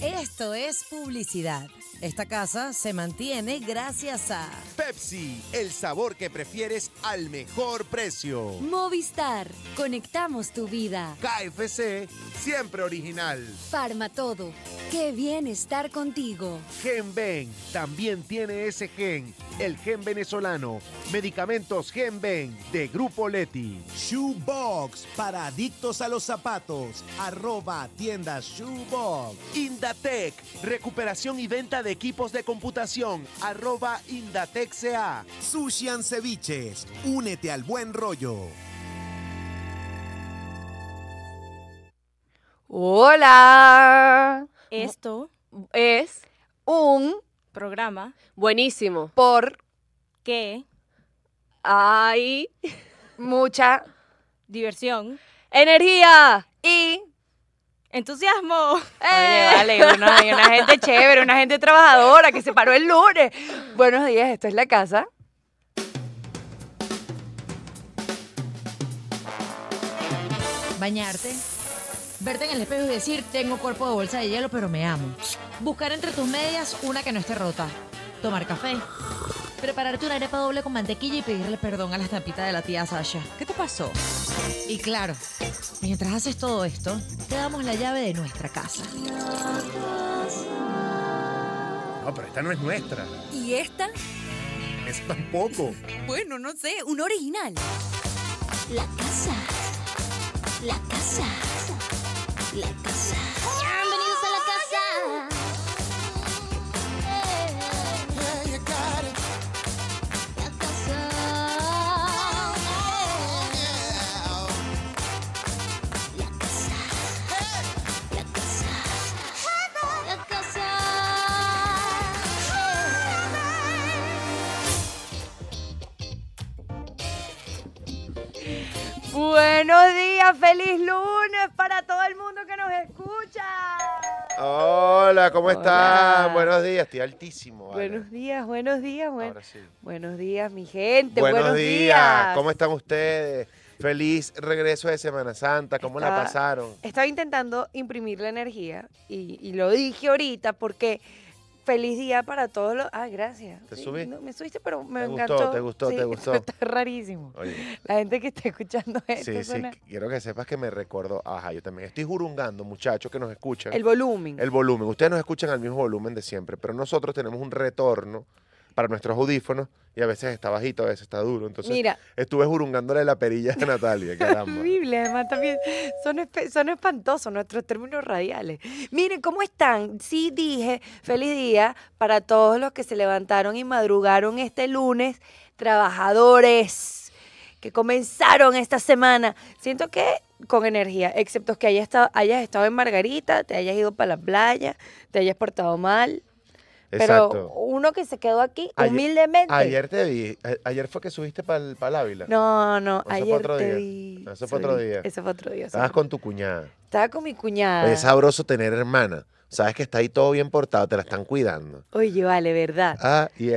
Esto es publicidad. Esta casa se mantiene gracias a Pepsi, el sabor que prefieres al mejor precio. Movistar, conectamos tu vida. KFC, siempre original. Farmatodo, qué bien estar contigo. Genben, también tiene ese gen, el gen venezolano. Medicamentos Genben, de Grupo Leti. Shoebox, para adictos a los zapatos. @tienda Shoebox. Indatec, recuperación y venta de equipos de computación. @IndatecCA. Sushi and Ceviches, únete al buen rollo. Hola. Esto Es un programa buenísimo por que hay mucha diversión, energía y entusiasmo. Oye, vale, una gente chévere, una gente trabajadora que se paró el lunes. Buenos días, esto es La Casa. bañarte, verte en el espejo y decir, tengo cuerpo de bolsa de hielo, pero me amo. Buscar entre tus medias una que no esté rota. Tomar café. Prepararte una arepa doble con mantequilla y pedirle perdón a la estampita de la tía Sasha. ¿Qué te pasó? Y claro, mientras haces todo esto, te damos la llave de nuestra casa. No, pero esta no es nuestra. ¿Y esta? Eso tampoco. Bueno, no sé, un original. La casa. La casa. La casa. Bienvenidos a la casa. La casa. La casa. La casa. La casa. Buenos días, feliz lunes para todo el mundo que nos escucha. Hola, ¿cómo Hola. están? Buenos días, estoy altísimo. Vale. Buenos días, buenos días. Ahora sí. Buenos días, mi gente. Buenos días. ¿Cómo están ustedes? Feliz regreso de Semana Santa. ¿Cómo la pasaron? Estaba intentando imprimir la energía y lo dije ahorita porque feliz día para todos los... Ah, gracias. ¿Te Sí, subí? no, me subiste, pero me ¿Te encantó. gustó? ¿Te gustó? Sí, ¿Te gustó? Está rarísimo. Oye, La gente que está escuchando esto sí, suena... quiero que sepas que me recordó. Ajá, yo también estoy jurungando, muchachos que nos escuchan. El volumen. El volumen. Ustedes nos escuchan al mismo volumen de siempre, pero nosotros tenemos un retorno para nuestros audífonos y a veces está bajito, a veces está duro. Entonces Mira, estuve jurungándole la perilla a Natalia, caramba. horrible, además también son espantosos nuestros términos radiales. Miren, ¿cómo están? Sí dije, feliz día para todos los que se levantaron y madrugaron este lunes, trabajadores que comenzaron esta semana. Siento que con energía, excepto que hayas estado en Margarita, te hayas ido para la playa, te hayas portado mal. Pero Exacto. uno que se quedó aquí Ayer- humildemente. Ayer te vi. Ayer fue que subiste para el Ávila. No, ¿O eso fue ayer otro te día? vi. Eso fue otro día. Eso fue otro día. Estabas con tu cuñada. Estaba con mi cuñada. Es sabroso tener hermana. Sabes que está ahí todo bien portado, te la están cuidando. Oye, vale, ¿verdad? Ah, y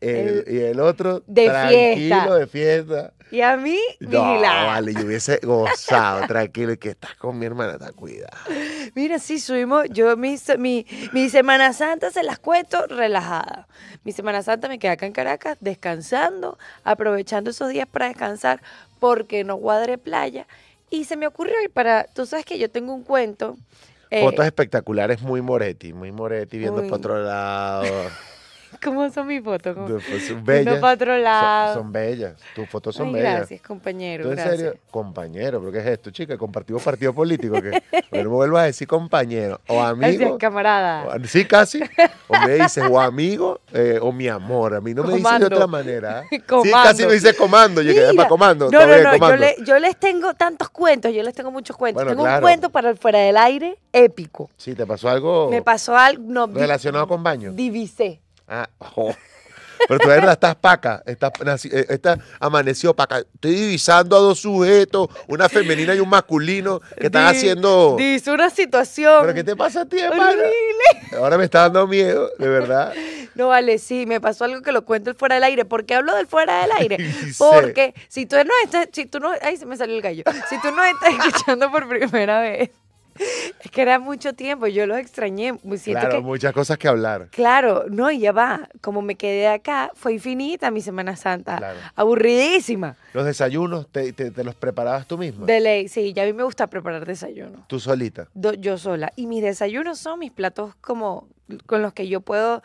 el otro De tranquilo, fiesta. de fiesta. Y a mí, No, vigilada. vale, yo hubiese gozado, tranquilo, y que estás con mi hermana, está cuidada. Mira, sí, subimos. Yo mi Semana Santa se las cuento relajada. Mi Semana Santa me quedé acá en Caracas descansando, aprovechando esos días para descansar porque no cuadré playa. Y se me ocurrió ir para... Tú sabes que yo tengo un cuento. Fotos espectaculares, muy Moretti, viendo Uy. para otro lado. ¿Cómo son mis fotos? ¿Cómo? Son bellas. para otro lado. Son bellas. Tus fotos son Ay, bellas. gracias, compañero. ¿Tú en gracias. serio? Compañero, ¿pero qué es esto, chica? ¿Compartimos partido político? ¿Qué? Pero no me vuelvas a decir compañero o amigo. Gracias, camarada. Sí, casi. O me dices o amigo o mi amor. A mí no me dices de Comando. otra manera. Sí, Comando. casi me dices comando. Yo quedé Mira, para comando. No, Está no, bien, no. comando. Yo les tengo tantos cuentos. Yo les tengo muchos cuentos. Bueno, tengo claro. un cuento para el fuera del aire épico. Sí, ¿te pasó algo Me pasó algo. No, relacionado con baño? divisé. Ah, ojo. Pero tú de verdad estás paca, estás amaneció paca. Estoy divisando a dos sujetos, una femenina y un masculino, que están haciendo... Divisé una situación. ¿Pero qué te pasa a ti, hermano? horrible. Ahora me está dando miedo, de verdad. No, vale, sí, me pasó algo que lo cuento el fuera del aire. ¿Por qué hablo del fuera del aire? Sí. Porque si tú no, ay, se me salió el gallo. Si tú no estás escuchando por primera vez, Es que era mucho tiempo, yo los extrañé. Siento Claro, que, muchas cosas que hablar. claro, no, y ya va. Como me quedé acá, fue infinita mi Semana Santa. Claro. Aburridísima. Los desayunos, ¿te los preparabas tú misma? De ley, sí, ya a mí me gusta preparar desayuno. Tú solita. Yo sola. Y mis desayunos son mis platos como con los que yo puedo.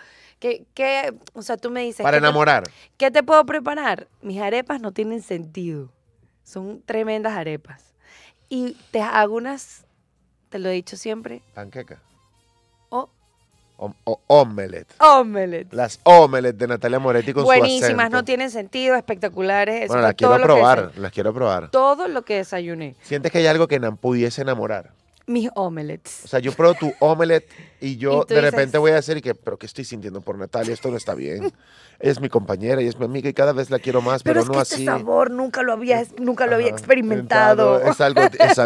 O sea, tú me dices. Para ¿qué te- enamorar. ¿Qué te puedo preparar? Mis arepas no tienen sentido. Son tremendas arepas. Y te hago unas, te lo he dicho siempre, Panqueca. o Omelette. omelette. Las omelette de Natalia Moretti con su Buenísimas, acento. no tienen sentido, espectaculares. Eso Bueno, fue las quiero todo lo que probar, desayuné. las quiero probar. Todo lo que desayuné. ¿Sientes que hay algo que pudiese enamorar? Mis omelettes. O sea, yo pruebo tu omelette y yo Y tú de dices- repente voy a decir que, pero ¿qué estoy sintiendo por Natalia? Esto no está bien. Ella es mi compañera y es mi amiga y cada vez la quiero más, pero, es no que así. este sabor nunca lo había Ajá, experimentado. Es algo,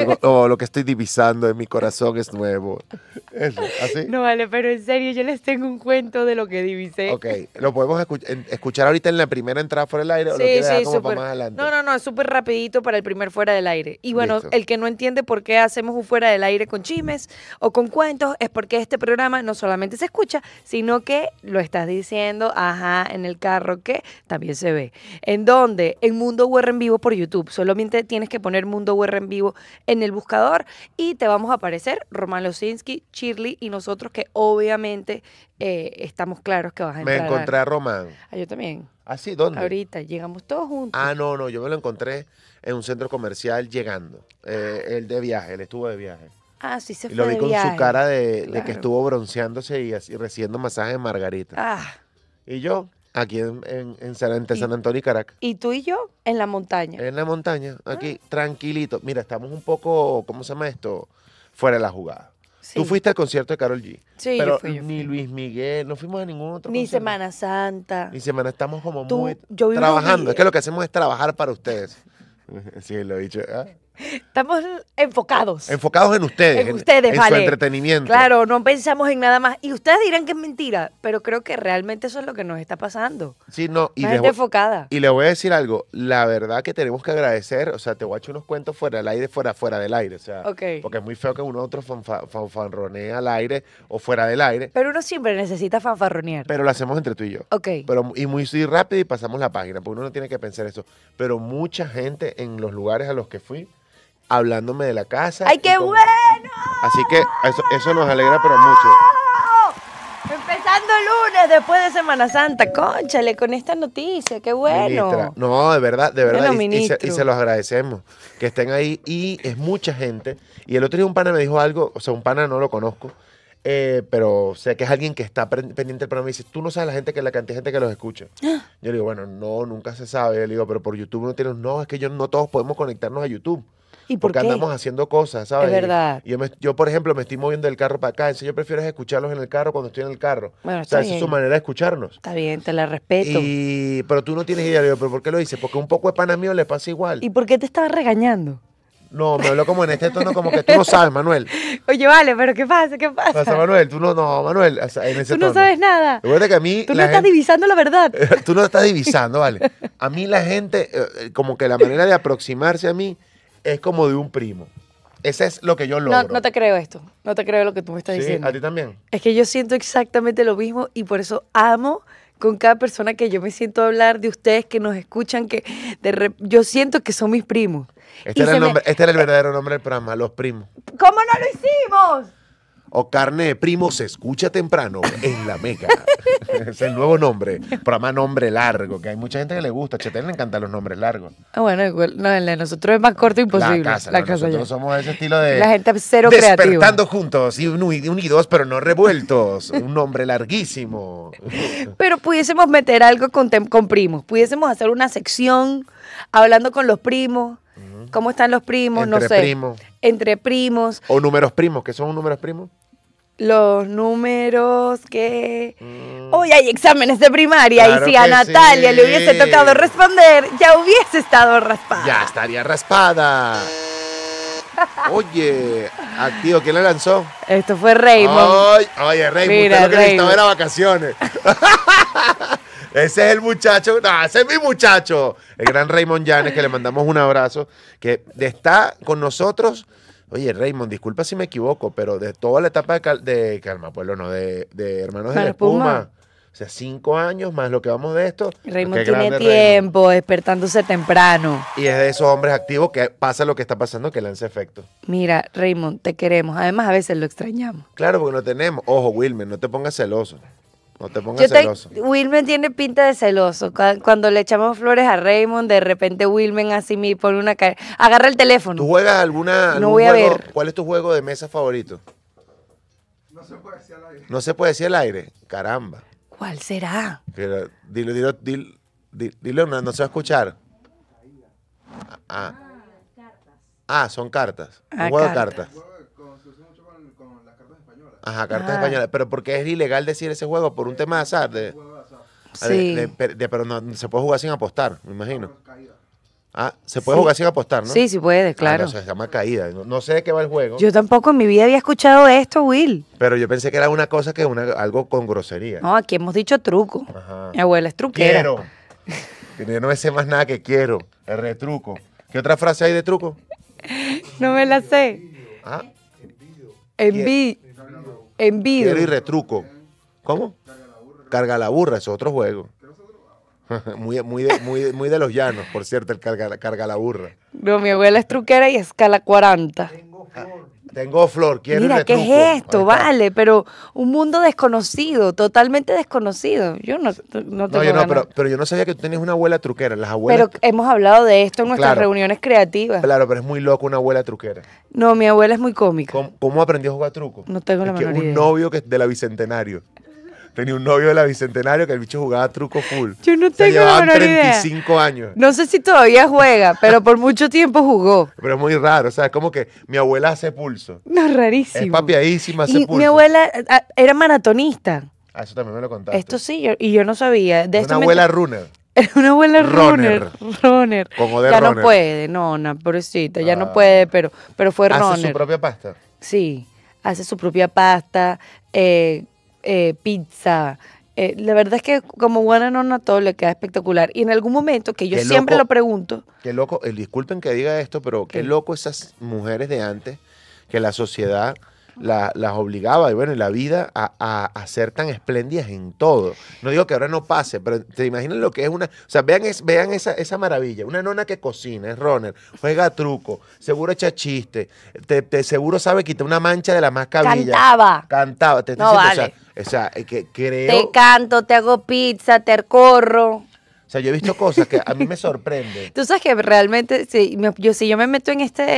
lo que estoy divisando en mi corazón es nuevo. Eso, ¿así? No vale, pero en serio, yo les tengo un cuento de lo que divisé. Ok, ¿lo podemos escuchar ahorita en la primera entrada fuera del aire o lo Sí, quieres dejar sí, como súper. para más adelante? No, es súper rapidito para el primer fuera del aire. Y bueno, Listo. el que no entiende por qué hacemos un fuera del aire con chismes o con cuentos es porque este programa no solamente se escucha, sino que lo estás diciendo, ajá, en el carro, que también se ve. ¿En dónde? En Mundo UR en Vivo por YouTube. Solamente tienes que poner Mundo UR en Vivo en el buscador y te vamos a aparecer Román Losinski, Shirley y nosotros que obviamente estamos claros que vas a Me entrar. encontré a Román. Ah, yo también. ¿Ah, sí? ¿Dónde? Ahorita llegamos todos juntos. Ah, no, yo me lo encontré en un centro comercial llegando. Él de viaje, él estuvo de viaje. Ah, sí se Y fue lo vi de con viaje. su cara de que Claro. estuvo bronceándose y recibiendo masaje de Margarita. Ah, Y yo, aquí en San Antonio y Caracas. y tú y yo en la montaña. En la montaña, aquí, tranquilito. Mira, estamos un poco, ¿cómo se llama esto? Fuera de la jugada. Sí. Tú fuiste al concierto de Karol G. Sí, pero yo fui. ni Luis Miguel, no fuimos a ningún otro Ni concierto. Semana Santa. Ni Semana, estamos como Tú- muy yo vi unos trabajando. Es videos. que lo que hacemos es trabajar para ustedes. Sí, lo he dicho. ¿Ah? Estamos enfocados. Enfocados en ustedes. En ustedes, en vale. su entretenimiento. Claro, no pensamos en nada más. Y ustedes dirán que es mentira, pero creo que realmente eso es lo que nos está pasando. Sí, no, La gente enfocada. y les voy a decir algo. La verdad que tenemos que agradecer, o sea, te voy a echar unos cuentos fuera del aire, fuera del aire. O sea, Ok. porque es muy feo que uno a otro fanfarronee al aire o fuera del aire, Pero uno siempre necesita fanfarronear. pero lo hacemos entre tú y yo. Ok. Pero, y muy rápido y pasamos la página, porque uno no tiene que pensar eso. Pero mucha gente en los lugares a los que fui, hablándome de la casa. ¡Ay, y qué como- bueno! Así que eso nos alegra, pero mucho. Empezando el lunes después de Semana Santa. Cónchale, con esta noticia, qué bueno. Ministra. No, de verdad, Bueno, y ministro. se los agradecemos que estén ahí. Y es mucha gente. Y el otro día un pana me dijo algo, o sea, un pana no lo conozco, pero sé que es alguien que está pendiente del programa y dice, tú no sabes la cantidad de gente que los escucha. Yo le digo, bueno, no, nunca se sabe. Yo le digo, pero por YouTube no tienes, no, es que no todos podemos conectarnos a YouTube. ¿Y por Porque qué? andamos haciendo cosas, ¿sabes? Es verdad. Y yo, por ejemplo, me estoy moviendo del carro para acá. Entonces yo prefiero es escucharlos en el carro cuando estoy en el carro. Bueno, o está sea, esa es su bien. manera de escucharnos. Está bien, te la respeto. Pero tú no tienes idea. Le digo, ¿pero por qué lo dices? Porque un poco de pana mío le pasa igual. ¿Y por qué te estaba regañando? No, me habló como en este tono, como que tú no sabes, Manuel. Oye, vale, pero ¿qué pasa? ¿Qué pasa? Pasa, Manuel, tú no, Manuel, o sea, en ese Tú no tono. sabes nada. Recuerda que a mí Tú no la estás gente- divisando la verdad. tú no estás divisando, vale. A mí la gente, como que la manera de aproximarse a mí es como de un primo. Ese es lo que yo No, logro. no te creo esto. No te creo lo que tú me estás Sí, diciendo. a ti también. Es que yo siento exactamente lo mismo y por eso amo con cada persona que yo me siento a hablar de ustedes que nos escuchan, que yo siento que son mis primos. Este Y era, se el me- nombre, este era el verdadero nombre del programa, Los Primos. ¿Cómo no lo hicimos? O Carne de Primos se escucha temprano en La Mega. Es el nuevo nombre. Programa nombre largo, que hay mucha gente que le gusta. A Chetel le encantan los nombres largos. Ah, bueno, igual, no, el de nosotros es más corto imposible. La casa, La no, casa nosotros ya. somos de ese estilo de... La gente cero Despertando juntos y unidos, pero no revueltos. Un nombre larguísimo. Pero pudiésemos meter algo con primos. Pudiésemos hacer una sección hablando con los primos. ¿Cómo están los primos? no Entre sé. primos. Entre primos. O números primos. ¿Qué son números primos? Los números que... Hoy hay exámenes de primaria Claro y si a que Natalia sí. le hubiese tocado responder, ya hubiese estado raspada. Ya estaría raspada. Oye, activo, ¿quién la lanzó? Esto fue Raymond. Ay, oye, Raymond, Mira, usted lo que necesitaba Raymond. era vacaciones. Ese es el muchacho, no, ese es mi muchacho. El gran Raymond Llanes, que le mandamos un abrazo, que está con nosotros Oye, Raymond, disculpa si me equivoco, pero de toda la etapa de Calma Pueblo, no, de Hermanos de la Hermano Espuma. Espuma, o sea, 5 años más lo que vamos de esto. Raymond qué tiene grande Raymond. tiempo, despertándose temprano. Y es de esos hombres activos que pasa lo que está pasando, que lanza efecto. Mira, Raymond, te queremos. Además, a veces lo extrañamos. Claro, porque no tenemos. Ojo, Wilmer, no te pongas celoso. No te pongas celoso. Wilmen tiene pinta de celoso. Cuando le echamos flores a Raymond, de repente Wilmen así me pone una cara. Agarra el ¿Tú teléfono. juegas No algún voy a juego? ver. ¿Cuál es tu juego de mesa favorito? No se puede decir al aire. Caramba. ¿Cuál será? Pero dilo, no se va a escuchar. Son cartas. Un juego de cartas. Ajá, cartas españolas. Pero porque es ilegal decir ese juego por un tema de azar. Sí. Pero no se puede jugar sin apostar, me imagino. Se puede jugar sin apostar, ¿no? Sí, sí puede, claro. No, se llama caída. No sé de qué va el juego. Yo tampoco en mi vida había escuchado esto, Will. Pero yo pensé que era una cosa que algo con grosería. No, aquí hemos dicho truco. Ajá. Mi abuela es truquera. Quiero. Que yo no me sé más nada que quiero. El retruco. ¿Qué otra frase hay de truco? No me la sé. Ah, Envido. quiero y retruco. ¿Cómo? Carga la burra, es otro juego. muy de los llanos, por cierto, el carga la burra. No, mi abuela es truquera y escala 40. Tengo flor, quiero y Mira, ¿qué retruco. es esto? Ahí está. Vale, pero un mundo desconocido, totalmente desconocido. Yo no tengo No, yo no, ganas. pero yo no sabía que tú tenías una abuela truquera. Las abuelas. Pero hemos hablado de esto en nuestras Claro. reuniones creativas. Claro, pero es muy loco una abuela truquera. No, mi abuela es muy cómica. ¿Cómo aprendió a jugar truco? No tengo la Es que menor idea. un novio de la Bicentenario. Tenía un novio de la Bicentenario que el bicho jugaba truco full. Yo no Se tengo la llevaban menor idea. 35 años. No sé si todavía juega, pero por mucho tiempo jugó. Pero es muy raro, o sea, es como que mi abuela hace pulso. No, rarísimo. Es papiadísima, hace Y pulso. mi abuela era maratonista. Eso también me lo contaste. Esto sí, yo no sabía. De esto Una me abuela enter- runner. Era una abuela Runner. runner. Con O de ya runner. no puede, no, pobrecita, ya no Ah. puede, pero fue Hace runner. su propia pasta. Sí, hace su propia pasta, pizza. La verdad es que como buena nonna todo le queda espectacular. Y en algún momento, que yo Qué siempre loco. lo pregunto, Qué loco, disculpen que diga esto, pero qué ¿Qué? loco esas mujeres de antes que la sociedad las obligaba y bueno, y la vida a ser tan espléndidas en todo. No digo que ahora no pase, pero te imaginas lo que es una... O sea, vean esa maravilla. Una nona que cocina, es runner, juega truco, seguro echa chiste, seguro sabe quitar una mancha de la mascarilla. cantaba. Te estoy No diciendo, vale. o sea, que creo... Te canto, te hago pizza, te corro. O sea, yo he visto cosas que a mí me sorprenden. Tú sabes que realmente, si yo me meto en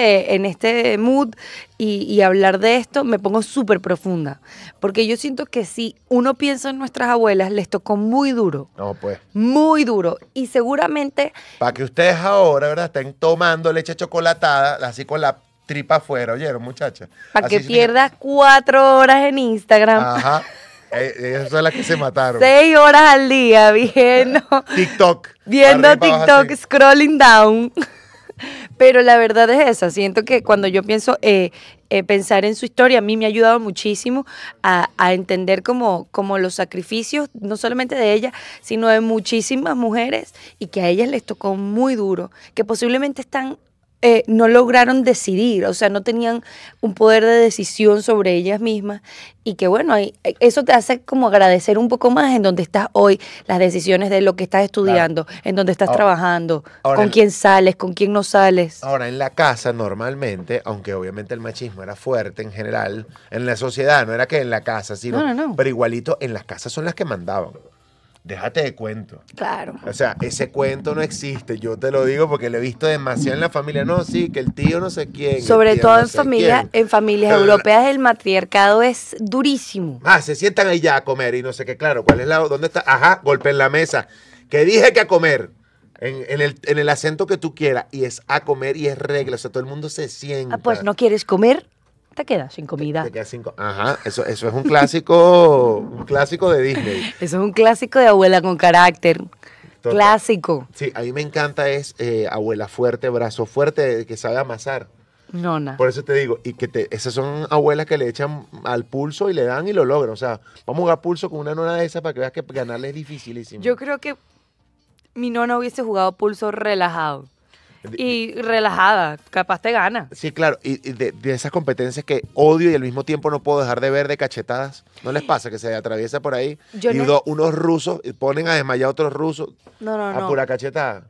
este mood y hablar de esto, me pongo súper profunda. Porque yo siento que si uno piensa en nuestras abuelas, les tocó muy duro. No, pues. Muy duro. Y seguramente, Para que ustedes ahora, ¿verdad? Estén tomando leche chocolatada, así con la tripa afuera, ¿oyeron, muchachas? para que Así, pierdas 4 horas en Instagram, Ajá. Esas son las que se mataron. 6 horas al día viendo TikTok. viendo Arriba, abajo, TikTok, así. scrolling down. Pero la verdad es esa. Siento que cuando yo pienso pensar en su historia, a mí me ha ayudado muchísimo a entender como los sacrificios, no solamente de ella, sino de muchísimas mujeres, y que a ellas les tocó muy duro, que posiblemente no lograron decidir, o sea, no tenían un poder de decisión sobre ellas mismas, y que bueno, eso te hace como agradecer un poco más en donde estás hoy, las decisiones de lo que estás estudiando, en donde estás trabajando, ahora con quién sales, con quién no sales. Ahora, en la casa, normalmente, aunque obviamente el machismo era fuerte en general, en la sociedad, no era que en la casa, sino, No. pero igualito, en las casas son las que mandaban. Déjate de cuento. Claro. O sea, ese cuento no existe, yo te lo digo porque lo he visto demasiado en la familia. No, sí, que el tío no sé quién. el Sobre tío todo no en sé familias, quién. en familias europeas el matriarcado es durísimo. Se sientan ahí ya a comer y no sé qué, claro, ¿cuál es dónde está? Ajá, golpe en la mesa. Que dije que a comer, en el acento que tú quieras, y es a comer y es regla, o sea, todo el mundo se sienta. Pues no quieres comer, te quedas sin comida. Te quedas Ajá, eso es un clásico de Disney. Eso es un clásico de abuela con carácter. Total. Clásico. Sí, a mí me encanta abuela fuerte, brazo fuerte, que sabe amasar. Nona. Por eso te digo, esas son abuelas que le echan al pulso y le dan y lo logran. O sea, vamos a jugar pulso con una nona de esas para que veas que ganarle es dificilísimo. Yo creo que mi nona hubiese jugado pulso relajado. y relajada, capaz te gana. Sí, claro, y de esas competencias que odio y al mismo tiempo no puedo dejar de ver de cachetadas, ¿no les pasa que se atraviesa por ahí Yo y no- unos rusos y ponen a desmayar a otros rusos No, no, a no. pura cachetada?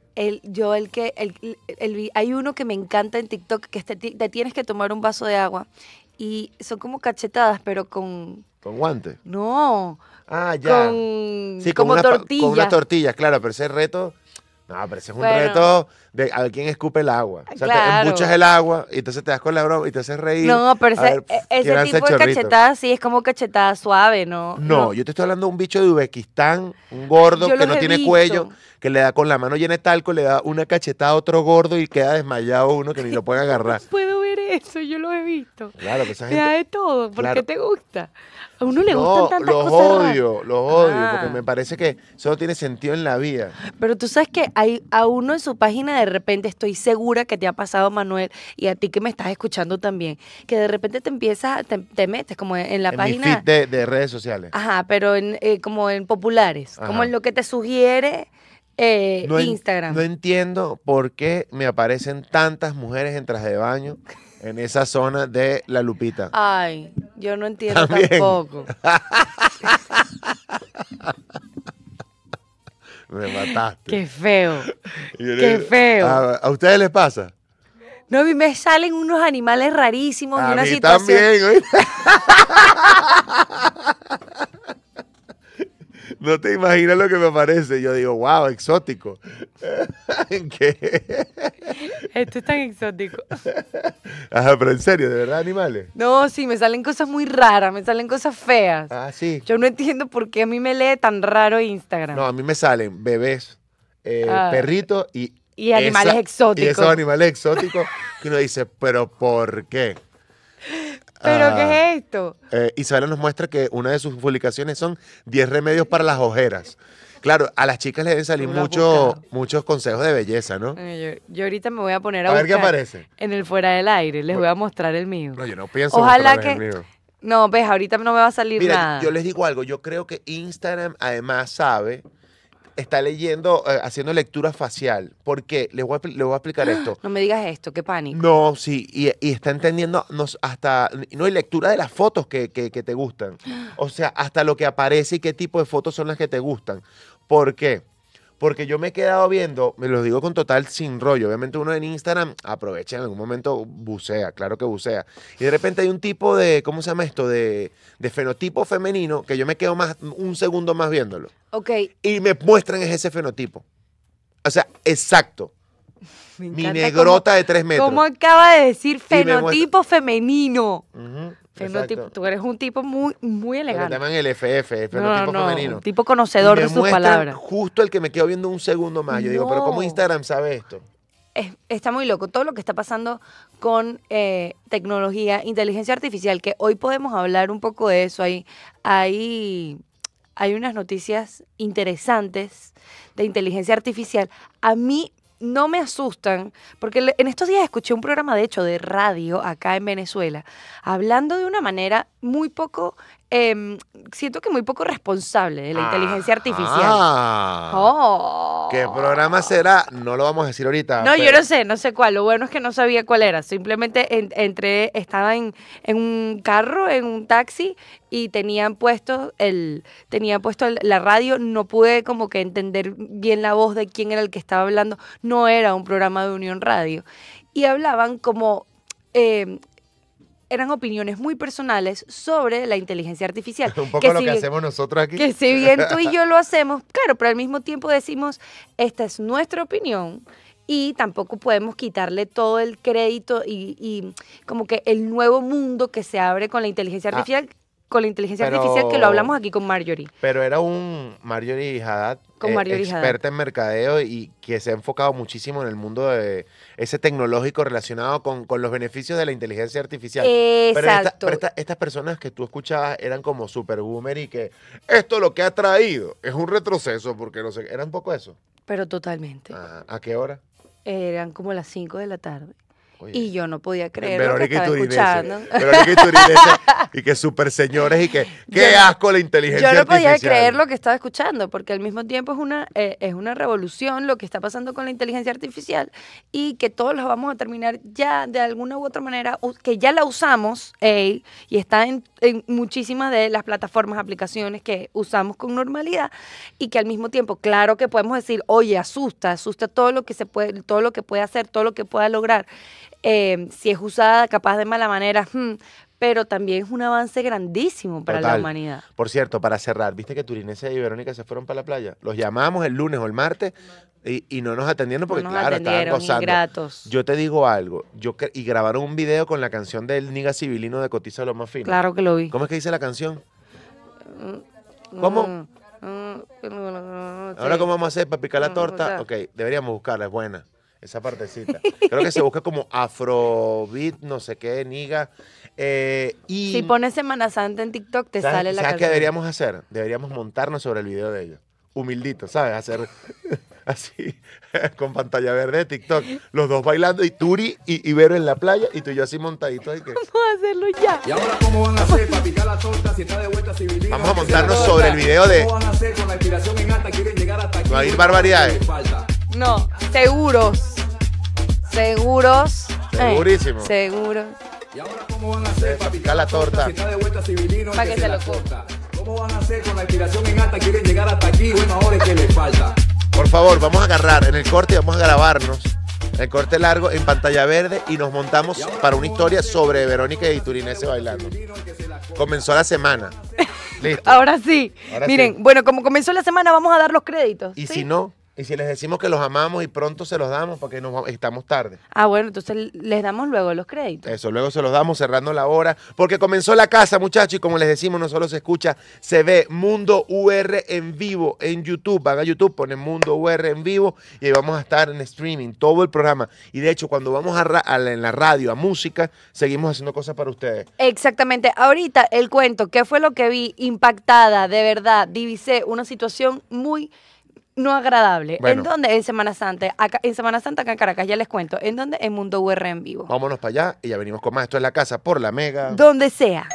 Hay uno que me encanta en TikTok que te tienes que tomar un vaso de agua y son como cachetadas, pero con... Con guantes. No, Ah, ya. con... Sí, como con unas tortillas. tortillas, claro, pero ese reto... No, pero ese es un Bueno. reto de a ver quién escupe el agua. O sea, Claro. te embuchas el agua y entonces te das con la broma y te haces reír. No, pero A ver, ese ¿quién hace tipo de chorrito? cachetada sí es como cachetada suave, ¿no? No, yo te estoy hablando de un bicho de Uzbekistán, un gordo Yo que los no he tiene visto. cuello, que le da con la mano llena de talco, le da una cachetada a otro gordo y queda desmayado uno que ni lo puede agarrar. Puedo ver eso, yo lo he visto. Claro, que esa Te da gente... de todo. ¿Por Claro. qué te gusta? A uno le No, gustan tantas los cosas raras. odio, porque Ah. me parece que eso no tiene sentido en la vida. Pero tú sabes que hay a uno en su página de repente, estoy segura que te ha pasado, Manuel, y a ti que me estás escuchando también, que de repente te metes como en la En mi página. feed de redes sociales. Ajá, pero como en populares, como Ajá. en lo que te sugiere No Instagram. No entiendo por qué me aparecen tantas mujeres en traje de baño en esa zona de La Lupita. Ay, yo no entiendo También. tampoco. Me mataste. Qué feo. Y yo qué feo. ¿A ustedes les pasa? No, a mí me salen unos animales rarísimos y A una mí situación. también, ¿oíste? No te imaginas lo que me parece. Yo digo, wow, exótico. ¿Qué? Esto es tan exótico. Ajá, pero en serio, ¿de verdad animales? No, sí, me salen cosas muy raras, me salen cosas feas. Ah, sí. Yo no entiendo por qué a mí me lee tan raro Instagram. No, a mí me salen bebés, Ah. perritos Y animales exóticos. Y esos animales exóticos que uno dice, ¿pero por qué? ¿Pero Ah, qué es esto? Isabela nos muestra que una de sus publicaciones son 10 remedios para las ojeras. Claro, a las chicas les deben salir Tú lo has buscado. muchos consejos de belleza, ¿no? Yo ahorita me voy a poner a A ver qué buscar aparece. en el fuera del aire. Les voy a mostrar el mío. No, yo no pienso Ojalá mostrarles que... el mío. No, ves, ahorita no me va a salir Mira, nada. yo les digo algo. Yo creo que Instagram además está leyendo, haciendo lectura facial. ¿Por qué? Les voy a explicar esto. No me digas esto, qué pánico. No, sí, y está entendiendo hasta, no hay lectura de las fotos que te gustan. O sea, hasta lo que aparece y qué tipo de fotos son las que te gustan. ¿Por qué? Porque yo me he quedado viendo, me lo digo con total sin rollo, obviamente uno en Instagram aprovecha en algún momento, bucea, claro que bucea. Y de repente hay un tipo de, ¿cómo se llama esto? De fenotipo femenino que yo me quedo un segundo más viéndolo. Ok, Y me muestran ese fenotipo. O sea, exacto. me Mi encanta negrota de 3 metros. ¿Cómo acaba de decir Y me fenotipo femenino? Ujú, Fenotipo, exacto. tú eres un tipo muy, muy Lo que elegante. llaman el FF, el fenotipo femenino. un tipo conocedor Y de me sus muestran palabras. justo el que me quedo viendo un segundo más. Yo digo, pero ¿cómo No. Instagram sabe esto? Está muy loco todo lo que está pasando con tecnología, inteligencia artificial, que hoy podemos hablar un poco de eso. Hay unas noticias interesantes de inteligencia artificial. A mí no me asustan, porque en estos días escuché un programa, de hecho, de radio acá en Venezuela, hablando de una manera muy poco, siento que muy poco responsable de la inteligencia artificial. Ah, Oh. ¿qué programa será? No lo vamos a decir ahorita. No, yo pero- no sé cuál. Lo bueno es que no sabía cuál era. Simplemente estaba en un carro, en un taxi, y tenían puesto la radio. No pude como que entender bien la voz de quién era el que estaba hablando. No era un programa de Unión Radio. Y hablaban como... eran opiniones muy personales sobre la inteligencia artificial. Un poco lo si que bien- hacemos nosotros aquí. que si bien tú y yo lo hacemos, claro, pero al mismo tiempo decimos, esta es nuestra opinión y tampoco podemos quitarle todo el crédito y como que el nuevo mundo que se abre con la inteligencia artificial, que lo hablamos aquí con Marjorie. Pero era un Marjorie Haddad, Con Marjorie Haddad. experta en mercadeo y que se ha enfocado muchísimo en el mundo de ese tecnológico relacionado con los beneficios de la inteligencia artificial. Exacto. Pero estas personas que tú escuchabas eran como super boomer y que esto lo que ha traído es un retroceso porque no sé, era un poco eso. Pero totalmente. ¿A qué hora? Eran como las 5 de la tarde. Oye, Y yo no podía creer lo que Verónica y estaba Turinese. escuchando. Verónica y Turinese. Y que super señores y que qué asco la inteligencia Yo no podía artificial. creer lo que estaba escuchando, porque al mismo tiempo es una revolución lo que está pasando con la inteligencia artificial y que todos los vamos a terminar ya de alguna u otra manera, que ya la usamos y está en muchísimas de las plataformas, aplicaciones que usamos con normalidad y que al mismo tiempo, claro que podemos decir, oye, asusta todo lo que se puede, todo lo que puede hacer, todo lo que pueda lograr, si es usada capaz de mala manera, pero también es un avance grandísimo para la Total. humanidad. Por cierto, para cerrar, ¿viste que Turinese y Verónica se fueron para la playa? Los llamamos el lunes o el martes y no nos atendieron porque, No nos claro, estaban atendieron, gozando. ingratos. Yo te digo algo, y grabaron un video con la canción del Niga Civilino de Cotiza lo más fino. Claro que lo vi. ¿Cómo es que dice la canción? ¿Cómo? Ahora, ¿cómo vamos a hacer para picar la torta? Ok, deberíamos buscarla, es buena. Esa partecita. Creo que se busca como Afrobeat, no sé qué, Niga. Y Si pones Semana Santa en TikTok, te sale la ¿sabes qué canción. deberíamos hacer? Deberíamos montarnos sobre el video de ellos. Humildito, ¿sabes? Hacer así, con pantalla verde de TikTok. Los dos bailando y Turi y Vero en la playa y tú y yo así montaditos. Vamos a hacerlo ya. ¿Y ahora cómo van a hacer para picar la torta si está de vuelta civilino? Vamos a montarnos sobre el video de... ¿Cómo van a hacer con la inspiración en alta? ¿Quieren llegar hasta aquí? No va a ir barbaridades. ¿Qué falta? No, seguros. Seguros. Segurísimo. Seguros. ¿Y ahora cómo van a hacer para picar la torta. si está de vuelta civilino? Pa' que se la lo coma. corta? ¿Cómo van a hacer con la inspiración en alta? ¿Quieren llegar hasta aquí? Bueno, ahora es que les falta. Por favor, vamos a agarrar en el corte y vamos a grabarnos. El corte largo en pantalla verde y nos montamos para una historia sobre Verónica y Turinese bailando. Comenzó la semana. Listo. Ahora sí. Ahora Miren, sí. bueno, como comenzó la semana, vamos a dar los créditos. Y ¿sí? si no, y si les decimos que los amamos y pronto se los damos porque estamos tarde. Ah, bueno, entonces les damos luego los créditos. Eso, luego se los damos cerrando la hora, porque comenzó la casa, muchachos, y como les decimos, no solo se escucha, se ve Mundo UR en vivo en YouTube. Van a YouTube, ponen Mundo UR en vivo y ahí vamos a estar en streaming, todo el programa. Y de hecho, cuando vamos en la radio a música, seguimos haciendo cosas para ustedes. Exactamente. Ahorita el cuento, ¿qué fue lo que vi? Impactada, de verdad, divisé una situación muy no agradable. Bueno. ¿En dónde? En Semana Santa. En Semana Santa acá en Caracas, ya les cuento. ¿En dónde? En Mundo UR en vivo. Vámonos para allá y ya venimos con más. Esto es La Casa por la Mega. Donde sea.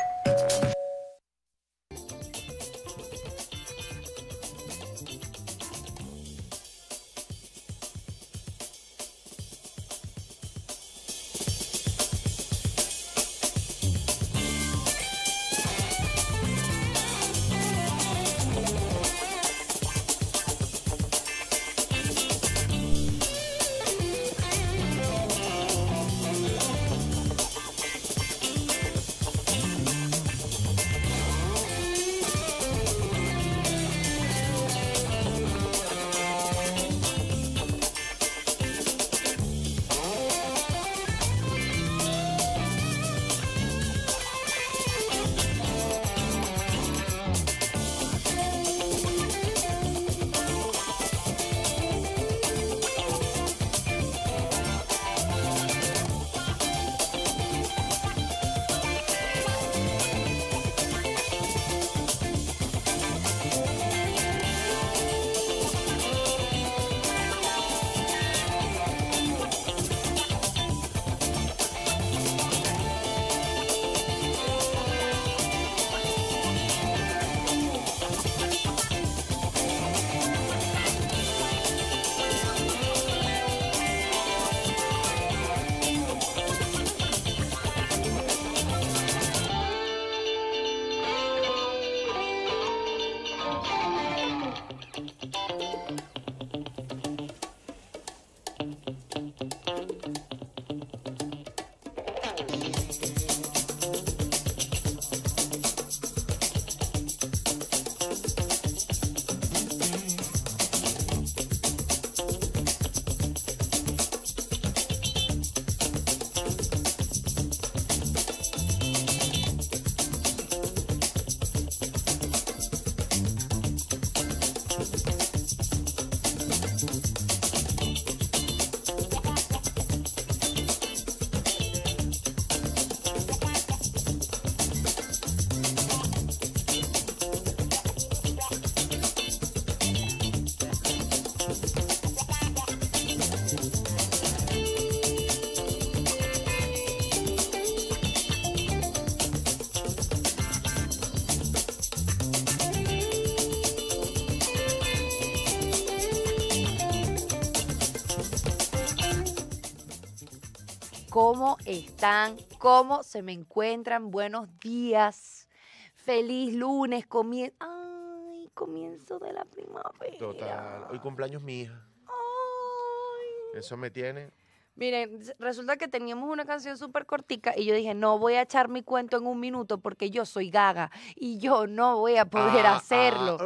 ¿Cómo están? ¿Cómo se me encuentran? Buenos días. Feliz lunes. Ay, comienzo de la primavera. Total. Hoy cumpleaños mi hija. Ay. Eso me tiene. Miren, resulta que teníamos una canción súper cortica y yo dije, no voy a echar mi cuento en un minuto porque yo soy gaga y yo no voy a poder hacerlo.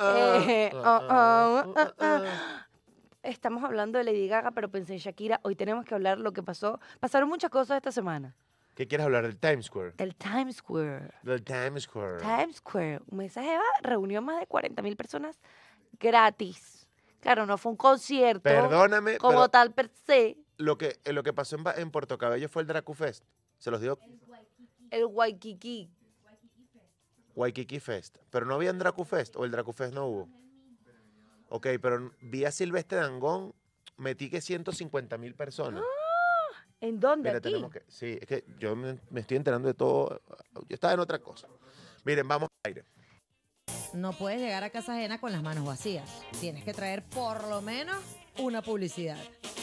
Estamos hablando de Lady Gaga, pero pensé en Shakira. Hoy tenemos que hablar lo que pasó. Pasaron muchas cosas esta semana. ¿Qué quieres hablar del Times Square? El Times Square. Del Times Square. Times Square. Un mensaje reunió más de 40,000 personas gratis. Claro, no fue un concierto. Perdóname, como pero tal per se. lo que pasó en Puerto Cabello fue el Dracu Fest. Se los digo. El Waikiki. Waikiki Fest. Pero no había en Dracu Fest o el Dracu Fest no hubo. Ok, pero vi a Silvestre Dangond, metí que 150,000 personas. ¿En dónde? Mira, Aquí. tenemos que. Sí, es que yo me estoy enterando de todo. Yo estaba en otra cosa. Miren, vamos al aire. No puedes llegar a casa ajena con las manos vacías. Tienes que traer por lo menos una publicidad.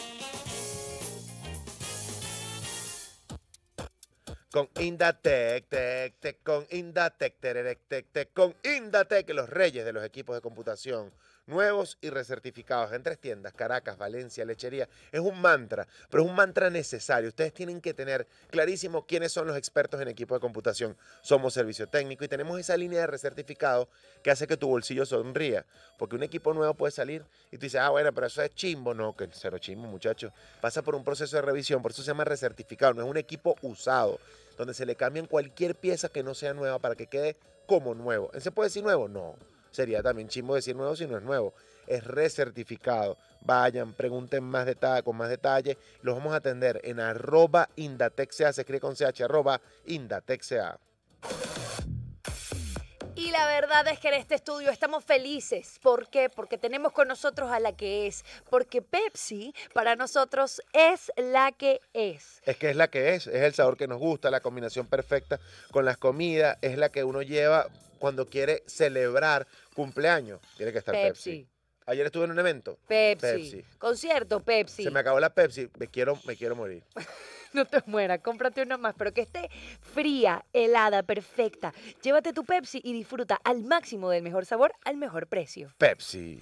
Con Indatec, con Indatec, con Indatec, los reyes de los equipos de computación, nuevos y recertificados en 3 tiendas, Caracas, Valencia, Lechería. Es un mantra, pero es un mantra necesario. Ustedes tienen que tener clarísimo quiénes son los expertos en equipos de computación. Somos servicio técnico y tenemos esa línea de recertificado que hace que tu bolsillo sonría. Porque un equipo nuevo puede salir y tú dices, bueno, pero eso es chimbo. No, que cero chimbo, muchachos. Pasa por un proceso de revisión, por eso se llama recertificado. No es un equipo usado, donde se le cambian cualquier pieza que no sea nueva para que quede como nuevo. ¿Se puede decir nuevo? No. Sería también chimbo decir nuevo si no es nuevo. Es recertificado. Vayan, pregunten con más detalle. Los vamos a atender en @IndatecSA. Se escribe con CH, @IndatecSA. Y la verdad es que en este estudio estamos felices. ¿Por qué? Porque tenemos con nosotros a la que es. Porque Pepsi para nosotros es la que es. Es que es la que es el sabor que nos gusta, la combinación perfecta con las comidas, es la que uno lleva cuando quiere celebrar cumpleaños. Tiene que estar Pepsi. Ayer estuve en un evento. Pepsi. Concierto, Pepsi. Se me acabó la Pepsi, me quiero morir. No te mueras, cómprate una más, pero que esté fría, helada, perfecta. Llévate tu Pepsi y disfruta al máximo del mejor sabor al mejor precio. Pepsi.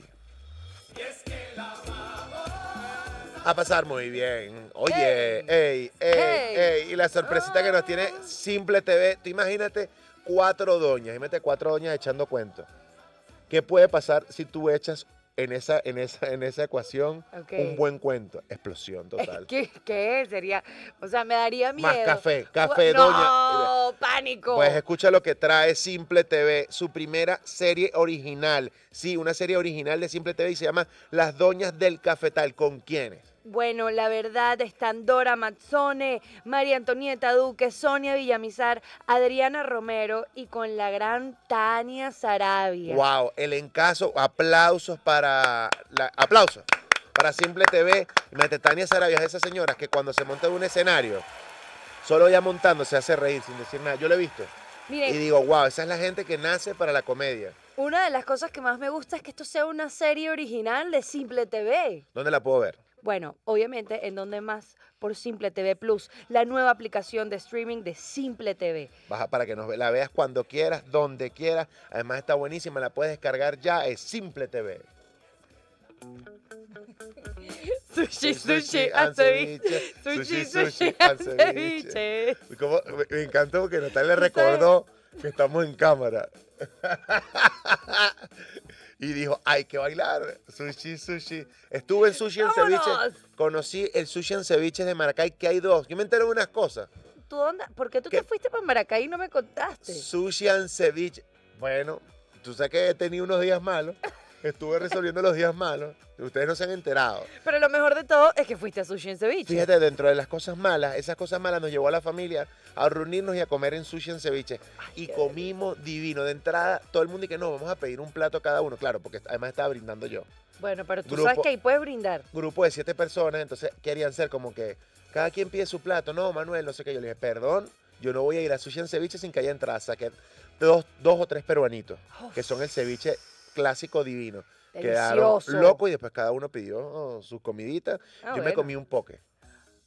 A pasar muy bien. Oye, ey. Y la sorpresita que nos tiene Simple TV. Tú imagínate 4 doñas. Imagínate 4 doñas echando cuentos. ¿Qué puede pasar si tú echas en esa ecuación un buen cuento? Explosión total. ¿Qué sería? O sea, me daría miedo. Más café, no, doña. No, pánico. Pues escucha lo que trae Simple TV, su primera serie original. Sí, una serie original de Simple TV y se llama Las Doñas del Cafetal. ¿Con quiénes? Bueno, la verdad están Dora Mazzone, María Antonieta Duque, Sonia Villamizar, Adriana Romero y con la gran Tania Sarabia. Wow, el encaso, aplausos para Simple TV. Imagínate, Tania Sarabia es esa señora que cuando se monta en un escenario, solo ya montando se hace reír sin decir nada. Yo lo he visto. Miren, y digo, wow, esa es la gente que nace para la comedia. Una de las cosas que más me gusta es que esto sea una serie original de Simple TV. ¿Dónde la puedo ver? Bueno, obviamente, ¿en dónde más? Por Simple TV Plus, la nueva aplicación de streaming de Simple TV. Baja para que la veas cuando quieras, donde quieras. Además está buenísima, la puedes descargar ya, es Simple TV. Sushi, and ceviche. Sushi, and ceviche. Me encantó porque Natalia recordó que estamos en cámara. Y dijo, hay que bailar. Sushi. Estuve en Sushi en Ceviche. Conocí el Sushi en Ceviche de Maracay, que hay 2. Yo me entero de unas cosas. ¿Tú dónde? ¿Por qué tú te fuiste para Maracay y no me contaste? Sushi en Ceviche. Bueno, tú sabes que he tenido unos días malos. Estuve resolviendo los días malos. Ustedes no se han enterado. Pero lo mejor de todo es que fuiste a Sushi en Ceviche. Fíjate, dentro de las cosas malas, esas cosas malas nos llevó a la familia a reunirnos y a comer en Sushi en Ceviche. Y comimos divino. De entrada, todo el mundo dice, no, vamos a pedir un plato cada uno. Claro, porque además estaba brindando yo. Bueno, pero tú sabes que ahí puedes brindar. Grupo de 7 personas, entonces querían ser como que cada quien pide su plato. No, Manuel, no sé qué. Yo le dije, perdón, yo no voy a ir a Sushi en Ceviche sin que haya entrada. Saqué dos o tres peruanitos, que son el ceviche clásico divino. Delicioso. Quedaron locos y después cada uno pidió sus comiditas. Yo me comí un poke.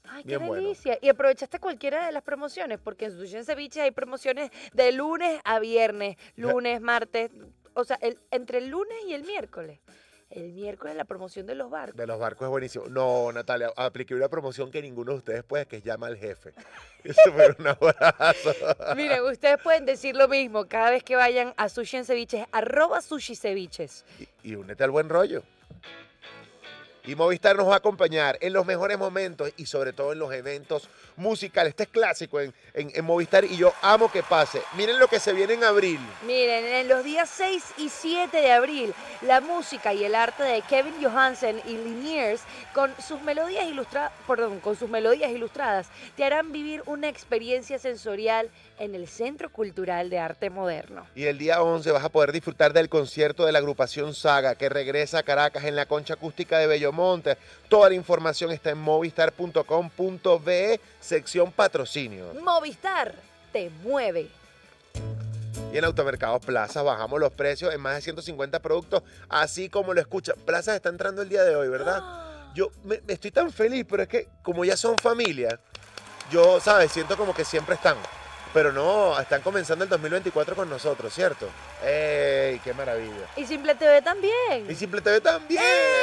Ay, qué Bien bueno. delicia. Y aprovechaste cualquiera de las promociones, porque en Sushi en Ceviche hay promociones de lunes a viernes, lunes, martes, o sea, entre el lunes y el miércoles. El miércoles la promoción de los barcos. De los barcos es buenísimo. No, Natalia, apliqué una promoción que ninguno de ustedes puede, que es llama al jefe. Eso fue un abrazo. Miren, ustedes pueden decir lo mismo cada vez que vayan a Sushi en Ceviches, @sushiceviches. Y únete al buen rollo. Y Movistar nos va a acompañar en los mejores momentos y sobre todo en los eventos musicales. Este es clásico en Movistar y yo amo que pase. Miren lo que se viene en abril. Miren, en los días 6 y 7 de abril, la música y el arte de Kevin Johansen y Liniers con sus melodías ilustradas te harán vivir una experiencia sensorial en el Centro Cultural de Arte Moderno. Y el día 11 vas a poder disfrutar del concierto de la agrupación Saga, que regresa a Caracas en la Concha Acústica de Bellomonte. Toda la información está en movistar.com.be, sección patrocinio. Movistar te mueve. Y en Automercados Plaza bajamos los precios en más de 150 productos, así como lo escucha. Plaza está entrando el día de hoy, ¿verdad? Yo estoy tan feliz, pero es que como ya son familia, yo, ¿sabes? Siento como que siempre están. Pero no, están comenzando el 2024 con nosotros, ¿cierto? ¡Ey, qué maravilla! Y Simple TV también. Y Simple TV también.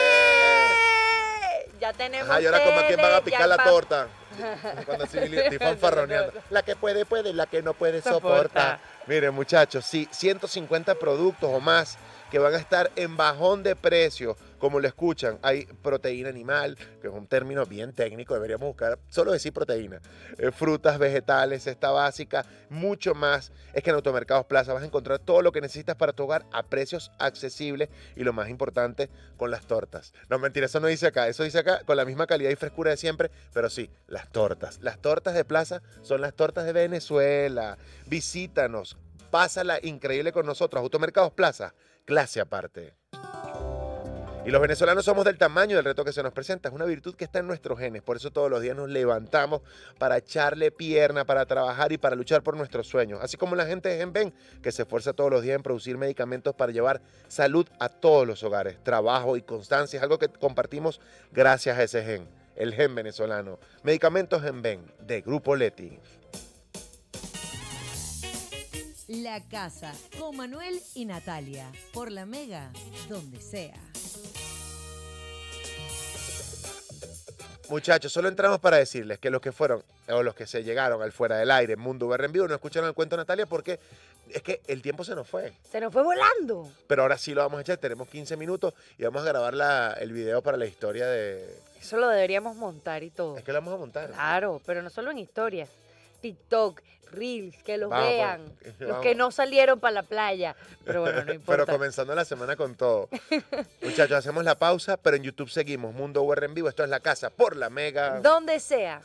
Ya tenemos Ajá, y ahora como a quién van a tele, picar ya la va- torta. Cuando estoy fanfarroneando. La que puede, la que no puede, soporta. Miren, muchachos, sí, 150 productos o más que van a estar en bajón de precio. Como lo escuchan, hay proteína animal, que es un término bien técnico, deberíamos buscar solo decir proteína. Frutas, vegetales, cesta básica, mucho más. Es que en Automercados Plaza vas a encontrar todo lo que necesitas para tu hogar a precios accesibles y lo más importante, con las tortas. No, mentira, eso no dice acá, eso dice acá con la misma calidad y frescura de siempre, pero sí, las tortas. Las tortas de Plaza son las tortas de Venezuela. Visítanos, pásala increíble con nosotros. Automercados Plaza, clase aparte. Y los venezolanos somos del tamaño del reto que se nos presenta. Es una virtud que está en nuestros genes. Por eso todos los días nos levantamos para echarle pierna, para trabajar y para luchar por nuestros sueños. Así como la gente de Genven, que se esfuerza todos los días en producir medicamentos para llevar salud a todos los hogares. Trabajo y constancia es algo que compartimos gracias a ese gen, el gen venezolano. Medicamentos Genven, de Grupo Leti. La Casa, con Manuel y Natalia, por la Mega, donde sea. Muchachos, solo entramos para decirles que los que fueron o los que se llegaron al Fuera del Aire, Mundo VR en Vivo, no escucharon el cuento de Natalia porque es que el tiempo se nos fue. Se nos fue volando. Pero ahora sí lo vamos a echar, tenemos 15 minutos y vamos a grabar el video para la historia de... Eso lo deberíamos montar y todo. Es que lo vamos a montar. Claro, pero no solo en historias. TikTok, Reels, que los Vamos, vean. pues, Los vamos. que no salieron para la playa. Pero bueno, no importa. Pero comenzando la semana con todo. Muchachos, hacemos la pausa, pero en YouTube seguimos Mundo VR en Vivo. Esto es La Casa por la Mega. Donde sea.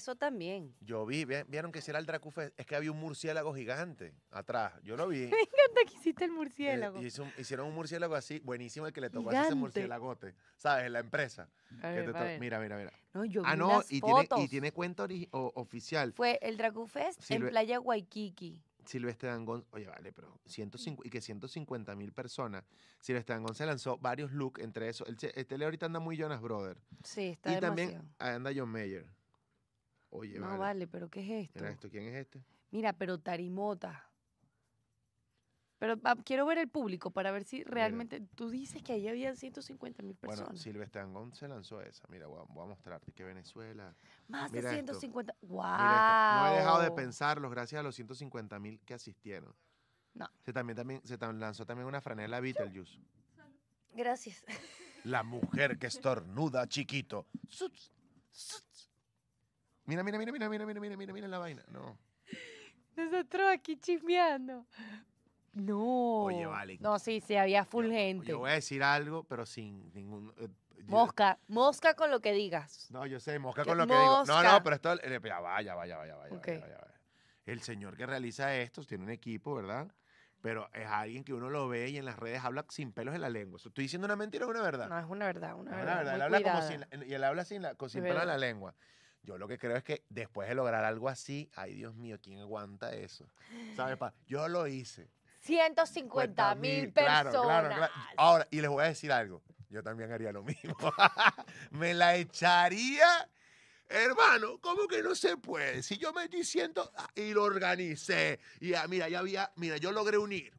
eso también. Yo vi, vieron que si era el Dracufest, es que había un murciélago gigante atrás. Yo lo vi. Me encanta que hiciste el murciélago. Hicieron un murciélago así, buenísimo, el que le tocó hacer ese Gigante. murciélagote, ¿sabes? En la empresa. A Que ver, te a to- ver. Mira, mira, mira. No, yo Ah, vi no, las y fotos. tiene cuenta oficial. Fue el Dracufest en Silve- Playa Waikiki. Silvestre Dangond, oye, vale, pero 150.000 personas. Silvestre Dangond se lanzó varios looks, entre eso. Este Leo ahorita anda muy Jonas Brother. Sí, está Y demasiado. también anda John Mayer. Oye, No, vale. vale, pero ¿qué es esto? Mira esto, ¿quién es este? Mira, pero Tarimota. Pero quiero ver el público para ver si realmente... Tú dices que ahí había 150.000 personas. Bueno, Silvestre Dangond se lanzó esa. Mira, voy a mostrarte que Venezuela. Más mira de esto. 150. ¡Wow! Mira esto. No he dejado de pensarlos gracias a los 150.000 que asistieron. No. Lanzó también una franela Beetlejuice. Gracias. La mujer que estornuda chiquito. Suts, suts. Mira la vaina. No. Nosotros aquí chismeando. No. Oye, vale. No, sí, había full gente. Yo voy a decir algo, pero sin ningún... Mosca con lo que digas. No, yo sé, mosca ¿Qué? con lo que digo. No, Mosca. pero esto... Vaya. Ok. El señor que realiza esto tiene un equipo, ¿verdad? Pero es alguien que uno lo ve y en las redes habla sin pelos en la lengua. ¿Estoy diciendo una mentira o una verdad? No, es una verdad, una No, verdad. la muy verdad. Él habla como cuidada. y él habla sin Es pelos en la verdad. lengua. Yo lo que creo es que después de lograr algo así, ay Dios mío, ¿quién aguanta eso? ¿Sabes? Yo lo hice. 150.000 Claro, personas. claro. Ahora, y les voy a decir algo. Yo también haría lo mismo. Me la echaría. Hermano, ¿cómo que no se puede? Si yo me estoy diciendo y lo organicé. Y mira, yo logré unir.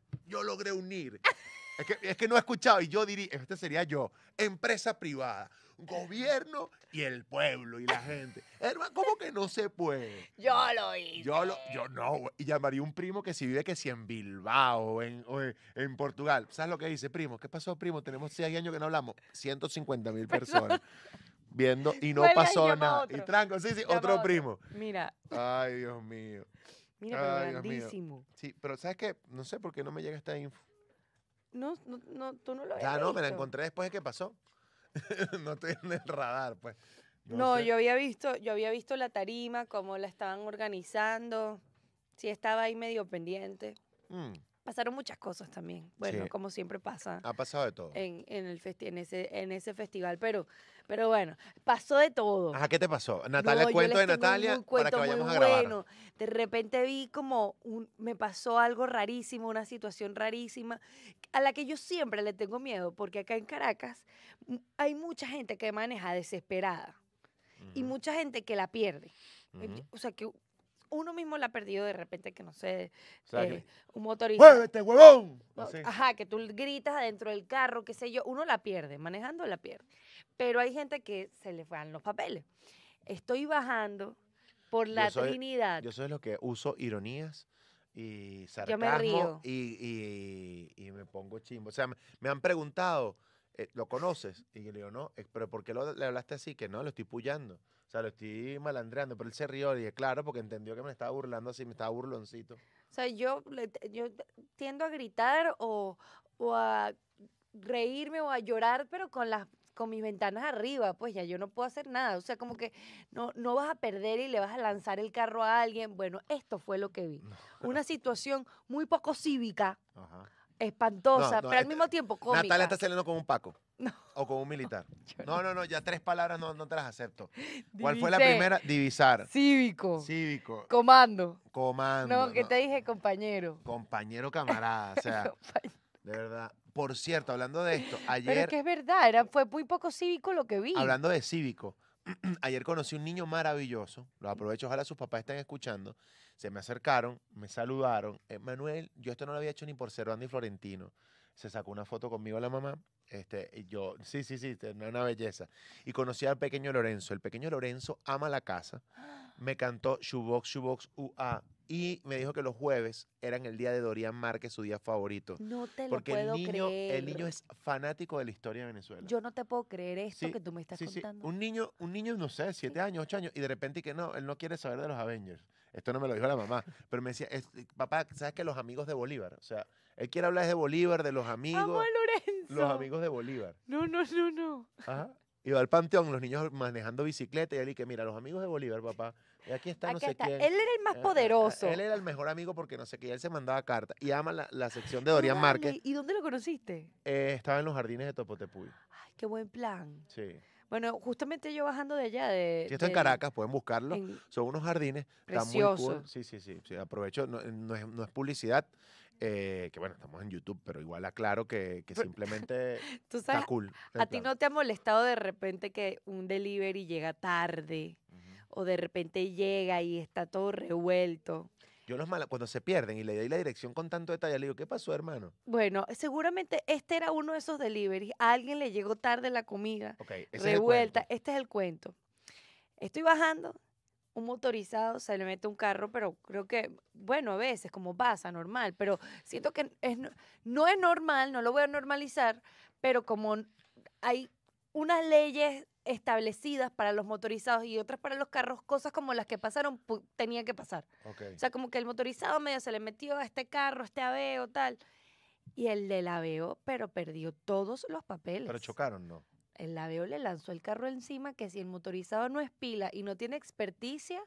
Es que no he escuchado y yo diría, este sería yo, empresa privada, gobierno y el pueblo y la gente. Hermano, ¿cómo que no se puede? Yo lo hice. Yo no, güey. Y llamaría un primo que si vive que si en Bilbao o en Portugal. ¿Sabes lo que dice, primo? ¿Qué pasó, primo? Tenemos 6 años que no hablamos. 150.000 personas viendo y no Cuelga y pasó llama a nada. otro. Y tranco, sí, Llama a otro otro. primo. Mira, Ay, Dios mío. mira, pero Ay, Dios mío. grandísimo. Sí, pero ¿sabes qué? No sé por qué no me llega esta info. No, tú no lo habías Ya no, me la visto. encontré después de que pasó. No estoy en el radar, pues. No, sé. yo había visto la tarima, cómo la estaban organizando. Sí, estaba ahí medio pendiente. Mm, Pasaron muchas cosas también. Bueno, Sí. como siempre pasa ha pasado de todo. en ese festival. Pero bueno, pasó de todo. Ajá, ¿qué te pasó? Natalia, No, yo cuento les de tengo un Natalia muy para que cuento muy vayamos a grabar. bueno. De repente vi como me pasó algo rarísimo, una situación rarísima, a la que yo siempre le tengo miedo, porque acá en Caracas hay mucha gente que maneja desesperada y Ujú, mucha gente que la pierde. ujú. O sea, que uno mismo la ha perdido de repente, que no sé, O sea, que- un motorista. ¡Muévete, huevón! No, Así. ajá, que tú gritas adentro del carro, qué sé yo, uno la pierde, manejando la pierde. Pero hay gente que se le van los papeles. Estoy bajando por la Trinidad. Yo soy de los que uso ironías y Yo sarcasmo me río. y me pongo chimbo. O sea, me han preguntado, ¿lo conoces? Y yo le digo, no, ¿pero por qué le hablaste así? Que no, lo estoy puyando. O sea, lo estoy malandreando. Pero él se rió y dije, claro, porque entendió que me estaba burlando así, me estaba burloncito. O sea, yo tiendo a gritar o a reírme o a llorar, pero con mis ventanas arriba, pues ya yo no puedo hacer nada. O sea, como que no vas a perder y le vas a lanzar el carro a alguien. Bueno, esto fue lo que vi. Una situación muy poco cívica, Ajá. espantosa, No, pero al mismo tiempo cómica. Natalia está saliendo con un Paco. No. O con un militar. Yo No, ya 3 palabras no te las acepto. ¿Cuál fue la Divisé. primera? Divisar. Cívico. Cívico. Comando. Comando. No, que te dije compañero. Compañero camarada. O sea, Compañero. de verdad. Por cierto, hablando de esto, Pero es ayer, que es verdad, fue muy poco cívico lo que vi. hablando de cívico, ayer conocí un niño maravilloso. Lo aprovecho, ojalá sus papás estén escuchando. Se me acercaron, me saludaron. Manuel, yo esto no lo había hecho ni por Cervando y Florentino. Se sacó una foto conmigo la mamá. Y yo, sí, una belleza. Y conocí al pequeño Lorenzo. El pequeño Lorenzo ama la casa. Me cantó Shoebox, UA. Y me dijo que los jueves eran el día de Dorian Márquez, su día favorito. No te lo Porque puedo creer. el niño es fanático de la historia de Venezuela. Yo no te puedo creer esto Sí, que tú me estás sí. contando. Un niño, no sé, 7 años, 8 años, y de repente que no, él no quiere saber de los Avengers. Esto no me lo dijo la mamá, pero me decía, papá, ¿sabes qué? Los amigos de Bolívar. O sea, él quiere hablar de Bolívar, de los Amo amigos, a Lorenzo. los amigos de Bolívar. No. Ajá. Iba al panteón, los niños manejando bicicleta, y él y que, mira, los amigos de Bolívar, papá, Y aquí está no Acá sé está. quién. Él era el más poderoso. Él era el mejor amigo porque no sé qué, y él se mandaba cartas. Y ama la sección de No, Dorian vale, Márquez. ¿y dónde lo conociste? Estaba en los jardines de Topotepuy. Ay, qué buen plan. Sí. Bueno, justamente yo bajando de allá, Si esto en Caracas, pueden buscarlo. en- Son unos jardines, están muy Precioso. cool. Sí, sí, sí, sí. Aprovecho, no es publicidad, que bueno, estamos en YouTube, pero igual aclaro que simplemente Tú está sabes, cool. el ¿a ti plan. no te ha molestado de repente que un delivery llega tarde o de repente llega y está todo revuelto? Yo cuando se pierden y le doy la dirección con tanto detalle, le digo, ¿qué pasó, hermano? Bueno, seguramente este era uno de esos deliveries. A alguien le llegó tarde la comida, Ok, ese es el revuelta. cuento. Este es el cuento. Estoy bajando, un motorizado se le mete un carro, pero creo que, bueno, a veces, como pasa, normal, pero siento que no es normal, no lo voy a normalizar, pero como hay unas leyes establecidas para los motorizados y otras para los carros, cosas como las que pasaron tenían que pasar. Ok. O sea, como que el motorizado medio se le metió a este carro, este Aveo, tal, y el del Aveo, pero perdió todos los papeles. Pero chocaron, ¿no? El Aveo le lanzó el carro encima que si el motorizado no es pila y no tiene experticia,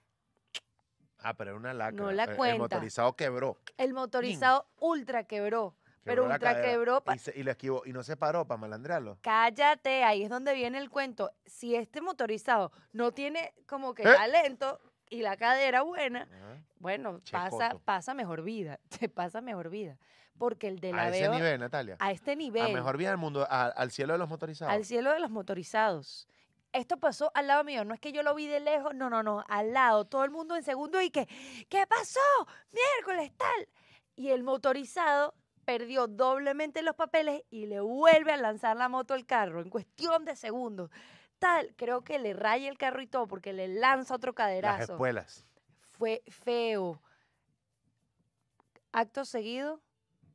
Ah, pero era una lacra. No la El cuenta. motorizado quebró. el motorizado ultra quebró. Pero la ultra cadera. quebró. Y lo esquivó. Y no se paró para malandrearlo. Cállate, ahí es donde viene el cuento. Si este motorizado no tiene como que ¿Eh? talento y la cadera buena, Ajá. bueno, Checoto. pasa mejor vida. Te pasa mejor vida. Porque el del A ese Aveo, nivel, Natalia. a este nivel, A mejor vida del mundo, al cielo de los motorizados. al cielo de los motorizados. Esto pasó al lado mío, no es que yo lo vi de lejos, no, al lado, todo el mundo en segundo y que, ¿qué pasó? Miércoles, tal. Y el motorizado perdió doblemente los papeles y le vuelve a lanzar la moto al carro en cuestión de segundos. Tal, creo que le raya el carro y todo porque le lanza otro Las caderazo. espuelas. Fue feo. Acto seguido,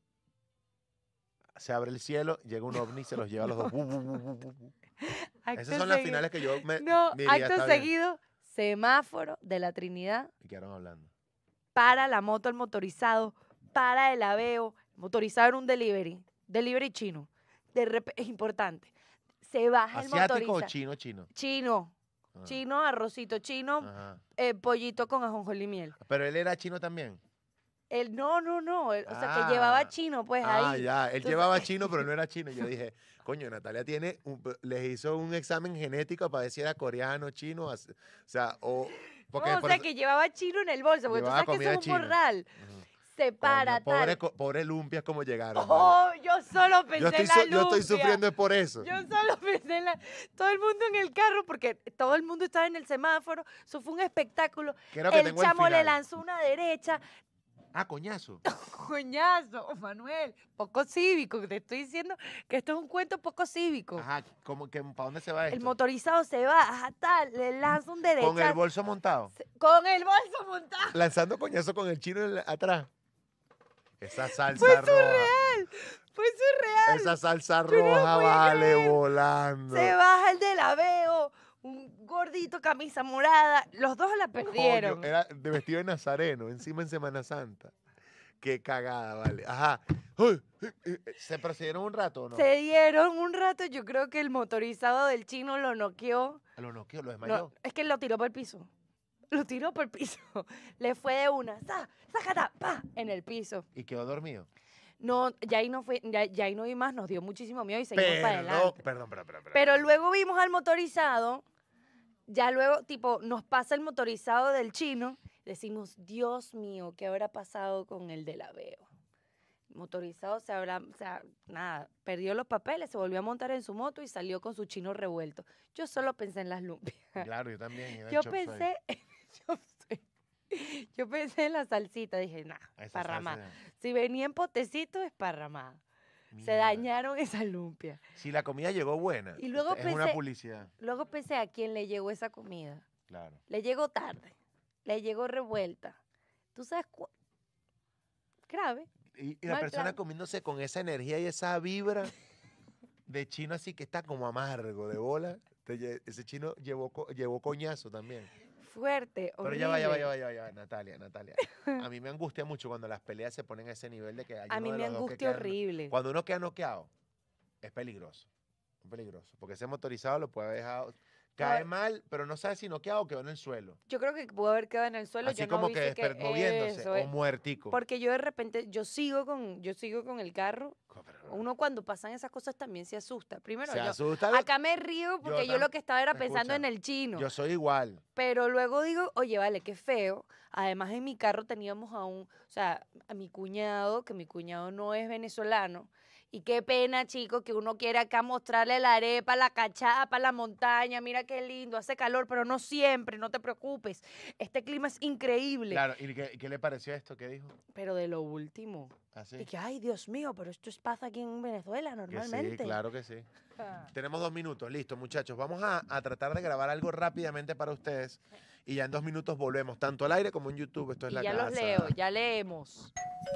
Se abre el cielo, llega un ovni y se los lleva a los dos. Bu, bu, bu, bu, bu, bu. acto Esas son las seguido. finales que yo me No, diría, acto está bien. seguido, semáforo de la Trinidad. Y quedaron hablando. Para la moto el motorizado, para el Aveo, el motorizado era un delivery chino. Es importante. Se baja el ¿Asiático o motorizado. chino, chino? Chino. Ah. Chino, arrocito chino, Ajá. pollito con ajonjolí y miel. Pero él era chino también. No, o sea, Ah. que llevaba chino, pues Ah, ahí. ya. Él Entonces, llevaba chino, pero no era chino. Yo dije, coño, Natalia les hizo un examen genético para ver si era coreano, chino, o sea, o... Porque no, o por sea, eso- que llevaba chino en el bolso, porque tú Llevaba sabes que eso comida es un china. morral. Ujú. Se para, Coño, tal. pobre Lumpias como llegaron. Oh, vale. yo solo pensé Yo estoy, en la yo estoy lumpia. sufriendo es por eso. Yo solo pensé en todo el mundo en el carro, porque todo el mundo estaba en el semáforo. Eso fue un espectáculo. Creo que El tengo el chamo le final. lanzó una derecha. Ah, coñazo. Coñazo, Manuel. Poco cívico. Te estoy diciendo que esto es un cuento poco cívico. Ajá, como que ¿para dónde se va esto? El motorizado se baja, tal, le lanza un derecha. Con el bolso montado. Con el bolso montado. Lanzando coñazo con el chino atrás. Esa salsa Fue roja. surreal. Fue surreal. Esa salsa Yo no lo roja podía vale creer. volando. Se baja el del Aveo, un gordito, camisa morada. Los dos la perdieron. Coño, era de vestido de nazareno, encima en Semana Santa. Qué cagada, vale. Ajá. Uy, ¿se procedieron un rato o no? Se dieron un rato, yo creo que el motorizado del chino lo noqueó. Lo noqueó, lo desmayó. No, es que lo tiró por el piso. Lo tiró por el piso. Le fue de una, sácata, pa, en el piso. Y quedó dormido. No, ya ahí no fue, ya ahí no vi más, nos dio muchísimo miedo y seguimos para adelante. Perdón. Pero luego vimos al motorizado, ya luego, tipo, nos pasa el motorizado del chino, decimos, Dios mío, ¿qué habrá pasado con el del Aveo? El motorizado nada, perdió los papeles, se volvió a montar en su moto y salió con su chino revuelto. Yo solo pensé en las lumpias. Claro, yo también. iba en Yo chop suey. pensé, yo pensé en la salsita, dije, nah, Esa esparramada. salsa Si venía en potecito, esparramada. Se Mierda. dañaron esas lumpias. Si la comida llegó buena, Y luego es una pensé- publicidad. Luego pensé a quién le llegó esa comida. Claro. Le llegó tarde, le llegó revuelta. ¿Tú sabes grave? Y la Mal persona plan. comiéndose con esa energía y esa vibra de chino así que está como amargo de bola. Ese chino llevó coñazo también. Fuerte, Pero horrible. ya va, Natalia. A mí me angustia mucho cuando las peleas se ponen a ese nivel de que hay A uno mí de me los dos que angustia queda- horrible. Cuando uno queda noqueado, es peligroso. Es peligroso. Porque ese motorizado lo puede haber dejado Cae mal, pero no sabe si noqueado o quedó en el suelo. Yo creo que pudo haber quedado en el suelo. Así yo no como vi que si moviéndose eso o es. muertico. Porque yo de repente, yo sigo con el carro. Pero- Uno cuando pasan esas cosas también se asusta. Primero, Se yo asusta. acá me río porque yo lo que estaba era pensando Escucha, en el chino. Yo soy igual. Pero luego digo, oye, vale, qué feo. Además, en mi carro teníamos o sea, a mi cuñado, que mi cuñado no es venezolano. Y qué pena, chicos, que uno quiere acá mostrarle la arepa, la cachapa, la montaña. Mira qué lindo, hace calor, pero no siempre, no te preocupes. Este clima es increíble. Claro, ¿y qué le pareció esto? ¿Qué dijo? Pero de lo último. ¿Así? Y que, ay, Dios mío, pero esto pasa aquí en Venezuela Que normalmente. sí, claro que sí. Ah. Tenemos 2 minutos, listo, muchachos. Vamos a tratar de grabar algo rápidamente para ustedes y ya en 2 minutos volvemos, tanto al aire como en YouTube. Esto es Y La ya Casa. los leo, ya leemos.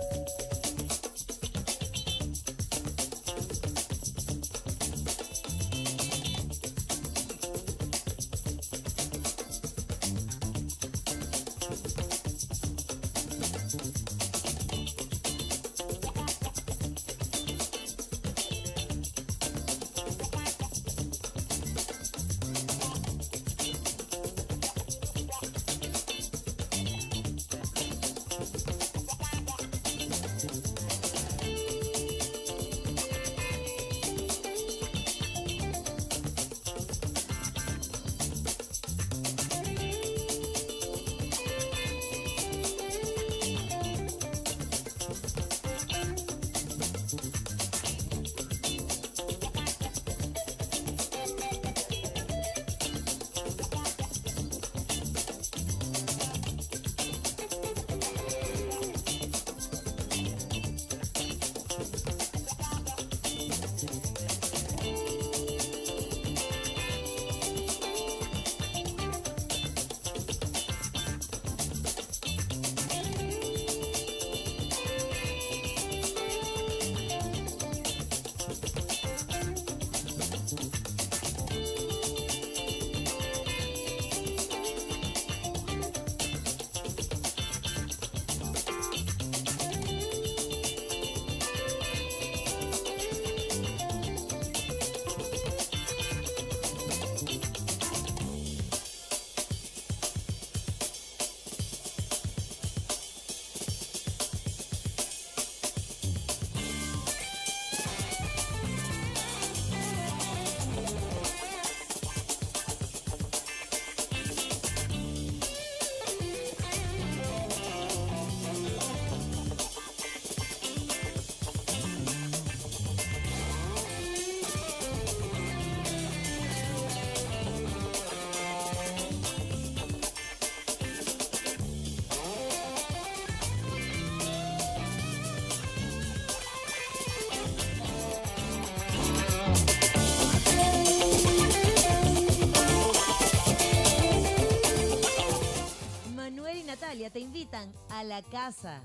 Te invitan a La Casa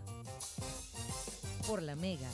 por La Mega.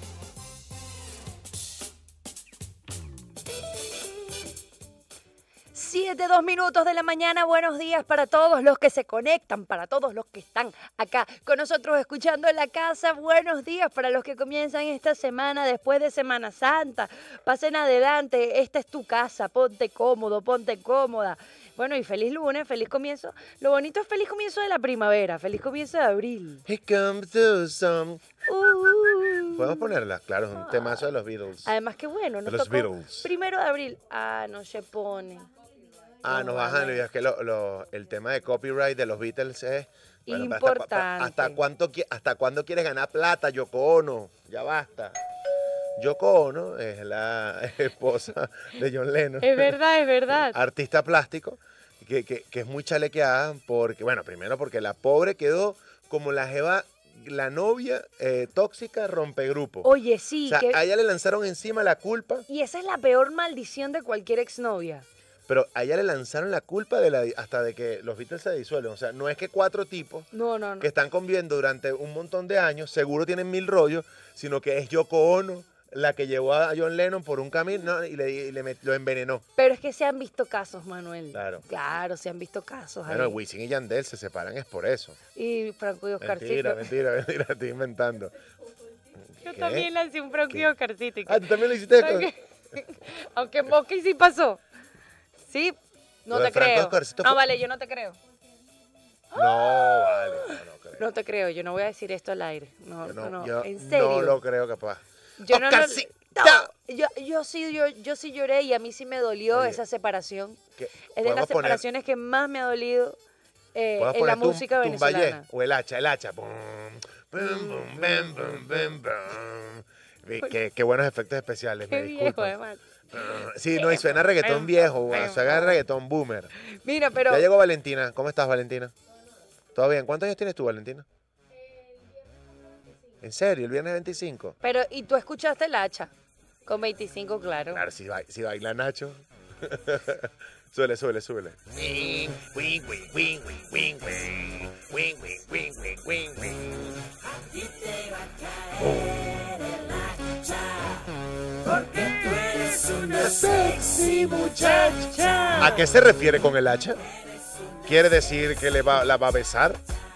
7:02 de la mañana, buenos días para todos los que se conectan, para todos los que están acá con nosotros escuchando en La Casa. Buenos días para los que comienzan esta semana después de Semana Santa. Pasen adelante, esta es tu casa, ponte cómodo, ponte cómoda. Bueno, y feliz lunes, feliz comienzo. Lo bonito es feliz comienzo de la primavera, feliz comienzo de abril. Here comes the sun. ¿Podemos ponerla? Claro, es un temazo de los Beatles. Además, qué bueno, De nos los tocó Beatles. 1 de abril. Ah, no se pone. Ah, nos bajan, es que el tema de copyright de los Beatles es... pero Importante. ¿Hasta cuándo quieres ganar plata, Yoko Ono? Ya basta. Yoko Ono es la esposa de John Lennon. Es verdad, es verdad. Artista plástico, que es muy chalequeada porque, bueno, primero porque la pobre quedó como la jeva, la novia tóxica rompegrupo. Oye, sí. O sea, que... a ella le lanzaron encima la culpa, Y esa es la peor maldición de cualquier exnovia. pero a ella le lanzaron la culpa hasta de que los Beatles se disuelven. O sea, no es que 4 tipos No, no, no. que están conviviendo durante un montón de años, seguro tienen 1000 rollos, sino que es Yoko Ono la que llevó a John Lennon por un camino y lo envenenó. Pero es que se han visto casos, Manuel. Claro. Claro, se han visto casos. Bueno, ahí. Wisin y Yandel se separan es por eso. Y Franco y Mentira, Oscarcito. mentira, estoy inventando. Yo ¿Qué? también lancé un Franco y Oscarcito. Ah, ¿tú también lo hiciste? Aunque Mosca sí pasó. Sí, No Lo te de Franco creo. Escarcito No, fue- vale, yo no te creo. No, vale, no creo. No te creo, yo no voy a decir esto al aire. No, Yo no, yo en serio. no lo creo capaz. Yo no, Oscarcito. yo sí lloré y a mí sí me dolió Oye, esa separación. ¿Qué? Es de ¿Podemos las poner- separaciones que más me ha dolido ¿podemos en la poner música Tumbayé venezolana. o el hacha? Bum, bum, bum, bum, bum, bum, bum. Qué buenos efectos especiales, Qué me viejo, disculpan. además. Sí, no, y suena reggaetón viejo, güey, suena reggaetón boomer. Mira, pero Ya llegó Valentina. ¿Cómo estás, Valentina? ¿Todo bien? ¿Cuántos años tienes tú, Valentina? ¿En serio? ¿El viernes 25? ¿y tú escuchaste el hacha? Con 25, claro. Claro, si baila Nacho. Súbele. ¿A qué se refiere con el hacha? ¿Quiere decir que la va a besar?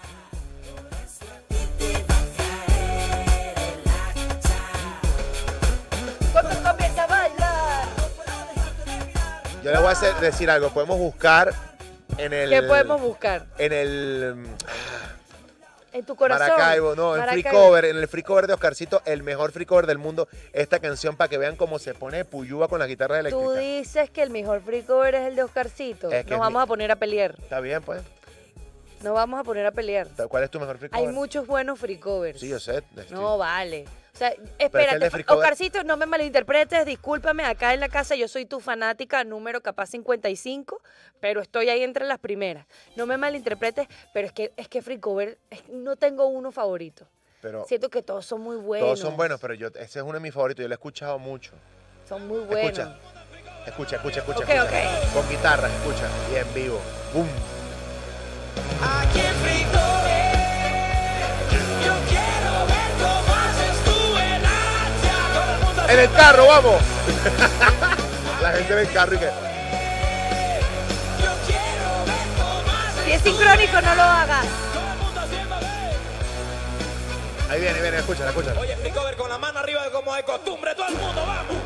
¿Cuándo comienza a bailar? Yo le voy a decir algo. Podemos buscar en el... ¿Qué podemos buscar? En el... En tu corazón. Maracaibo, no, en el free cover de Oscarcito, el mejor free cover del mundo, esta canción para que vean cómo se pone Puyúa con la guitarra Tú eléctrica. dices que el mejor free cover es el de Oscarcito. Es que Nos es vamos a poner a pelear. Está bien, pues. Nos vamos a poner a pelear. ¿Cuál es tu mejor free cover? Hay muchos buenos free covers. Sí, yo sé. No, vale. O sea, es que el espérate, de free cover- Oscarcito, no me malinterpretes, discúlpame, acá en la casa yo soy tu fanática número capaz 55, pero estoy ahí entre las primeras. No me malinterpretes, pero es que free cover, no tengo uno favorito. Pero Siento que todos son muy buenos. todos son buenos, pero ese es uno de mis favoritos. Yo lo he escuchado mucho. Son muy buenos. Escucha. Ok, ok. Con guitarra, escucha. Y en vivo. ¡Bum! Aquí en Fricover, yo quiero ver cómo haces tú el hacha. Todo el mundo ¡En el carro, vamos! La gente en el carro y que... yo quiero ver cómo haces Si es sincrónico, no lo hagas. todo el mundo haciendo bien. Ahí viene, escúchala. Oye, Fricover con la mano arriba como de costumbre, todo el mundo, vamos.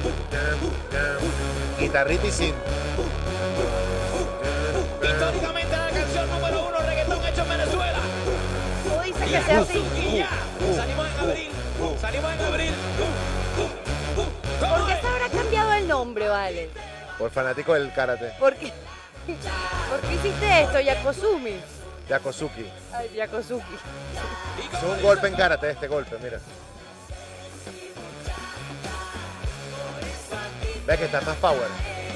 Guitarrita y sin. Históricamente la canción número 1 reggaetón hecho en Venezuela. Tú dices que sea así. Y ya, salimos en abril. ¿Cómo ¿Por qué es? se habrá cambiado el nombre, vale? Por fanático del karate. ¿Por qué hiciste esto, Yakozumi? Yakosuki. Ay, Yakosuki. Es un golpe en karate este golpe, mira. Ve que está más power.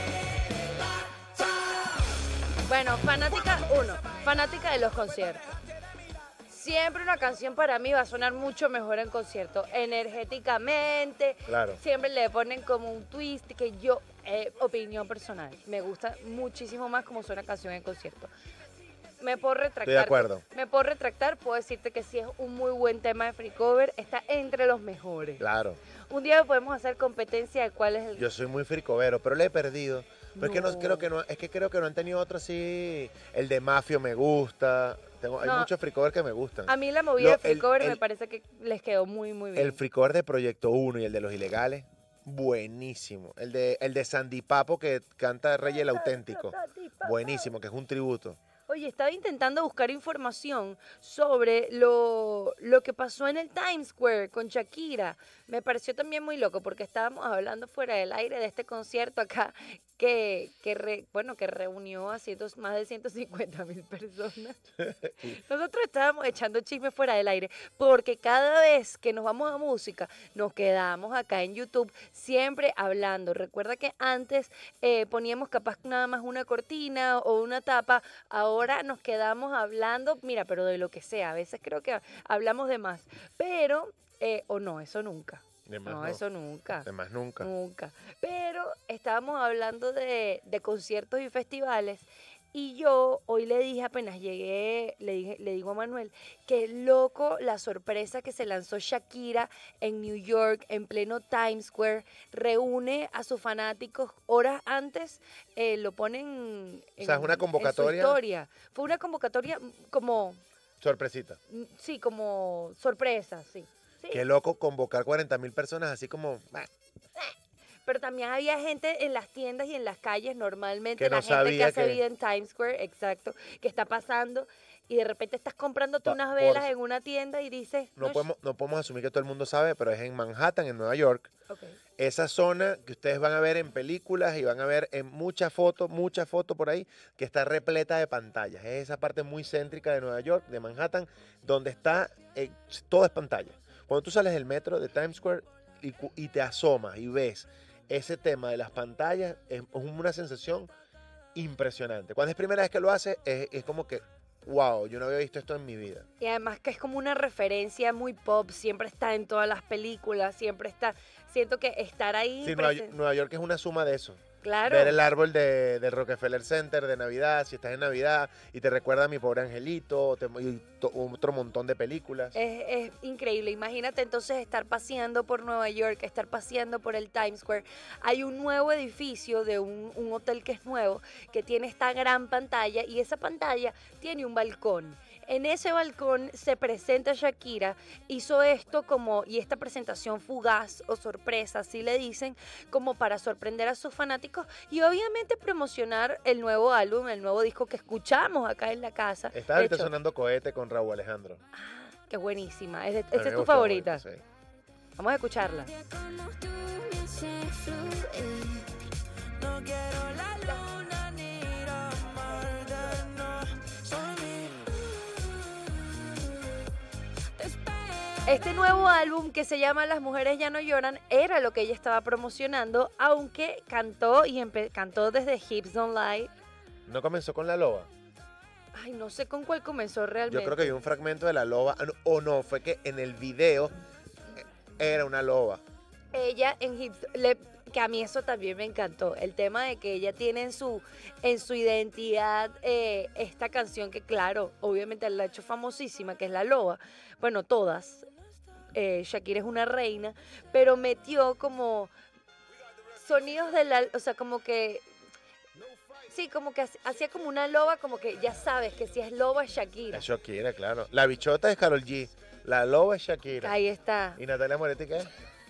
Bueno, fanática de los conciertos. Siempre una canción para mí va a sonar mucho mejor en concierto, energéticamente. Claro. Siempre le ponen como un twist que yo, opinión personal, me gusta muchísimo más como suena canción en concierto. Me puedo retractar. Estoy de acuerdo. Me puedo retractar, puedo decirte que sí es un muy buen tema de free cover, está entre los mejores. Claro. Un día podemos hacer competencia de cuál es el... Yo soy muy fricovero, pero le he perdido. Pero es que No. creo que no han tenido otro así. El de Mafio me gusta. Hay No. muchos fricovers que me gustan. A mí la movida de free El- cover el- me parece que les quedó muy, muy bien. El fricover de Proyecto 1 y el de Los Ilegales, buenísimo. El de Sandy Papo que canta Rey el Auténtico, buenísimo, que es un tributo. Oye, estaba intentando buscar información sobre lo que pasó en el Times Square con Shakira. Me pareció también muy loco porque estábamos hablando fuera del aire de este concierto acá que reunió a más de 150,000 personas. Nosotros estábamos echando chismes fuera del aire porque cada vez que nos vamos a música nos quedamos acá en YouTube siempre hablando. Recuerda que antes poníamos capaz nada más una cortina o una tapa, ahora nos quedamos hablando, mira, pero de lo que sea. A veces creo que hablamos de más, pero, o no, eso nunca. De más No, no. eso nunca. De más nunca. Nunca. Pero estábamos hablando de conciertos y festivales y yo hoy le dije, apenas llegué, le digo a Manuel, que loco la sorpresa que se lanzó Shakira en New York, en pleno Times Square, reúne a sus fanáticos horas antes, lo ponen O sea, es una convocatoria. en su historia. Fue una convocatoria como, Sorpresita. sí, como sorpresa, sí. Sí. Qué loco convocar 40,000 personas así como... pero también había gente en las tiendas y en las calles normalmente, Que no la gente que sabía hace que- vida en Times Square, exacto, que está pasando y de repente estás comprándote Pa- unas por- velas en una tienda y dices, No podemos asumir que todo el mundo sabe, pero es en Manhattan, en Nueva York. ok. Esa zona que ustedes van a ver en películas y van a ver en muchas fotos por ahí, que está repleta de pantallas. Es esa parte muy céntrica de Nueva York, de Manhattan, donde está, todo es pantalla. Cuando tú sales del metro de Times Square y te asomas y ves ese tema de las pantallas, es una sensación impresionante. Cuando es primera vez que lo haces, es como que, wow, yo no había visto esto en mi vida. Y además que es como una referencia muy pop, siempre está en todas las películas, siempre está, siento que estar ahí, Sí, presen- Nueva York es una suma de eso. claro, Ver el árbol del Rockefeller Center de Navidad, si estás en Navidad, y te recuerda a Mi Pobre Angelito, y otro montón de películas. es increíble. Imagínate entonces estar paseando por Nueva York, estar paseando por el Times Square. Hay un nuevo edificio de un hotel que es nuevo, que tiene esta gran pantalla y esa pantalla tiene un balcón. En ese balcón se presenta Shakira, hizo esto como, y esta presentación fugaz o sorpresa, así le dicen, como para sorprender a sus fanáticos y obviamente promocionar el nuevo álbum, el nuevo disco que escuchamos acá en la casa. Está De ahorita hecho, sonando Cohete con Raúl Alejandro. qué buenísima. A mí Esa me es tu gustó favorita. mucho, sí. Vamos a escucharla. Como tú me haces fluir. No quiero la luna ni la muerte, no. Soy mi. Este nuevo álbum que se llama Las mujeres ya no lloran era lo que ella estaba promocionando, aunque cantó y cantó desde Hips Don't Lie. ¿No comenzó con La Loba? Ay, no sé con cuál comenzó realmente. Yo creo que vi un fragmento de La Loba, o no, fue que en el video era una loba. Ella en Hips, que a mí eso también me encantó, el tema de que ella tiene en su identidad esta canción que claro, obviamente la ha hecho famosísima, que es La Loba, bueno, todas, Shakira es una reina, pero metió como sonidos de la, o sea, como que, sí, como que hacía como una loba, como que ya sabes que si es loba es Shakira. Es Shakira, claro. La bichota es Karol G. La loba es Shakira. Ahí está. ¿Y Natalia Moretti qué?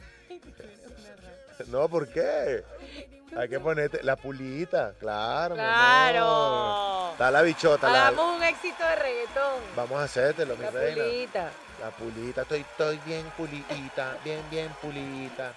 No, ¿por qué? Hay que ponerte la pulita, claro. mi amor. Claro. Está la bichota. Hagamos un éxito de reggaetón. Vamos a hacértelo, mi La reina. pulita. La pulita, estoy bien pulita, bien pulita.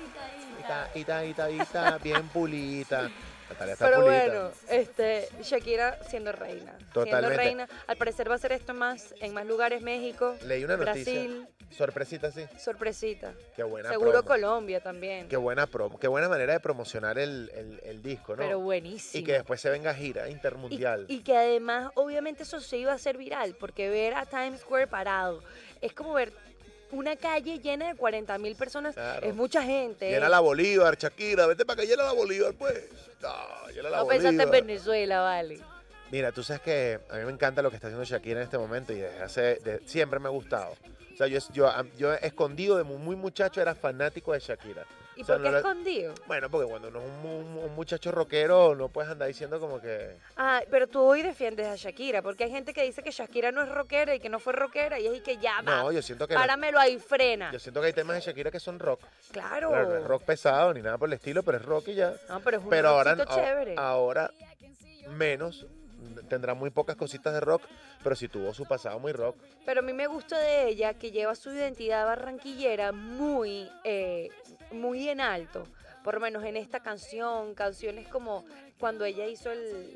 Ita, bien pulita. Natalia está Pero pulita. bueno, Shakira siendo reina. Siendo Totalmente. reina. Al parecer va a hacer esto en más lugares, México, Leí una noticia. Brasil, Sorpresita, sí. sorpresita. Qué buena Seguro promo. Colombia también. Qué buena promo. Qué buena manera de promocionar el disco, ¿no? Pero buenísimo. Y que después se venga gira intermundial. Y que además, obviamente, eso se iba a hacer viral, porque ver a Times Square parado es como ver una calle llena de 40.000 personas. Claro. Es mucha gente. Llena la Bolívar, Shakira, vete para que llena la Bolívar, pues. No, llena la No Bolívar. pensaste en Venezuela, vale. Mira, tú sabes que a mí me encanta lo que está haciendo Shakira en este momento y siempre me ha gustado. O sea, yo escondido de muy muchacho era fanático de Shakira. ¿Y O sea, por qué no era- escondido? Bueno, porque cuando uno es un muchacho rockero no puedes andar diciendo como que... Ah, pero tú hoy defiendes a Shakira, porque hay gente que dice que Shakira no es rockera y que no fue rockera y es y que ya va. No, yo siento que... Páramelo ahí, frena. Yo siento que hay temas de Shakira que son rock. Claro. Claro, no es rock pesado ni nada por el estilo, pero es rock y ya. No, pero es un Pero ahora, rockcito chévere. ahora menos, tendrá muy pocas cositas de rock, pero sí tuvo su pasado muy rock. Pero a mí me gusta de ella que lleva su identidad barranquillera muy en alto. Por lo menos en esta canciones como cuando ella hizo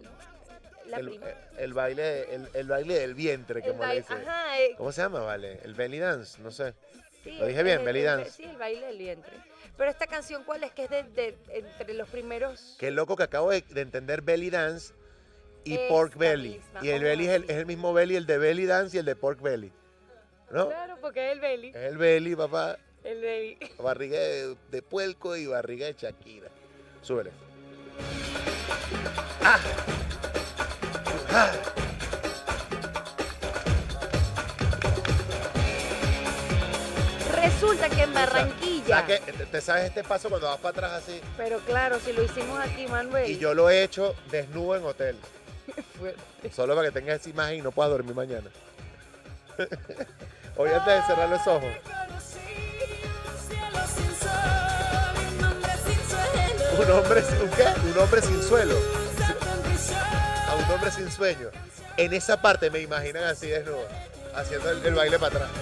El baile del vientre, que molesta. Ajá, ¿Cómo se llama, vale? El belly dance, no sé. sí, Lo dije bien, belly dance. Sí, el baile del vientre. Pero esta canción, ¿cuál es? Que es de entre los primeros... Qué loco que acabo de entender belly dance y Esta pork belly. misma, Y el oh, belly sí. es el mismo belly, el de belly dance y el de pork belly. ¿No? Claro, porque es el belly. Es el belly, papá. El belly. Barriga de puerco y barriga de Shakira. Súbele. ¡Ah! ¡Ah! Resulta que en O Barranquilla... sea que te sabes este paso cuando vas para atrás así. Pero claro, si lo hicimos aquí, Manuel. Y yo lo he hecho desnudo en hotel. Fuerte. Solo para que tengas esa imagen y no puedas dormir mañana. Hoy antes de cerrar los ojos. Conocí un cielo sin sol, un hombre sin sueño. Un hombre, ¿un qué? Un hombre sin suelo. A un hombre sin sueño. En esa parte me imaginan así desnudo, haciendo el baile para atrás.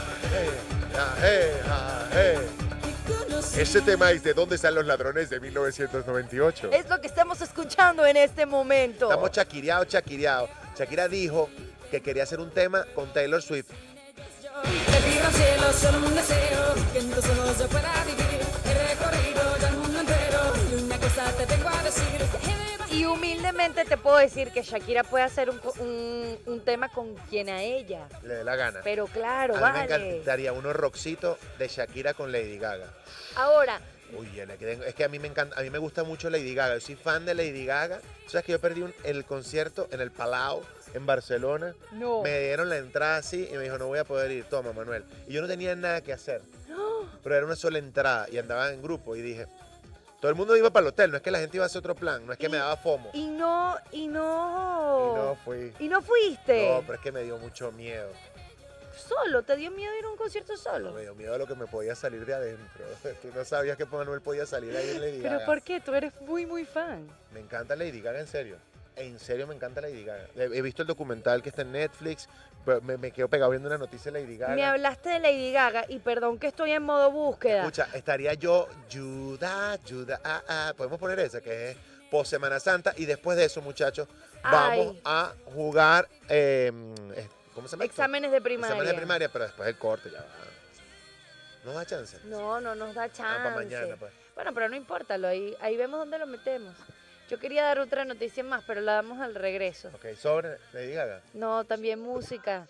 Ese tema es ¿De dónde están los ladrones? De 1998. Es lo que estamos escuchando en este momento. Estamos chaquireados. Shakira dijo que quería hacer un tema con Taylor Swift. Te pido al cielo solo un deseo, que en tus ojos yo pueda vivir. He recorrido ya el mundo entero y una cosa te tengo a decir. Y humildemente te puedo decir que Shakira puede hacer un tema con quien a ella. Le dé la gana. Pero claro, A mí me vale. encantaría unos rockcitos de Shakira con Lady Gaga. Ahora, Uy, es que a mí me encanta, a mí me gusta mucho Lady Gaga. Yo soy fan de Lady Gaga. ¿Tú sabes que yo perdí el concierto en el Palau en Barcelona? no. Me dieron la entrada así y me dijo, no voy a poder ir, toma, Manuel. Y yo no tenía nada que hacer. Pero era una sola entrada y andaba en grupo y dije, todo el mundo iba para el hotel, no es que la gente iba a hacer otro plan, no es que me daba fomo. Y no. Y no fui. ¿Y no fuiste? No, pero es que me dio mucho miedo. ¿Solo? ¿Te dio miedo ir a un concierto Me solo? dio miedo a lo que me podía salir de adentro. Tú no sabías que Manuel podía salir ahí en Lady Gaga. ¿Pero por qué? Tú eres muy, muy fan. Me encanta Lady Gaga, en serio. En serio me encanta Lady Gaga. He visto el documental que está en Netflix, pero me quedo pegado viendo una noticia de Lady Gaga. Me hablaste de Lady Gaga y perdón que estoy en modo búsqueda. Escucha, estaría yo, Juda, podemos poner esa, que es post Semana Santa, y después de eso, muchachos, vamos Ay. a jugar, ¿cómo se llama esto? Exámenes de primaria. Exámenes de primaria, pero después del corte ya va. ¿No da chance? No nos da chance. para mañana, pues. Bueno, pero no importa, ahí vemos dónde lo metemos. Yo quería dar otra noticia más, pero la damos al regreso. Ok, sobre Lady Gaga. No, también música.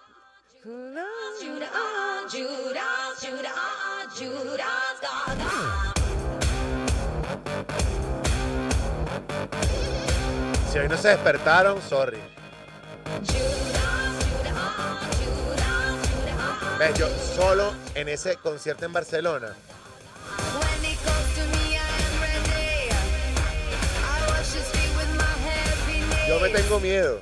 Si hoy no se despertaron, sorry. Ves, yo solo en ese concierto en Barcelona. Yo me tengo miedo.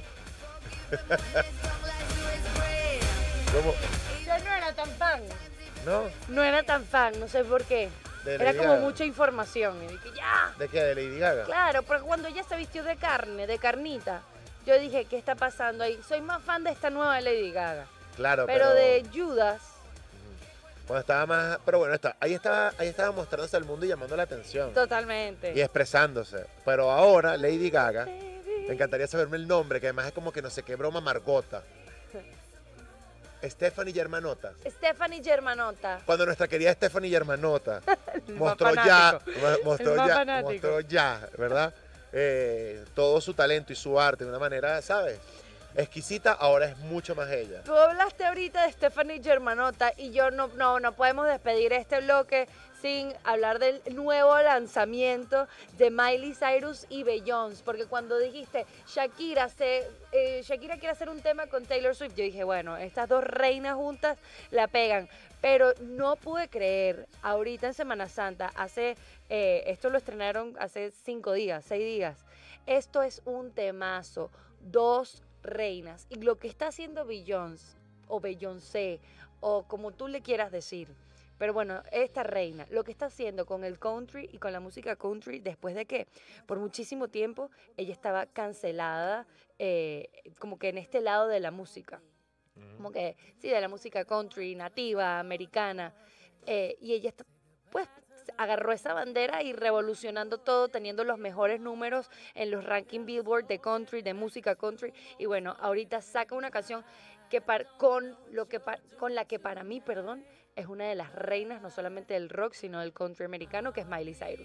¿Cómo? Yo no era tan fan. ¿No? No era tan fan, no sé por qué. De Era Lady como Gaga. mucha información. Y dije, ya. ¿De qué? ¿De Lady Gaga? Claro, porque cuando ella se vistió de carne, de carnita, yo dije, ¿qué está pasando ahí? Soy más fan de esta nueva Lady Gaga. Claro, Pero de Judas, cuando estaba más... Pero bueno, ahí estaba mostrándose al mundo y llamando la atención. totalmente. Y expresándose. Pero ahora, Lady Gaga, me encantaría saberme el nombre, que además es como que no sé qué broma, Margota. Stephanie Germanota. Stephanie Germanota. Cuando nuestra querida Stephanie Germanota El mostró más fanático. mostró El más ya, fanático. mostró ya, ¿verdad? Todo su talento y su arte de una manera, ¿sabes? Exquisita, ahora es mucho más ella. Tú hablaste ahorita de Stephanie Germanota y yo no podemos despedir este bloque sin hablar del nuevo lanzamiento de Miley Cyrus y Beyoncé, porque cuando dijiste Shakira quiere hacer un tema con Taylor Swift, yo dije, bueno, estas dos reinas juntas la pegan, pero no pude creer, ahorita en Semana Santa, esto lo estrenaron hace 6 días, esto es un temazo, dos reinas, y lo que está haciendo Beyoncé, o como tú le quieras decir, pero bueno, esta reina, lo que está haciendo con el country y con la música country, después de que por muchísimo tiempo ella estaba cancelada, como que en este lado de la música, como que, sí, de la música country, nativa, americana, y ella pues agarró esa bandera y revolucionando todo, teniendo los mejores números en los rankings Billboard de country, de música country, y bueno, ahorita saca una canción que con la que para mí, es una de las reinas no solamente del rock, sino del country americano, que es Miley Cyrus.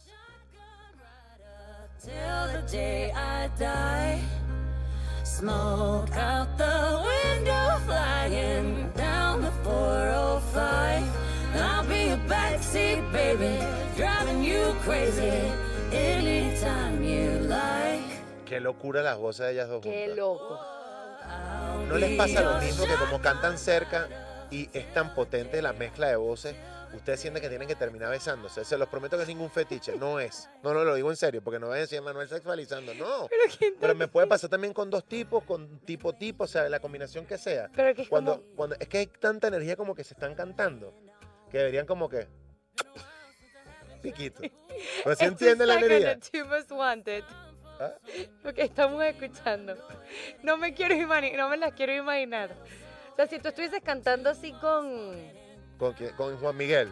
Till the day I die, smoke out the window, flying down the 405. I'll be a backseat baby, driving you crazy anytime you like. Qué locura las voces de ellas dos Qué juntas. loco. ¿No les pasa lo mismo que como cantan cerca y es tan potente la mezcla de voces, ustedes sienten que tienen que terminar besándose? Se los prometo que es ningún fetiche, no es. No, lo digo en serio, porque no vayan a decir Manuel sexualizando, no. Pero me puede pasar también con dos tipos, con tipo, o sea, la combinación que sea. Pero que es cuando es que hay tanta energía como que se están cantando, que deberían como que... Piquito. Pero sí entiende la alegría. Two Most Wanted. ¿Ah? Lo que estamos escuchando. No me las quiero imaginar. O sea, si tú estuvieses cantando así con... Con Juan Miguel.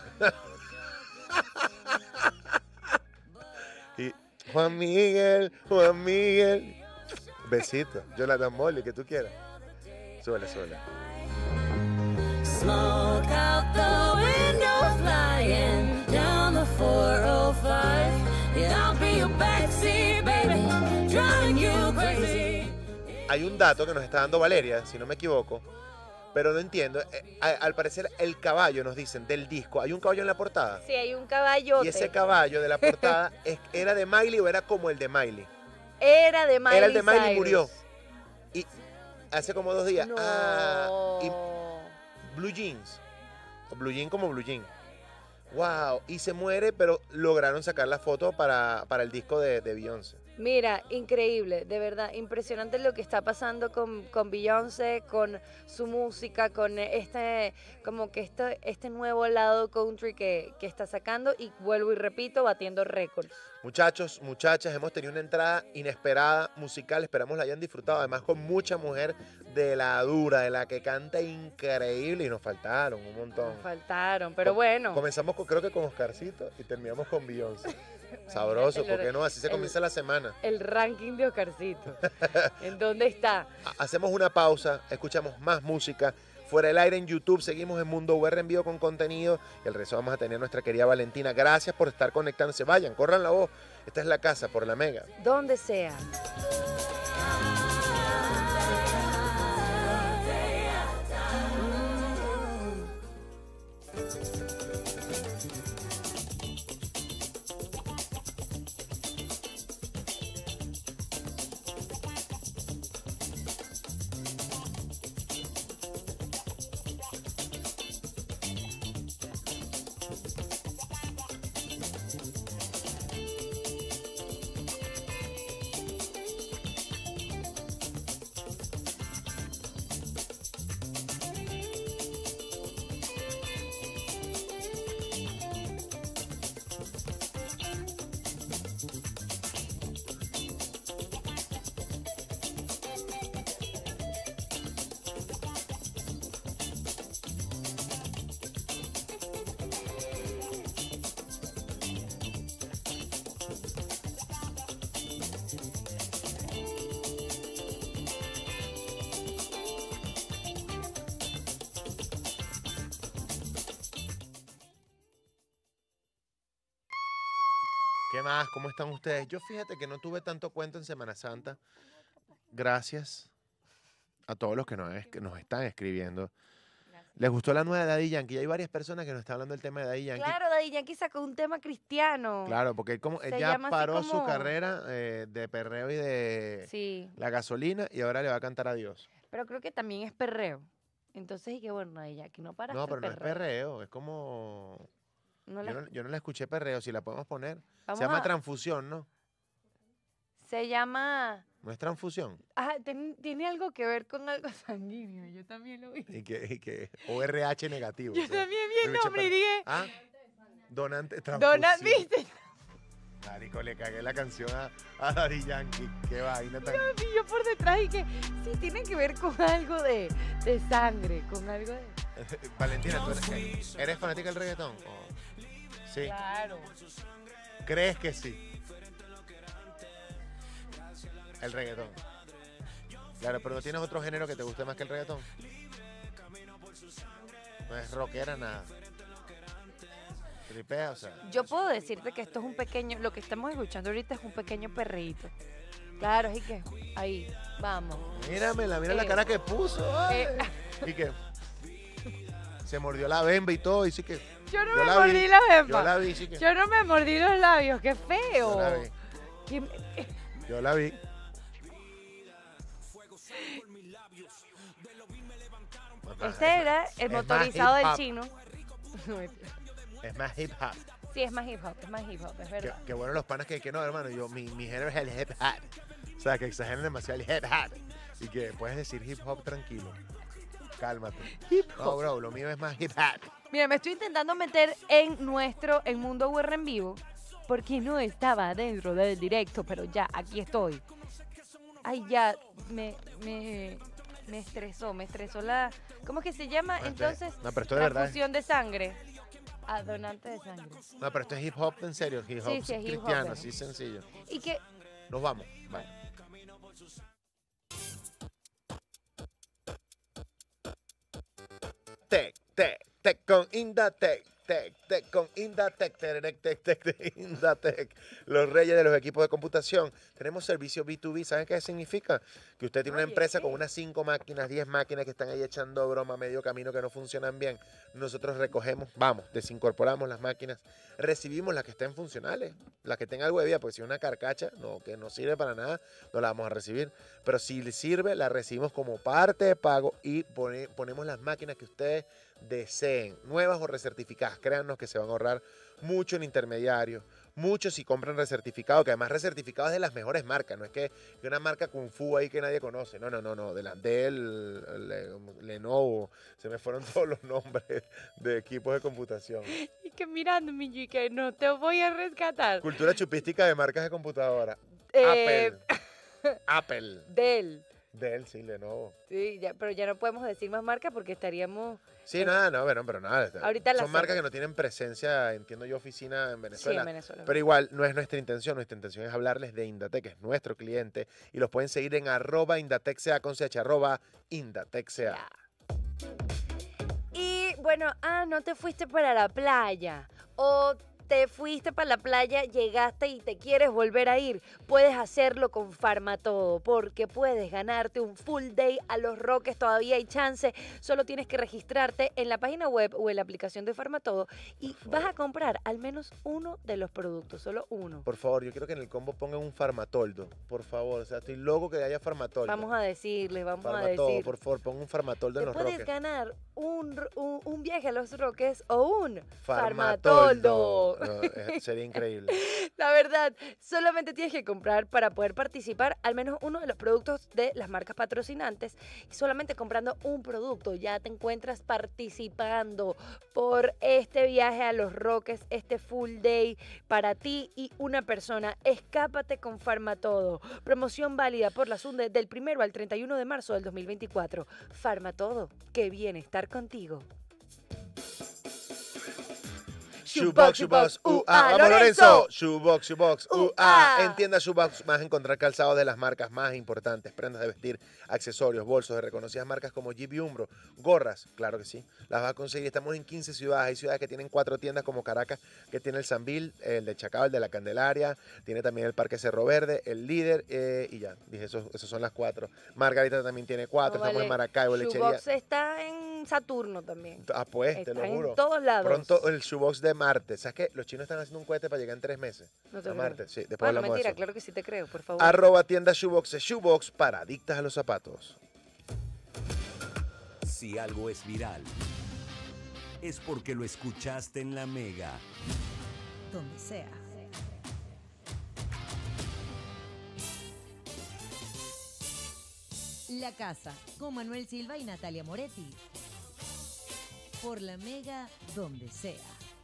Y Juan Miguel. Besito. Jonathan Molly, que tú quieras. Súbele. Smoke out the window, flying down the 405. Yeah, I'll be your backseat, baby, driving you crazy. Hay un dato que nos está dando Valeria, si no me equivoco, pero no entiendo. Al parecer, el caballo, nos dicen, del disco. ¿Hay un caballo en la portada? Sí, hay un caballote. Y ese caballo de la portada, ¿era de Miley o era como el de Miley? Era de Miley Era el de Miley, Cyrus. murió. Y hace como 2 días. No. Y Blue Jeans. O Blue Jean como Blue Jean. Wow. Y se muere, pero lograron sacar la foto para el disco de Beyoncé. Mira, increíble, de verdad, impresionante lo que está pasando con Beyoncé, con su música, con este nuevo lado country que está sacando y vuelvo y repito, batiendo récords. Muchachos, muchachas, hemos tenido una entrada inesperada musical, esperamos la hayan disfrutado, además con mucha mujer de la dura, de la que canta increíble y nos faltaron un montón. Faltaron, pero bueno. Comenzamos creo que con Oscarcito y terminamos con Beyoncé. Sabroso, ¿por qué no? Así se comienza la semana. El ranking de Oscarcito. ¿En dónde está? Hacemos una pausa, escuchamos más música. Fuera del aire en YouTube, seguimos en Mundo UR en vivo con contenido. Y el resto vamos a tener a nuestra querida Valentina. Gracias por estar conectándose. Vayan, corran la voz. Esta es la casa por la Mega. Donde sea. ¿Qué más? ¿Cómo están ustedes? Yo fíjate que no tuve tanto cuento en Semana Santa. Gracias a todos los que nos están escribiendo. ¿Les gustó la nueva de Daddy Yankee? Hay varias personas que nos están hablando del tema de Daddy Yankee. Claro, Daddy Yankee sacó un tema cristiano. Claro, porque él Se ya llama así paró su como- carrera de perreo y de Sí, la gasolina y ahora le va a cantar a Dios. pero creo que también es perreo. Entonces, y que bueno, Daddy Yankee, no paraste No, pero no es perreo. perreo, es como... No la- Yo no la escuché perreo, si la podemos poner. Vamos Se llama a- transfusión, ¿no? Se llama... ¿No es transfusión? Ah, tiene algo que ver con algo sanguíneo. Yo también lo vi. O RH negativo. Yo o sea, también vi el escuché nombre y perreo. dije... ¿Ah? Donante transfusión. Dona, ¿viste? Marico, le cagué la canción a Daddy Yankee. Qué vaina tan... Y yo por detrás y que sí, tiene que ver con algo de sangre, con algo de... Valentina, ¿tú eres fanática del reggaetón? Sí. Claro. ¿Crees que sí? El reggaetón. Claro, pero no tienes otro género que te guste más que el reggaetón. No es rockera nada. Tripea, o sea. Yo puedo decirte que esto es un pequeño, lo que estamos escuchando ahorita es un pequeño perreíto. Claro, así que ahí, vamos. Mira la cara que puso. Eh, Y que se mordió la bemba y todo. Y sí que. yo no Yo me la mordí vi, la bemba. Yo la vi, sí que. Yo no me mordí los labios, qué feo. Yo la vi. ¿Quién- Yo la vi. Este era el Es más motorizado hip del hop. chino. Es más hip hop. Sí, es más hip hop, es verdad. Qué bueno los panas que no, hermano. Mi género es el hip hop. O sea, que exageran demasiado el hip hop. Y que puedes decir hip hop tranquilo. Cálmate. Hip No, hop. bro, lo mío es más hip hop. Mira, me estoy intentando meter en Mundo UR en vivo, porque no estaba dentro del directo, pero ya, aquí estoy. Ay, ya, me estresó la... ¿Cómo es que se llama entonces? No, pero esto de verdad es- Transfusión de sangre. Donante de sangre. No, pero esto es hip hop en serio, hip hop Sí, sí, es hip hop, cristiano, ¿eh? así sencillo. Y que... Nos vamos. Vale. Tec con Indatec. Tec con Indatec. Tec, Indatec. Los reyes de los equipos de computación. Tenemos servicio B2B. ¿Saben qué significa? Que usted tiene una Oye, empresa ¿qué? con unas 5 máquinas, 10 máquinas que están ahí echando broma a medio camino que no funcionan bien. Nosotros recogemos, vamos, desincorporamos las máquinas, recibimos las que estén funcionales, las que tengan algo de vida, porque si es una carcacha que no sirve para nada, no la vamos a recibir. Pero si le sirve, la recibimos como parte de pago y ponemos las máquinas que ustedes deseen, nuevas o recertificadas. Créannos que se van a ahorrar mucho en intermediarios, mucho si compran recertificado, que además recertificado es de las mejores marcas, no es que una marca Kung Fu ahí que nadie conoce, no, de la Dell, Lenovo, se me fueron todos los nombres de equipos de computación. Y que mirándome, y que no te voy a rescatar. Cultura chupística de marcas de computadora. Eh, Apple. Dell, sí, Lenovo. Sí, ya, pero ya no podemos decir más marcas porque estaríamos... Sí, nada, no, bueno, pero nada. Ahorita la son marcas hacemos. que no tienen presencia, entiendo yo, oficina en Venezuela. Sí, en Venezuela. Pero igual, no es nuestra intención. Nuestra intención es hablarles de Indatec, que es nuestro cliente. Y los pueden seguir en @IndatecSA con CH, @IndatecSA. Y bueno, no te fuiste para la playa. O te fuiste para la playa, llegaste y te quieres volver a ir. Puedes hacerlo con Farmatodo, porque puedes ganarte un full day a Los Roques. Todavía hay chance. Solo tienes que registrarte en la página web o en la aplicación de Farmatodo y vas a comprar al menos uno de los productos, solo uno. Por favor, yo quiero que en el combo pongan un farmatoldo. Por favor, o sea, estoy loco que haya farmatoldo. Vamos a decirles, vamos a Farmatodo, decir. por favor, pon un farmatoldo en Te Los puedes Roques. ganar un viaje a Los Roques o un Farmatoldo. Farmatoldo. No, sería increíble. La verdad, solamente tienes que comprar para poder participar al menos uno de los productos de las marcas patrocinantes. Y solamente comprando un producto ya te encuentras participando por este viaje a Los Roques, este full day para ti y una persona. Escápate con Farmatodo. Promoción válida por la SUNDE del 1 al 31 de marzo del 2024. Farmatodo, qué bien estar contigo. Shoebox, Shoebox, ¡Vamos, Lorenzo! Shoebox, Shoebox, En tienda Shoebox vas a encontrar calzados de las marcas más importantes, prendas de vestir, accesorios, bolsos de reconocidas marcas como Jeep y Umbro, gorras, claro que sí, las vas a conseguir. Estamos en 15 ciudades, hay ciudades que tienen 4 tiendas como Caracas, que tiene el Sambil, el de Chacao, el de la Candelaria, tiene también el Parque Cerro Verde, el Líder, y ya, dije, esos son las 4. Margarita también tiene 4, estamos en Maracaibo, Lechería. Shoebox está en Saturno también. Pues, te Está lo en juro. todos lados. Pronto el Shoebox de Marte. ¿Sabes qué? Los chinos están haciendo un cohete para llegar en 3 meses. No te a creo. Marte, sí. Después Bueno, hablamos mentira, de eso. claro que sí te creo, por favor. @tienda Shoebox, Shoebox para adictas a los zapatos. Si algo es viral, es porque lo escuchaste en La Mega. Donde sea. La Casa, con Manuel Silva y Natalia Moretti. Por La Mega, donde sea.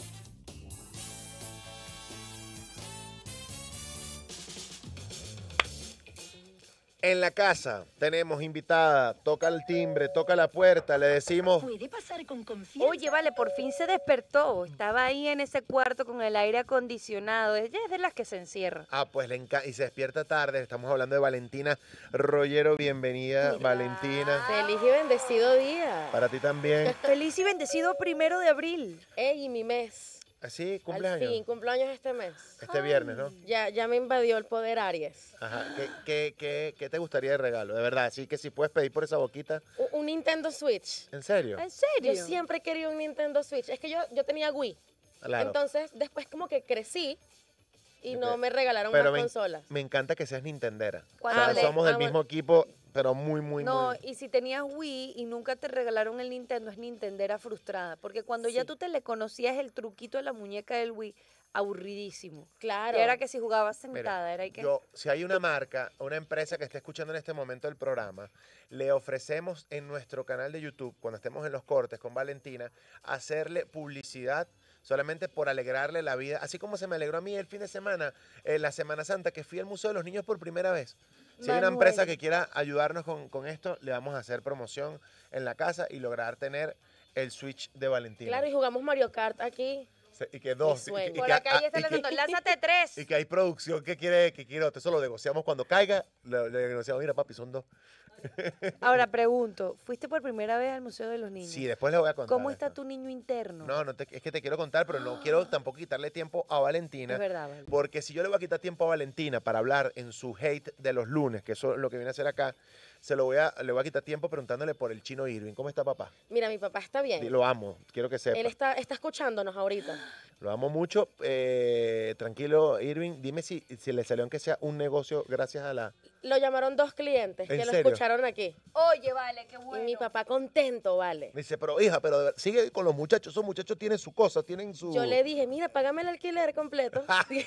En la casa tenemos invitada, toca el timbre, toca la puerta, le decimos, Puede pasar con confianza. Oye, vale, por fin se despertó. Estaba ahí en ese cuarto con el aire acondicionado. Ella es de las que se encierra. pues le encanta, y se despierta tarde. Estamos hablando de Valentina Rollero, bienvenida, Valentina. Feliz y bendecido día. Para ti también. Feliz y bendecido 1 de abril. Ey, y mi mes. ¿Así? Al ¿Cumpleaños? fin, cumpleaños este mes. Este viernes, ¿no? Ya me invadió el poder Aries. Ajá. ¿Qué te gustaría de regalo? De verdad, así que si puedes pedir por esa boquita. Un Nintendo Switch. ¿En serio? ¿En serio? Yo siempre he querido un Nintendo Switch. Es que yo tenía Wii. Claro. Entonces, después como que crecí y no Ok. me regalaron Pero más consolas. me encanta que seas nintendera. O Cuando sea, le- somos del bueno. mismo equipo, pero muy. No, y si tenías Wii y nunca te regalaron el Nintendo, es Nintendera frustrada. Porque cuando ya Sí. tú te le conocías el truquito de la muñeca del Wii, aburridísimo. Claro. Y era que si jugabas Mira, sentada, era que... si hay una marca, una empresa que esté escuchando en este momento el programa, le ofrecemos en nuestro canal de YouTube, cuando estemos en los cortes con Valentina, hacerle publicidad solamente por alegrarle la vida, así como se me alegró a mí el fin de semana, la Semana Santa, que fui al Museo de los Niños por primera vez. Si hay una Manuel. empresa que quiera ayudarnos con esto, le vamos a hacer promoción en la casa y lograr tener el Switch de Valentina. Claro, y jugamos Mario Kart aquí. Y que dos. Mi sueño. y Por que- acá ya y está que- lanzando. Lánzate 3. y que hay producción que quiere otro. Eso lo negociamos cuando caiga. Le negociamos, mira, papi, son 2. Ahora pregunto, ¿fuiste por primera vez al Museo de los Niños? Sí, después les voy a contar. ¿Cómo está esto. tu niño interno? No, es que te quiero contar, pero no quiero tampoco quitarle tiempo a Valentina. Es verdad, Val. Porque si yo le voy a quitar tiempo a Valentina para hablar en su hate de los lunes, que eso es lo que viene a hacer acá, le voy a quitar tiempo preguntándole por el chino Irving. ¿Cómo está papá? Mira, mi papá está bien. Lo amo, quiero que sepa. Él está escuchándonos ahorita. Lo amo mucho. Tranquilo, Irving, dime si le salió aunque sea un negocio gracias a la... Lo llamaron 2 clientes ¿En que lo serio? escucharon aquí. Oye, vale, qué Y bueno. mi papá contento, vale. Me dice, pero hija, pero de verdad, sigue con los muchachos. Esos muchachos tienen su cosa, tienen su... Yo le dije, mira, págame el alquiler completo.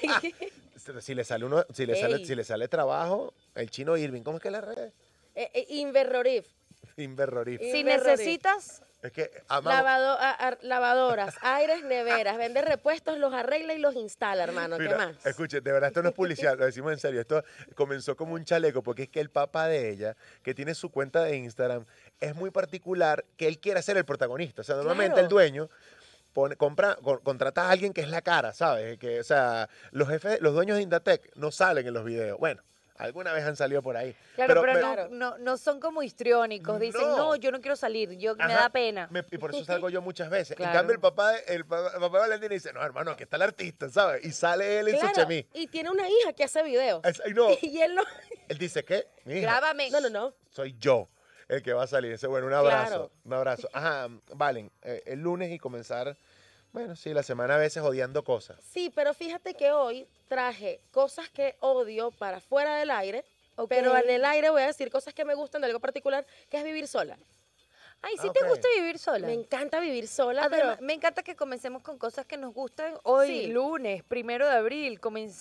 Si le sale uno, si le Ey. sale trabajo, el chino Irving, ¿cómo es que le red? Inverrorif. Inverrorif. Si Inverrorif. necesitas, Es que amamos. Lavadoras, aires, neveras, vende repuestos, los arregla y los instala, hermano. ¿Qué Mira, más? escuche, de verdad esto no es publicidad, lo decimos en serio. Esto comenzó como un chaleco porque es que el papá de ella, que tiene su cuenta de Instagram, es muy particular que él quiera ser el protagonista. O sea, normalmente Claro. el dueño contrata a alguien que es la cara, ¿sabes? Que, o sea, los dueños de Indatec no salen en los videos. Bueno, alguna vez han salido por ahí. claro, pero, Claro. no son como histriónicos. Dicen, No. no, yo no quiero salir, me Ajá, da pena. y por eso salgo yo muchas veces. Claro. En cambio, el papá de Valentina dice, no, hermano, aquí está el artista, ¿sabes? Y sale él en su Claro, chemis. y tiene una hija que hace videos. Ay, no. Y él no. Él dice, ¿qué? Mi hija, Grábame. No. soy yo el que va a salir. Dice, bueno, un abrazo, Claro. un abrazo. Ajá, Valen, el lunes y comenzar, bueno, sí, la semana a veces odiando cosas. Sí, pero fíjate que hoy traje cosas que odio para fuera del aire, Ok. pero en el aire voy a decir cosas que me gustan de algo particular, que es vivir sola. Ay, ¿sí Ah, te ok. gusta vivir sola? Me encanta vivir sola, Además, pero me encanta que comencemos con cosas que nos gustan hoy, Sí. lunes, 1 de abril,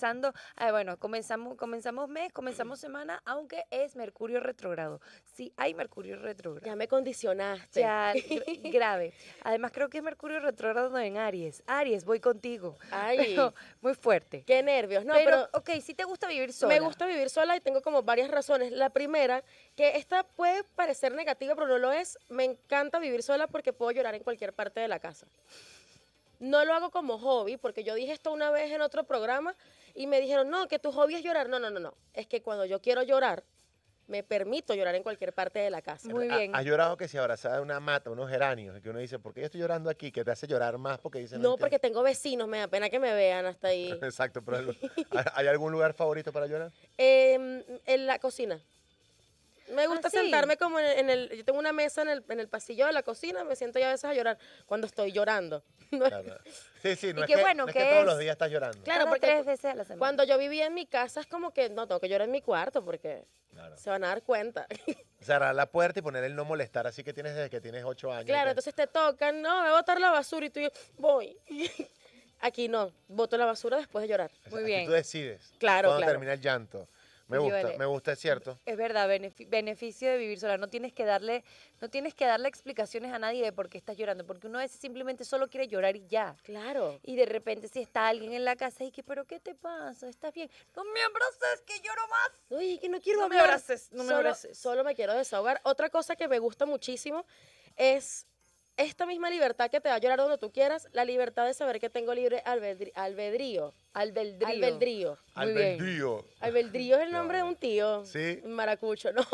comenzamos mes, comenzamos semana, aunque es Mercurio retrógrado. Sí, hay Mercurio retrógrado. ya me condicionaste. Ya, grave. Además, creo que es Mercurio retrógrado en Aries. Aries, voy contigo. Ay. Pero muy fuerte. Qué nervios. No, pero, pero ok, si te gusta vivir sola. me gusta vivir sola y tengo como varias razones. La primera, que esta puede parecer negativa, pero no lo es. Me encanta vivir sola porque puedo llorar en cualquier parte de la casa. No lo hago como hobby, porque yo dije esto una vez en otro programa y me dijeron, no, que tu hobby es llorar. No. Es que cuando yo quiero llorar, me permito llorar en cualquier parte de la casa. Muy bien. ¿Has llorado que si abrazada de una mata, unos geranios? Y que uno dice, ¿por qué yo estoy llorando aquí? Que te hace llorar más porque dice... No, porque entiendo. tengo vecinos, me da pena que me vean hasta ahí. Exacto, pero ¿hay algún lugar favorito para llorar? En la cocina. Me gusta sí. sentarme como en el... Yo tengo una mesa en el pasillo de la cocina, me siento ya a veces a llorar cuando estoy llorando. Claro. Sí, no Y es qué que, bueno no es que que todos es- los días estás llorando. Claro, Cada porque 3 veces a la semana. cuando yo vivía en mi casa es como que no tengo que llorar en mi cuarto porque Claro. se van a dar cuenta. Cerrar la puerta y poner el no molestar, así que tienes desde que tienes 8 años. Claro, Que- entonces te tocan, no, me voy a botar la basura y tú voy. Aquí no, boto la basura después de llorar. Muy Aquí bien. tú decides. Claro, cuando claro. termina el llanto. Oye, Me gusta, es cierto. Es verdad, beneficio de vivir sola. No tienes que darle explicaciones a nadie de por qué estás llorando, porque uno a veces simplemente solo quiere llorar y ya. Claro. Y de repente si está alguien en la casa y que, ¿pero qué te pasa? ¿Estás bien? No me abraces, que lloro más. Uy, que no quiero No me hablar. abraces, no me Solo- abraces. Solo me quiero desahogar. Otra cosa que me gusta muchísimo es esta misma libertad que te da llorar donde tú quieras, la libertad de saber que tengo libre albedrío. Albedrío. Muy bien. Albedrío. Albedrío es el nombre de un tío. Sí. Maracucho, ¿no?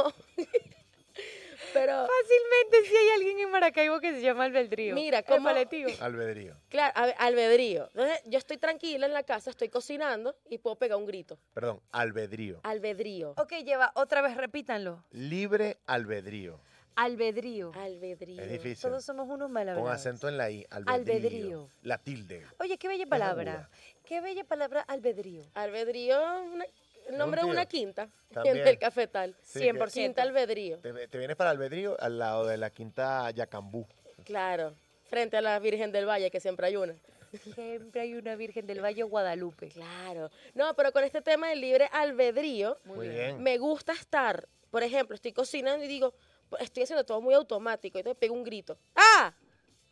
Pero, Fácilmente si hay alguien en Maracaibo que se llama Albedrío. Mira, El ¿cómo- paletío. Albedrío. claro, albedrío. Entonces, yo estoy tranquila en la casa, estoy cocinando y puedo pegar un grito. Perdón, albedrío. Albedrío. Ok, lleva, otra vez repítanlo. Libre albedrío. Albedrío. Albedrío. Es difícil. Todos somos unos mal Con hablados. acento en la I. Albedrío. Albedrío. La tilde. Oye, qué bella aguda. palabra. Qué bella palabra, albedrío. Albedrío, el nombre de tío. una quinta También. en el cafetal. Sí, 100%. Quinta albedrío. Te vienes para albedrío al lado de la quinta Yacambú. Claro. Frente a la Virgen del Valle, que siempre hay una. Siempre hay una Virgen del Valle Guadalupe. Claro. No, pero con este tema del libre albedrío, Muy bien. me gusta estar, por ejemplo, estoy cocinando y digo, estoy haciendo todo muy automático y te pego un grito. ¡Ah!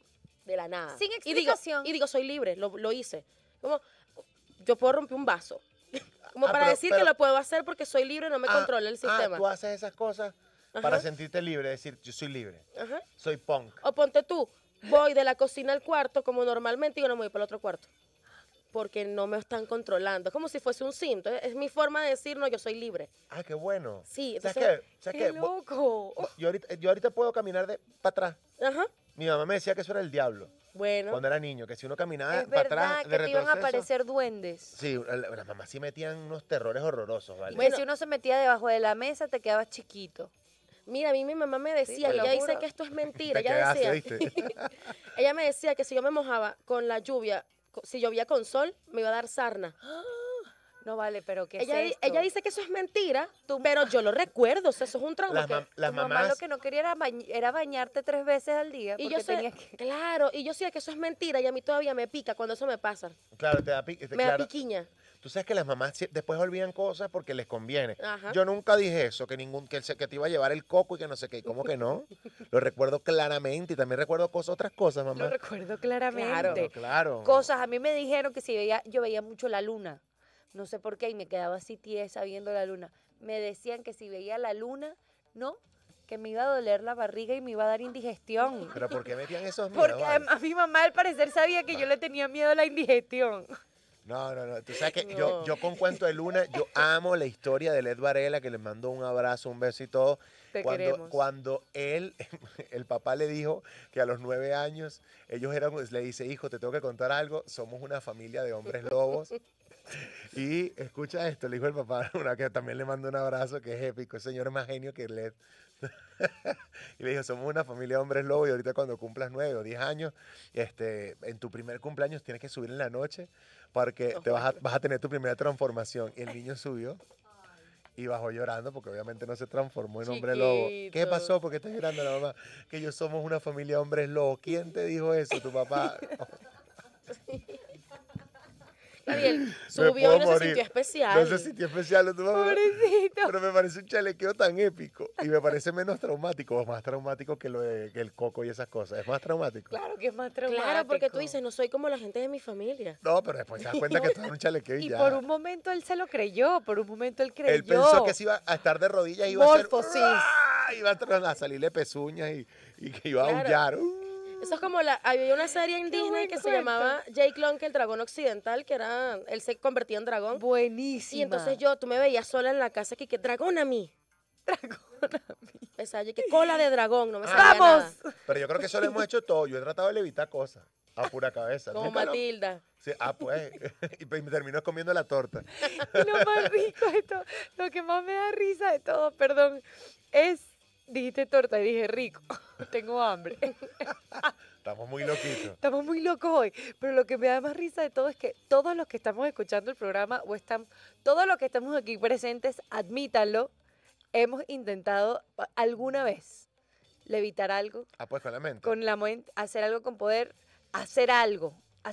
de la nada. Sin Y digo, explicación. soy libre, lo hice. Como, yo puedo romper un vaso. Como para pero- decir que pero- lo puedo hacer porque soy libre, no me controla el sistema. Tú haces esas cosas para Ajá. sentirte libre, decir, yo soy libre, Ajá. soy punk. O ponte tú, voy de la cocina al cuarto como normalmente y yo no me voy para el otro cuarto. Porque no me están controlando. Es como si fuese un sim. Entonces, es mi forma de decir, no, yo soy libre. Ah, qué bueno. Sí, ¿Sabes entonces- qué? ¿Sabes ¡Qué qué? loco! Yo ahorita puedo caminar para atrás. Ajá. Mi mamá me decía que eso era el diablo Bueno. cuando era niño, que si uno caminaba Es para verdad atrás que de te iban a retroceso. aparecer duendes. Sí, las mamás sí metían unos terrores horrorosos, ¿vale? Que si uno se metía debajo de la mesa, te quedabas chiquito. Mira, a mí mi mamá me decía, te lo ella dice juro. que esto es mentira. Te Ella quedaste, decía, ¿viste? ella me decía que si yo me mojaba con la lluvia, si llovía con sol, me iba a dar sarna. No vale, pero ¿qué Ella, es esto? ella dice que eso es mentira, pero yo lo recuerdo, o sea, eso es un trauma. Las Tu mamá mamás, lo que no quería era bañarte 3 veces al día. Y Porque yo sé, tenías que... claro, y yo sé que eso es mentira y a mí todavía me pica cuando eso me pasa. claro, te da Me da piquiña. Tú sabes que las mamás después olvidan cosas porque les conviene. Ajá. Yo nunca dije eso, que te iba a llevar el coco y que no sé qué. ¿Cómo que no? Lo recuerdo claramente y también recuerdo otras cosas, mamá. Lo recuerdo claramente. Claro, claro. Cosas, a mí me dijeron que yo veía mucho la luna. No sé por qué, y me quedaba así tiesa viendo la luna. Me decían que si veía la luna, no, que me iba a doler la barriga y me iba a dar indigestión. ¿Pero por qué metían esos miedos? Porque vale? a mi mamá al parecer sabía que yo le tenía miedo a la indigestión. No. Tú sabes que No. yo con Cuento de Luna, yo amo la historia de Led Varela, que le mando un abrazo, un beso y todo. Te cuando, queremos. Cuando el papá le dijo que a los 9 años, le dice, hijo, te tengo que contar algo, somos una familia de hombres lobos. Y escucha esto, le dijo el papá, una que también le mando un abrazo, que es épico, ese señor es más genio que Led. Y le dijo, somos una familia de hombres lobos y ahorita cuando cumplas 9 o 10 años, en tu primer cumpleaños tienes que subir en la noche porque vas a tener tu primera transformación. Y el niño subió y bajó llorando porque obviamente no se transformó en hombre lobo. ¿Qué Chiquito. pasó? ¿Por qué estás llorando, la mamá? Que yo somos una familia de hombres lobos. ¿Quién te dijo eso? ¿Tu papá? Gabriel Me subió puedo y no se morir. sintió especial. No se sintió especial, tu mamá. Pobrecito. Pero me parece un chalequeo tan épico y me parece menos traumático, o más traumático que que el coco y esas cosas. Es más traumático. Claro que es más traumático. Claro, porque tú dices, no soy como la gente de mi familia. No, pero después te das cuenta que todo es un chalequeo y Y ya. por un momento él se lo creyó, por un momento él creyó. Él pensó que se iba a estar de rodillas y iba a hacer... Morfosis. ¡Ah! Iba a salirle pezuñas y que iba a Claro. aullar. Eso es como había una serie en Disney buen que se cuento. llamaba Jake Long, el dragón occidental, que era, él se convertía en dragón. Buenísima. Y entonces tú me veías sola en la casa que dragón a mí. Pensaba yo que cola de dragón, no me sabía ¡Vamos! nada. Pero yo creo que eso lo hemos hecho todo. Yo he tratado de evitar cosas a pura cabeza. Como Nunca lo- Matilda. Sí, pues. Y me terminó comiendo la torta. Y lo más rico de todo, lo que más me da risa de todo, perdón, es, dijiste torta y dije rico, tengo hambre. Estamos muy loquitos. Estamos muy locos hoy, pero lo que me da más risa de todo es que todos los que estamos escuchando el programa todos los que estamos aquí presentes, admítanlo, hemos intentado alguna vez levitar algo, Ah, pues con la mente. con la mente, hacer algo con poder, hacer algo.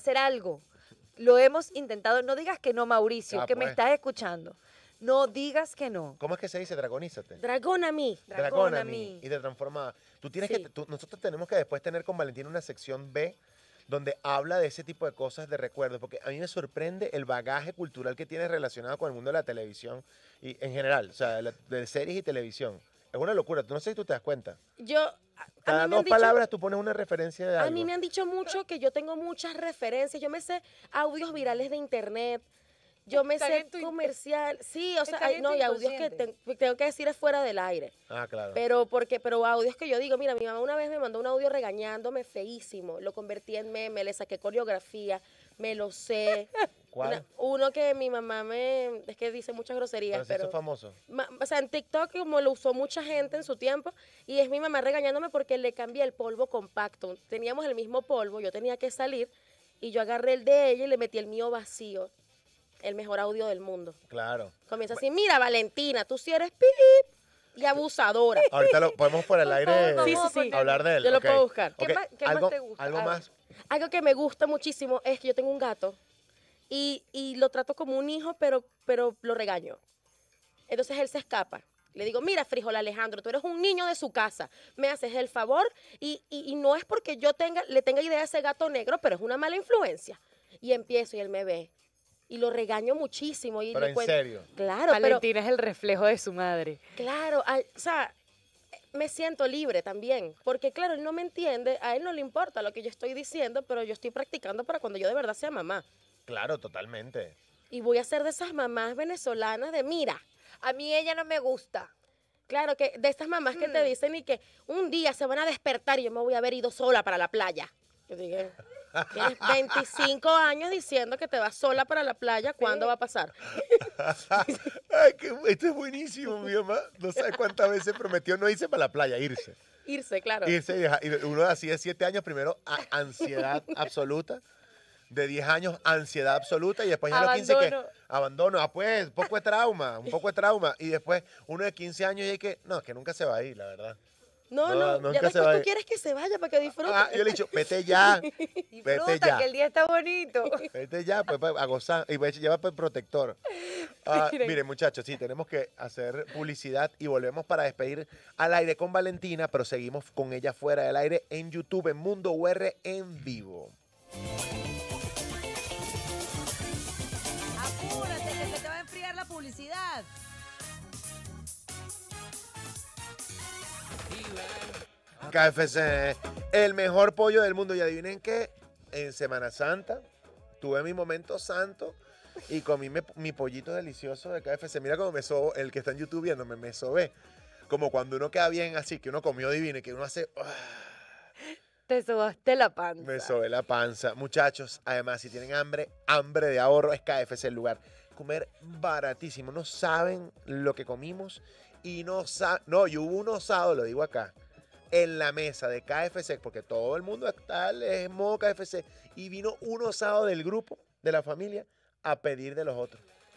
Lo hemos intentado, no digas que no, Mauricio, Ah, que me pues. estás escuchando. No digas que no. ¿Cómo es que se dice? Dragonízate. Dragón a mí. Dragón a mí. Y te transforma. Sí. Nosotros tenemos que después tener con Valentina una sección B donde habla de ese tipo de cosas, de recuerdos, porque a mí me sorprende el bagaje cultural que tienes relacionado con el mundo de la televisión y en general, o sea, de series y televisión. Es una locura, tú no sé si tú te das cuenta. Cada A mí me dos han dicho- palabras tú pones una referencia de algo. A mí me han dicho mucho que yo tengo muchas referencias. Yo me sé audios virales de internet. Yo me Están sé en tu comercial. Sí, o sea, están en tu no, y audios que inconsciente. tengo que decir es fuera del aire. Ah, claro. Pero audios que yo digo, mira, mi mamá una vez me mandó un audio regañándome feísimo. Lo convertí en meme, le saqué coreografía, me lo sé. ¿Cuál? Uno que mi mamá es que dice muchas Pero groserías, si eso pero... es famoso. O sea, en TikTok como lo usó mucha gente en su tiempo y es mi mamá regañándome porque le cambié el polvo compacto. Teníamos el mismo polvo, yo tenía que salir y yo agarré el de ella y le metí el mío vacío. El mejor audio del mundo. Claro. Comienza así, mira Valentina, tú sí eres pip y abusadora. Ahorita lo podemos por el aire favor, Sí, sí, sí. hablar de él. Yo lo ok. puedo buscar. ¿Qué Ok, más- qué más algo, te gusta? Algo Ah. más. Algo que me gusta muchísimo es que yo tengo un gato y lo trato como un hijo, pero lo regaño. Entonces él se escapa. Le digo, mira, frijol Alejandro, tú eres un niño de su casa, me haces el favor y no es porque yo le tenga idea a ese gato negro, pero es una mala influencia. Y empiezo y él me ve. Y lo regaño muchísimo. Y Pero le en cuento- serio. Claro, pero Valentina es el reflejo de su madre. claro, o sea, me siento libre también, porque claro, él no me entiende, a él no le importa lo que yo estoy diciendo, pero yo estoy practicando para cuando yo de verdad sea mamá. Claro, totalmente. Y voy a ser de esas mamás venezolanas de, mira, A mí ella no me gusta. claro, que de estas mamás que te dicen y que un día se van a despertar y yo me voy a haber ido sola para la playa. Yo dije, tienes 25 años diciendo que te vas sola para la playa, ¿cuándo va a pasar? Ay, esto es buenísimo, mi mamá. No sabes cuántas veces prometió no irse para la playa, irse. Irse, claro. Irse y uno así de 7 años, primero ansiedad absoluta. De 10 años, ansiedad absoluta. Y después ya a los 15 que abandono. Ah, pues, un poco de trauma. Y después uno de 15 años y hay que, no, es que nunca se va a ir, la verdad. No, nunca ya se después va a tú ir. quieres que se vaya para que disfrute. Ah, yo le he dicho, vete ya. Vete Disfruta, ya. que el día está bonito. Vete ya, pues, a gozar. Y lleva pues, protector. Ah, Miren. miren, muchachos, sí, tenemos que hacer publicidad y volvemos para despedir al aire con Valentina, pero seguimos con ella fuera del aire en YouTube, en Mundo UR en vivo. Apúrate, que se te va a enfriar la publicidad. KFC, el mejor pollo del mundo. Y adivinen qué, en Semana Santa tuve mi momento santo y comí mi pollito delicioso de KFC. Mira cómo me sobo, el que está en YouTube viéndome, me sobé. Como cuando uno queda bien así, que uno comió divino y que uno hace... Te sobaste la panza. Me sobé la panza. Muchachos, además, si tienen hambre de ahorro, es KFC el lugar. Comer baratísimo. No saben lo que comimos y no saben... No, y hubo un osado, lo digo acá, en la mesa de KFC, porque todo el mundo está en modo KFC, y vino un osado del grupo, de la familia, a pedir de los otros.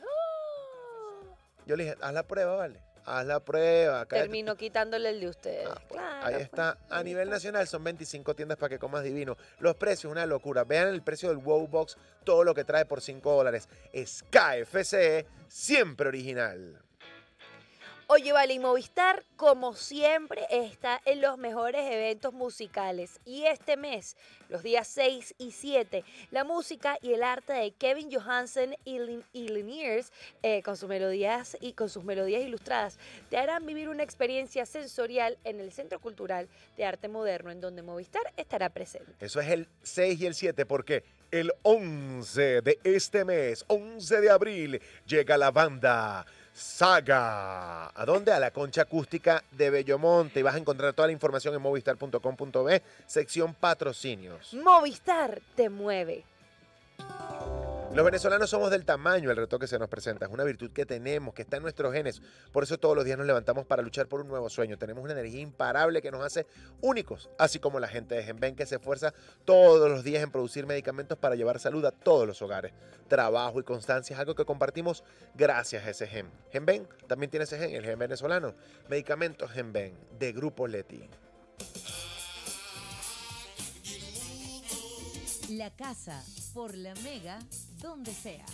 Yo le dije, haz la prueba, ¿vale? Haz la prueba. Terminó quitándole el de ustedes. Ah, pues, Claro, ahí pues, está. A nivel nacional son 25 tiendas para que comas divino. Los precios, una locura. Vean el precio del Wow Box, todo lo que trae por $5. Es KFC, siempre original. Oye, vale, y Movistar, como siempre, está en los mejores eventos musicales. Y este mes, los días 6 y 7, la música y el arte de Kevin Johansen y Liniers, con sus melodías ilustradas, te harán vivir una experiencia sensorial en el Centro Cultural de Arte Moderno, en donde Movistar estará presente. Eso es el 6 y el 7, porque el 11 de este mes, 11 de abril, llega la banda Saga. ¿A dónde? A la Concha Acústica de Bellomonte. Y vas a encontrar toda la información en movistar.com.be, sección patrocinios. Movistar te mueve. Los venezolanos somos del tamaño, el reto que se nos presenta es una virtud que tenemos, que está en nuestros genes. Por eso todos los días nos levantamos para luchar por un nuevo sueño. Tenemos una energía imparable que nos hace únicos, así como la gente de Genven, que se esfuerza todos los días en producir medicamentos para llevar salud a todos los hogares. Trabajo y constancia es algo que compartimos gracias a ese gen. Genven también tiene ese gen, el gen venezolano. Medicamentos Genven, de Grupo Leti. La casa por la Mega, donde sea.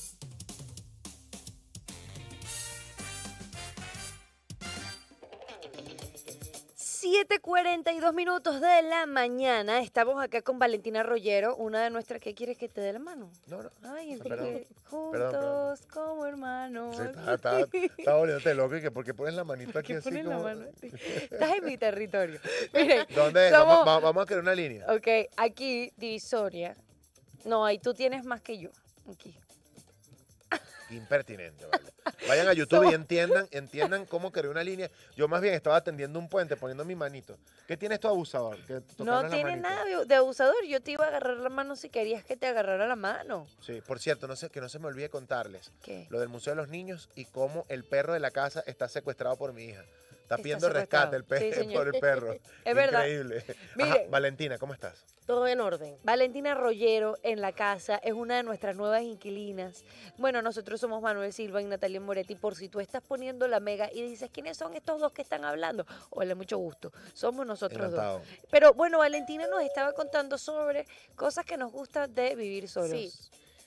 7:42 de la mañana. Estamos acá con Valentina Rollero, una de nuestras. ¿Qué quieres que te dé la mano? No, no. Ay, el Perdón. que juntos Perdón. como hermanos. Sí, está volviéndote loco y que porque pones la manito aquí ¿Qué así pones como... la mano así? Estás en mi territorio. Miren, ¿Dónde? somos- Vamos a crear una línea. Ok, aquí, divisoria. No, ahí tú tienes más que yo. Aquí. Impertinente, vale. Vayan a YouTube y entiendan cómo crear una línea. Yo más bien estaba tendiendo un puente, poniendo mi manito. ¿Qué tienes tú, abusador? Que tocarnos No la tiene manito. nada de abusador. Yo te iba a agarrar la mano si querías que te agarrara la mano. Sí, por cierto, que no se me olvide contarles ¿Qué? lo del Museo de los Niños y cómo el perro de la casa está secuestrado por mi hija. Está Está pidiendo secuestrado. rescate Sí, señor. por el perro. Es verdad. Increíble. Mire. Ajá, Valentina, ¿cómo estás? Todo en orden. Valentina Rollero en la casa es una de nuestras nuevas inquilinas. Bueno, nosotros somos Manuel Silva y Natalia Moretti. Por si tú estás poniendo la Mega y dices, ¿quiénes son estos dos que están hablando? Hola, mucho gusto. Somos nosotros Encantado. dos. Pero bueno, Valentina nos estaba contando sobre cosas que nos gustan de vivir solos. Sí.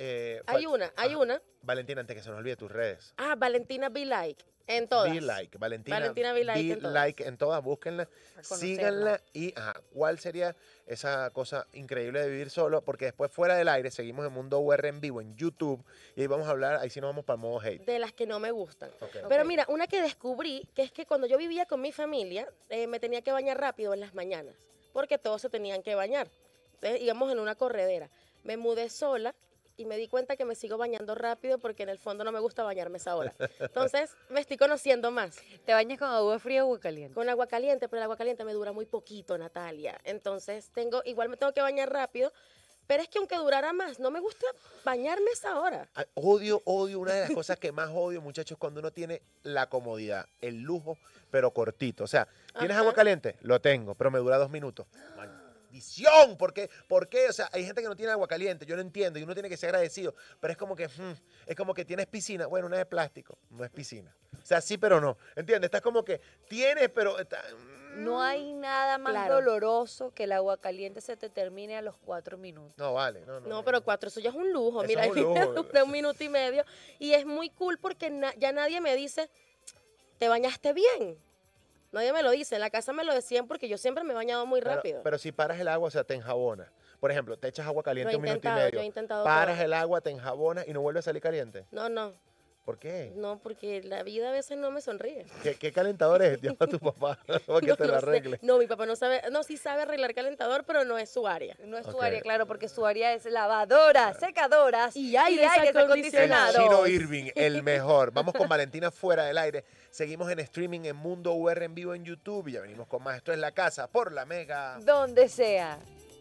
Hay una. Valentina, antes que se nos olvide tus redes. Valentina Be Like, en todas. Be Like, Valentina Be Like en todas. Like en todas, búsquenla, conocerla. síganla y ¿cuál sería esa cosa increíble de vivir solo? Porque después fuera del aire seguimos en Mundo UR en vivo en YouTube y ahí vamos a hablar, ahí sí nos vamos para el modo hate. De las que no me gustan. Ok. Pero mira, una que descubrí, que es que cuando yo vivía con mi familia, me tenía que bañar rápido en las mañanas, porque todos se tenían que bañar. Entonces íbamos en una corredera. Me mudé sola y me di cuenta que me sigo bañando rápido porque en el fondo no me gusta bañarme esa hora. Entonces me estoy conociendo más. ¿Te bañas con agua fría o agua caliente? Con agua caliente, pero el agua caliente me dura muy poquito, Natalia. Entonces igual me tengo que bañar rápido, pero es que aunque durara más, no me gusta bañarme esa hora. Odio, una de las cosas que más odio, muchachos, cuando uno tiene la comodidad, el lujo, pero cortito. O sea, ¿tienes Ajá. agua caliente? Lo tengo, pero me dura 2 minutos. Maldición, ¿por qué? ¿Por qué? O sea, hay gente que no tiene agua caliente, yo lo entiendo, y uno tiene que ser agradecido, pero es como que tienes piscina. Bueno, una es de plástico, no es piscina. O sea, sí, pero no. ¿Entiendes? Estás como que tienes, pero... No hay nada más Claro. doloroso que el agua caliente se te termine a los 4 minutos. No, vale, No, pero 4, eso ya es un lujo. Eso Mira, es un lujo. dura 1 minuto y medio. Y es muy cool porque ya nadie me dice, ¿te bañaste bien? Nadie me lo dice. En la casa me lo decían porque yo siempre me he bañado muy rápido. Pero si paras el agua, o sea, te enjabonas. Por ejemplo, te echas agua caliente Lo he 1 minuto y intentado, medio. yo he intentado Paras todo. el agua, te enjabonas y no vuelve a salir caliente. No, ¿Por qué? no, porque la vida a veces no me sonríe. ¿Qué calentador es? Llama a tu papá para que No, te lo no sé. arregle. No, mi papá no sabe, no, sí sabe arreglar calentador, pero no es su área. No es su Ok. área, claro, porque su área es lavadora, secadoras Y aires El acondicionados. Chino Irving, el mejor. Vamos con Valentina fuera del aire. Seguimos en streaming en Mundo UR en vivo en YouTube. Y ya venimos con más. Esto es La Casa por la Mega. Donde sea.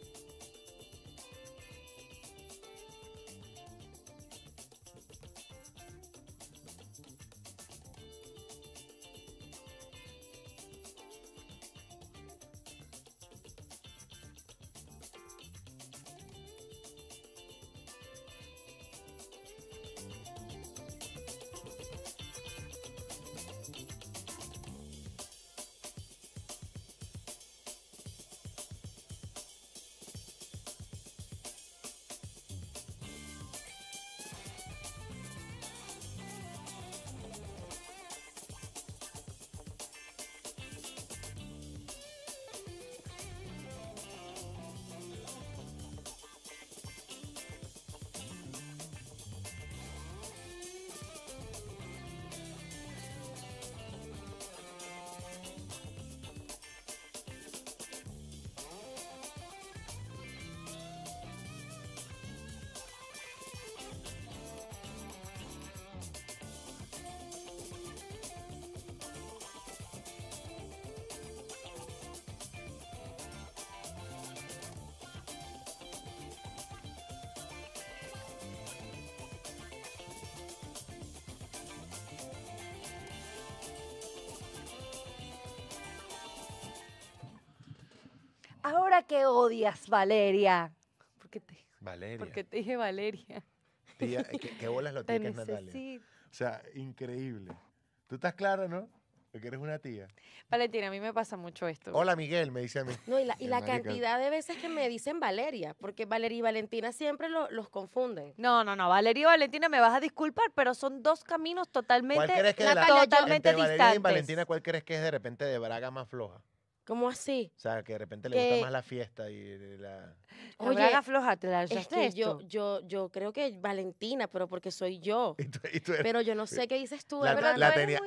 Ahora que odias, Valeria. Valeria. Porque te dije Valeria. Tía, ¿qué bolas lo Te tiene que es Natalia? necesito. O sea, increíble. ¿Tú estás clara, no? Porque eres una tía. Valentina, a mí me pasa mucho esto. Hola, Miguel, me dice a mí. No, y la Marica. cantidad de veces que me dicen Valeria, porque Valeria y Valentina siempre los confunden. No, Valeria y Valentina, me vas a disculpar, pero son dos caminos ¿Cuál totalmente, crees que de la, totalmente entre Valeria distantes. y Valentina, cuál crees que es de repente de braga más floja? ¿Cómo así? O sea, que de repente le Que- gusta más la fiesta y la... La Oye, braga floja, te la Es lanzaste que esto. yo creo que Valentina, pero porque soy yo. y tú eres- Pero yo no sé qué dices tú, la, ¿verdad? la tenía,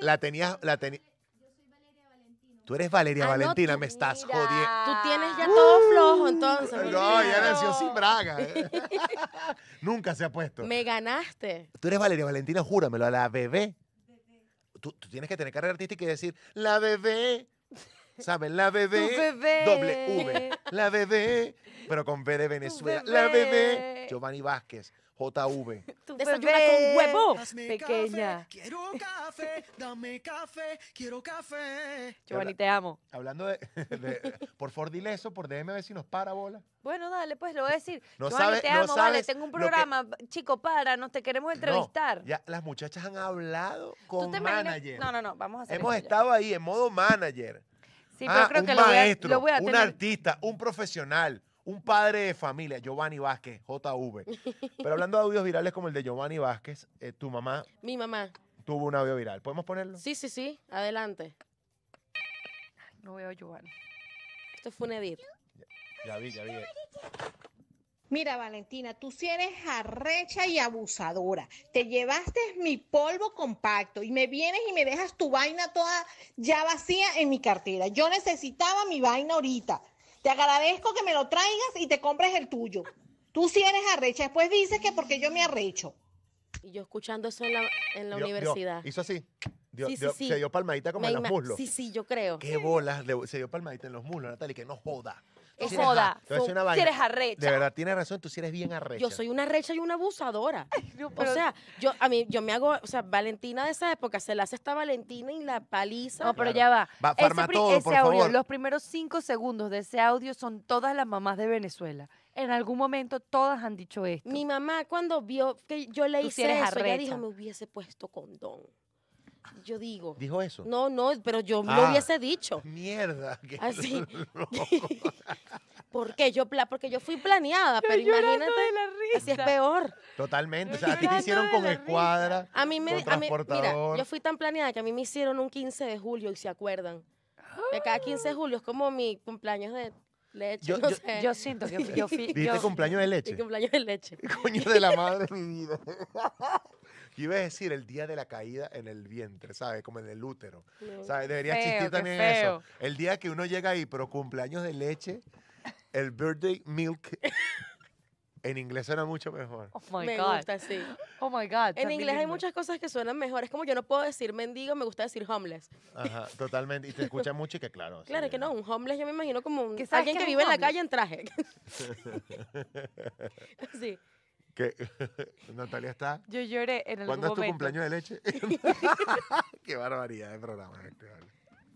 Tú eres Valeria Ah, no, Valentina, tú- me estás mira. jodiendo. Tú tienes ya todo flojo, entonces. mi No, ya vida. nació sin braga. Nunca se ha puesto. Me ganaste. Tú eres Valeria Valentina, júramelo, a la bebé. Tú tienes que tener carrera artística y decir, la bebé. ¿Sabes? La bebé. Tu bebé. Doble V. La bebé. Pero con B de Venezuela. Tu La bebé. bebé. Giovanni Vázquez. JV. Tu Desayuna bebé. con huevo. Pequeña. Quiero café, dame café, quiero café. Giovanni, te amo. Hablando por favor, dile eso, por déjeme ver si nos para bola. Bueno, dale, pues lo voy a decir. No Giovanni, sabe- te no amo, vale, sabes tengo un lo que- programa. Chico, para, nos te queremos entrevistar. No, ya las muchachas han hablado ¿Tú con te imaginas? manager. No, vamos a hacer Hemos esto ya. estado ahí en modo manager. Sí, pero creo un que maestro, lo voy a un tener. artista, un profesional, Un padre de familia, Giovanni Vázquez, JV. Pero hablando de audios virales como el de Giovanni Vázquez, tu mamá Mi mamá. tuvo un audio viral. ¿Podemos ponerlo? Sí, sí, sí. Adelante. No veo a Giovanni. Esto fue un edit. Ya vi. Mira, Valentina, tú sí eres arrecha y abusadora. Te llevaste mi polvo compacto y me vienes y me dejas tu vaina toda ya vacía en mi cartera. Yo necesitaba mi vaina ahorita. Te agradezco que me lo traigas y te compres el tuyo. Tú sí eres arrecha. Después dices que porque yo me arrecho. Y yo escuchando eso en la Dio- universidad. hizo así. Sí, sí. Se dio palmadita como Me en los ima- muslos. Sí, sí, yo creo. Qué bolas. Se dio palmadita en los muslos, Natalie, que no joda. Es Sí eres joda. a- te voy a decir una Si vaina. eres arrecha. De verdad, tienes razón, tú sí eres bien arrecha. Yo soy una recha y una abusadora. No, O pero- sea, yo me hago, o sea, Valentina de esa época, se la hace esta Valentina y la paliza. No, pero Claro. ya va. Va, farma todo, ese por audio, favor. los primeros 5 segundos de ese audio son todas las mamás de Venezuela. En algún momento todas han dicho esto. Mi mamá cuando vio que yo le Tú hice sí eres eso, ella arrecha. dijo, me hubiese puesto condón. Yo digo, ¿Dijo eso? no, pero yo Ah. lo hubiese dicho. Mierda. qué Así. loco. ¿Por qué? Porque yo fui planeada, pero llorando imagínate, de la risa. así es peor. Totalmente. O sea, a ti te Llorando hicieron de con la escuadra, A mí con mira, transportador. yo fui tan planeada que a mí me hicieron un 15 de julio y se acuerdan. Que cada 15 de julio es como mi cumpleaños de leche, Yo- no yo- sé. Yo siento que yo fui. ¿Viste yo- cumpleaños de Mi leche? cumpleaños de leche. Coño de la madre de mi vida. Yo iba a decir el día de la caída en el vientre, ¿sabes? Como en el útero. No. ¿Sabes? Debería Feo, existir qué también feo. eso. El día que uno llega ahí, pero cumpleaños de leche, el birthday milk, en inglés suena mucho mejor. Oh my Me God. gusta, sí. Oh my God. En inglés hay muchas cosas que suenan mejor. Es como yo no puedo decir mendigo, me gusta decir homeless. Ajá, totalmente. Y te escucha mucho y que claro. sí, Claro que no, un homeless yo me imagino como ¿Que sabes alguien qué que es vive un en la homeless? calle en traje. Sí. Que Natalia está. Yo lloré en algún ¿Cuándo es tu momento. cumpleaños de leche? Qué barbaridad de programa este, vale.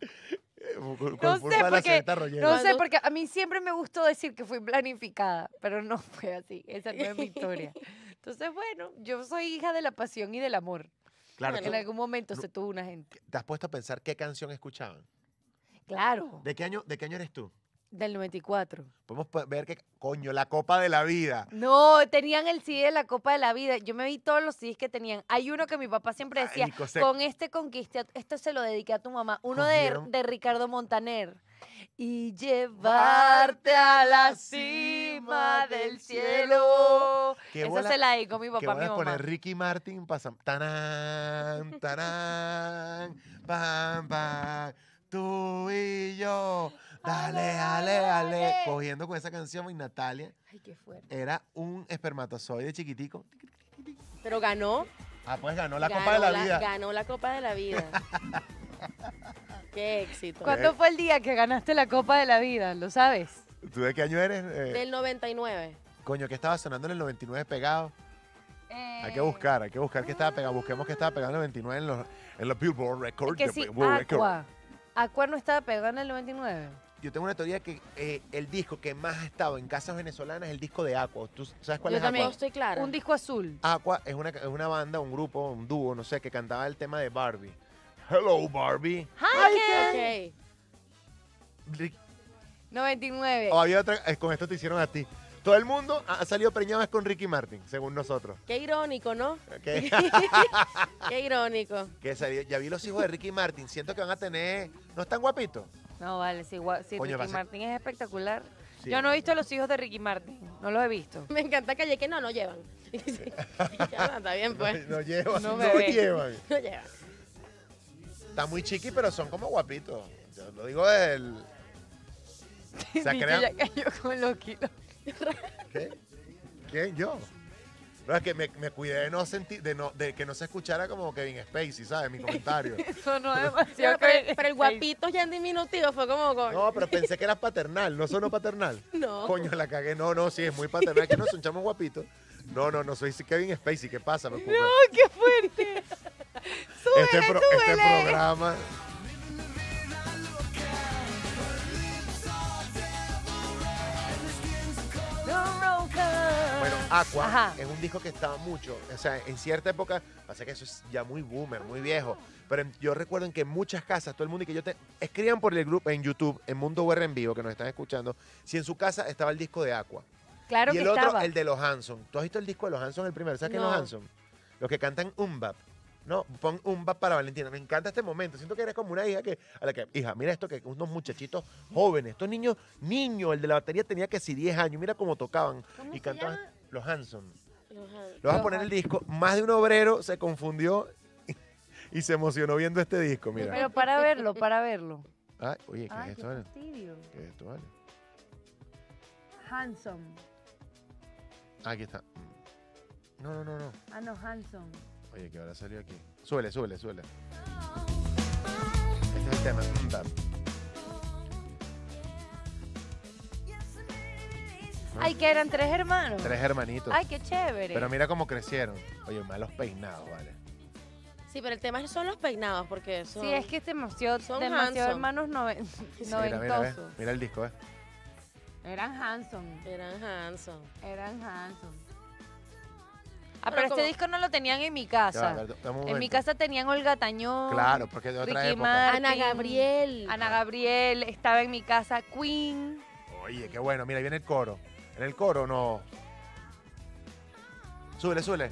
No sé, porque, no sé, Cuando- porque a mí siempre me gustó decir que fui planificada, pero no fue así. Esa no es mi historia. Entonces, bueno, yo soy hija de la pasión y del amor. Claro, Bueno. En algún momento se tuvo una gente. ¿te has puesto a pensar qué canción escuchaban? Claro, ¿De qué año eres tú? del 94. Podemos ver que, coño, la Copa de la Vida. No, tenían el CD de la Copa de la Vida. Yo me vi todos los CDs que tenían. Hay uno que mi papá siempre decía, Marico, se- con este conquiste, esto se lo dediqué a tu mamá. Uno de, Cogieron- de Ricardo Montaner. Y llevarte a la cima del cielo. Qué Esa bola- se la dedicó mi Que papá a voy mi a mamá. poner Ricky Martin, pasam, tarán, tarán, pam, pam, tú y yo, dale, dale, cogiendo con esa canción y Natalia Ay, qué fuerte. era un espermatozoide chiquitico. Pero ganó. Ah, pues ganó la ganó Copa de la Vida. Ganó la Copa de la Vida. Qué éxito. ¿Cuándo fue el día que ganaste la Copa de la Vida? ¿Lo sabes? ¿Tú de qué año eres? Del 99. Coño, ¿qué estaba sonando en el 99 pegado? Hay que buscar qué estaba pegado. Busquemos qué estaba pegado en el 99 en los Billboard Records. Que sí, Billboard Records. Aqua. Aqua no estaba pegada en el 99. Yo tengo una teoría que el disco que más ha estado en casas venezolanas es el disco de Aqua. ¿Tú sabes cuál Yo es también Aqua? estoy clara. Un disco azul. Aqua es una banda, un grupo, un dúo, no sé, que cantaba el tema de Barbie. Hello, Barbie. Ok. Rick- 99. O había otra, con esto te hicieron a ti. Todo el mundo ha salido preñado es con Ricky Martin, según nosotros. Qué irónico, ¿no? ¿Ok? Qué irónico. Que ya vi los hijos de Ricky Martin. Siento que van a tener. ¿No están guapitos? No, vale, sí, sí, Coño, va a Ricky ser- Martin es espectacular. Sí. Yo no he visto a los hijos de Ricky Martin, no los he visto. Me encanta que ayer que no llevan. Ya, está bien, pues. No llevan, No, no, bebé. llevan. No llevan. Está muy chiqui, pero son como guapitos. Yo lo digo del. O sea, Vicky crean- ya cayó con los kilos. ¿Qué? ¿Quién? ¿Yo? No, es que me cuidé de no sentir, de que no se escuchara como Kevin Spacey, ¿sabes? Mi comentario. Eso no es demasiado. Pero el guapito ya en diminutivo fue como con... No, pero pensé que era paternal, ¿no sonó paternal? No. Coño, la cagué. No, sí, es muy paternal, que no son chamos guapitos. No, soy Kevin Spacey, ¿qué pasa? Me No, qué fuerte. Súbele, este súbele. programa. Bueno, Aqua Ajá. es un disco que estaba mucho, o sea, en cierta época, pasa que eso es ya muy boomer, muy viejo, Pero yo recuerdo en que en muchas casas, todo el mundo, y que escriban por el grupo en YouTube, en Mundo UR en vivo, que nos están escuchando, si en su casa estaba el disco de Aqua. Claro y que el otro, estaba. el de los Hanson. ¿Tú has visto el disco de los Hanson, el primero? ¿Sabes qué es No. los Hanson? Los que cantan Umbap. No, pon Umbap para Valentina. Me encanta este momento. Siento que eres como una hija hija, mira esto, que unos muchachitos jóvenes, estos niños, el de la batería tenía que ser 10 años, mira cómo tocaban. ¿Cómo y se cantaban llama? los Hanson. Los Lo vas a poner el disco. Más de un obrero se confundió y se emocionó viendo este disco, mira. Pero para verlo, para verlo. Ay, oye, ¿qué Ay, es qué esto, vale? fastidio. ¿Qué es esto, vale? Hanson. Aquí está. No. Ah, no, Hanson. Oye, que ahora salió aquí. Súbele. Este es el tema. Umbap. Ay, que eran 3 hermanos. 3 hermanitos. Ay, qué chévere. Pero mira cómo crecieron. Oye, malos peinados, vale. Sí, pero el tema son los peinados, porque son... Sí, es que es demasiado Son demasiado Hanson. hermanos Mira, noventosos. mira el disco, Eran Hanson. Eran Hanson. Eran Hanson. Pero Pero este como- disco no lo tenían en mi Ya casa. va, dame un En mi momento. casa tenían Olga Tañón. Claro, porque es de otra Ricky época. Martin, Ana Gabriel. Ana Gabriel, estaba en mi casa Queen. Oye, qué bueno. Mira, ahí viene el coro. En el coro no. Súbele.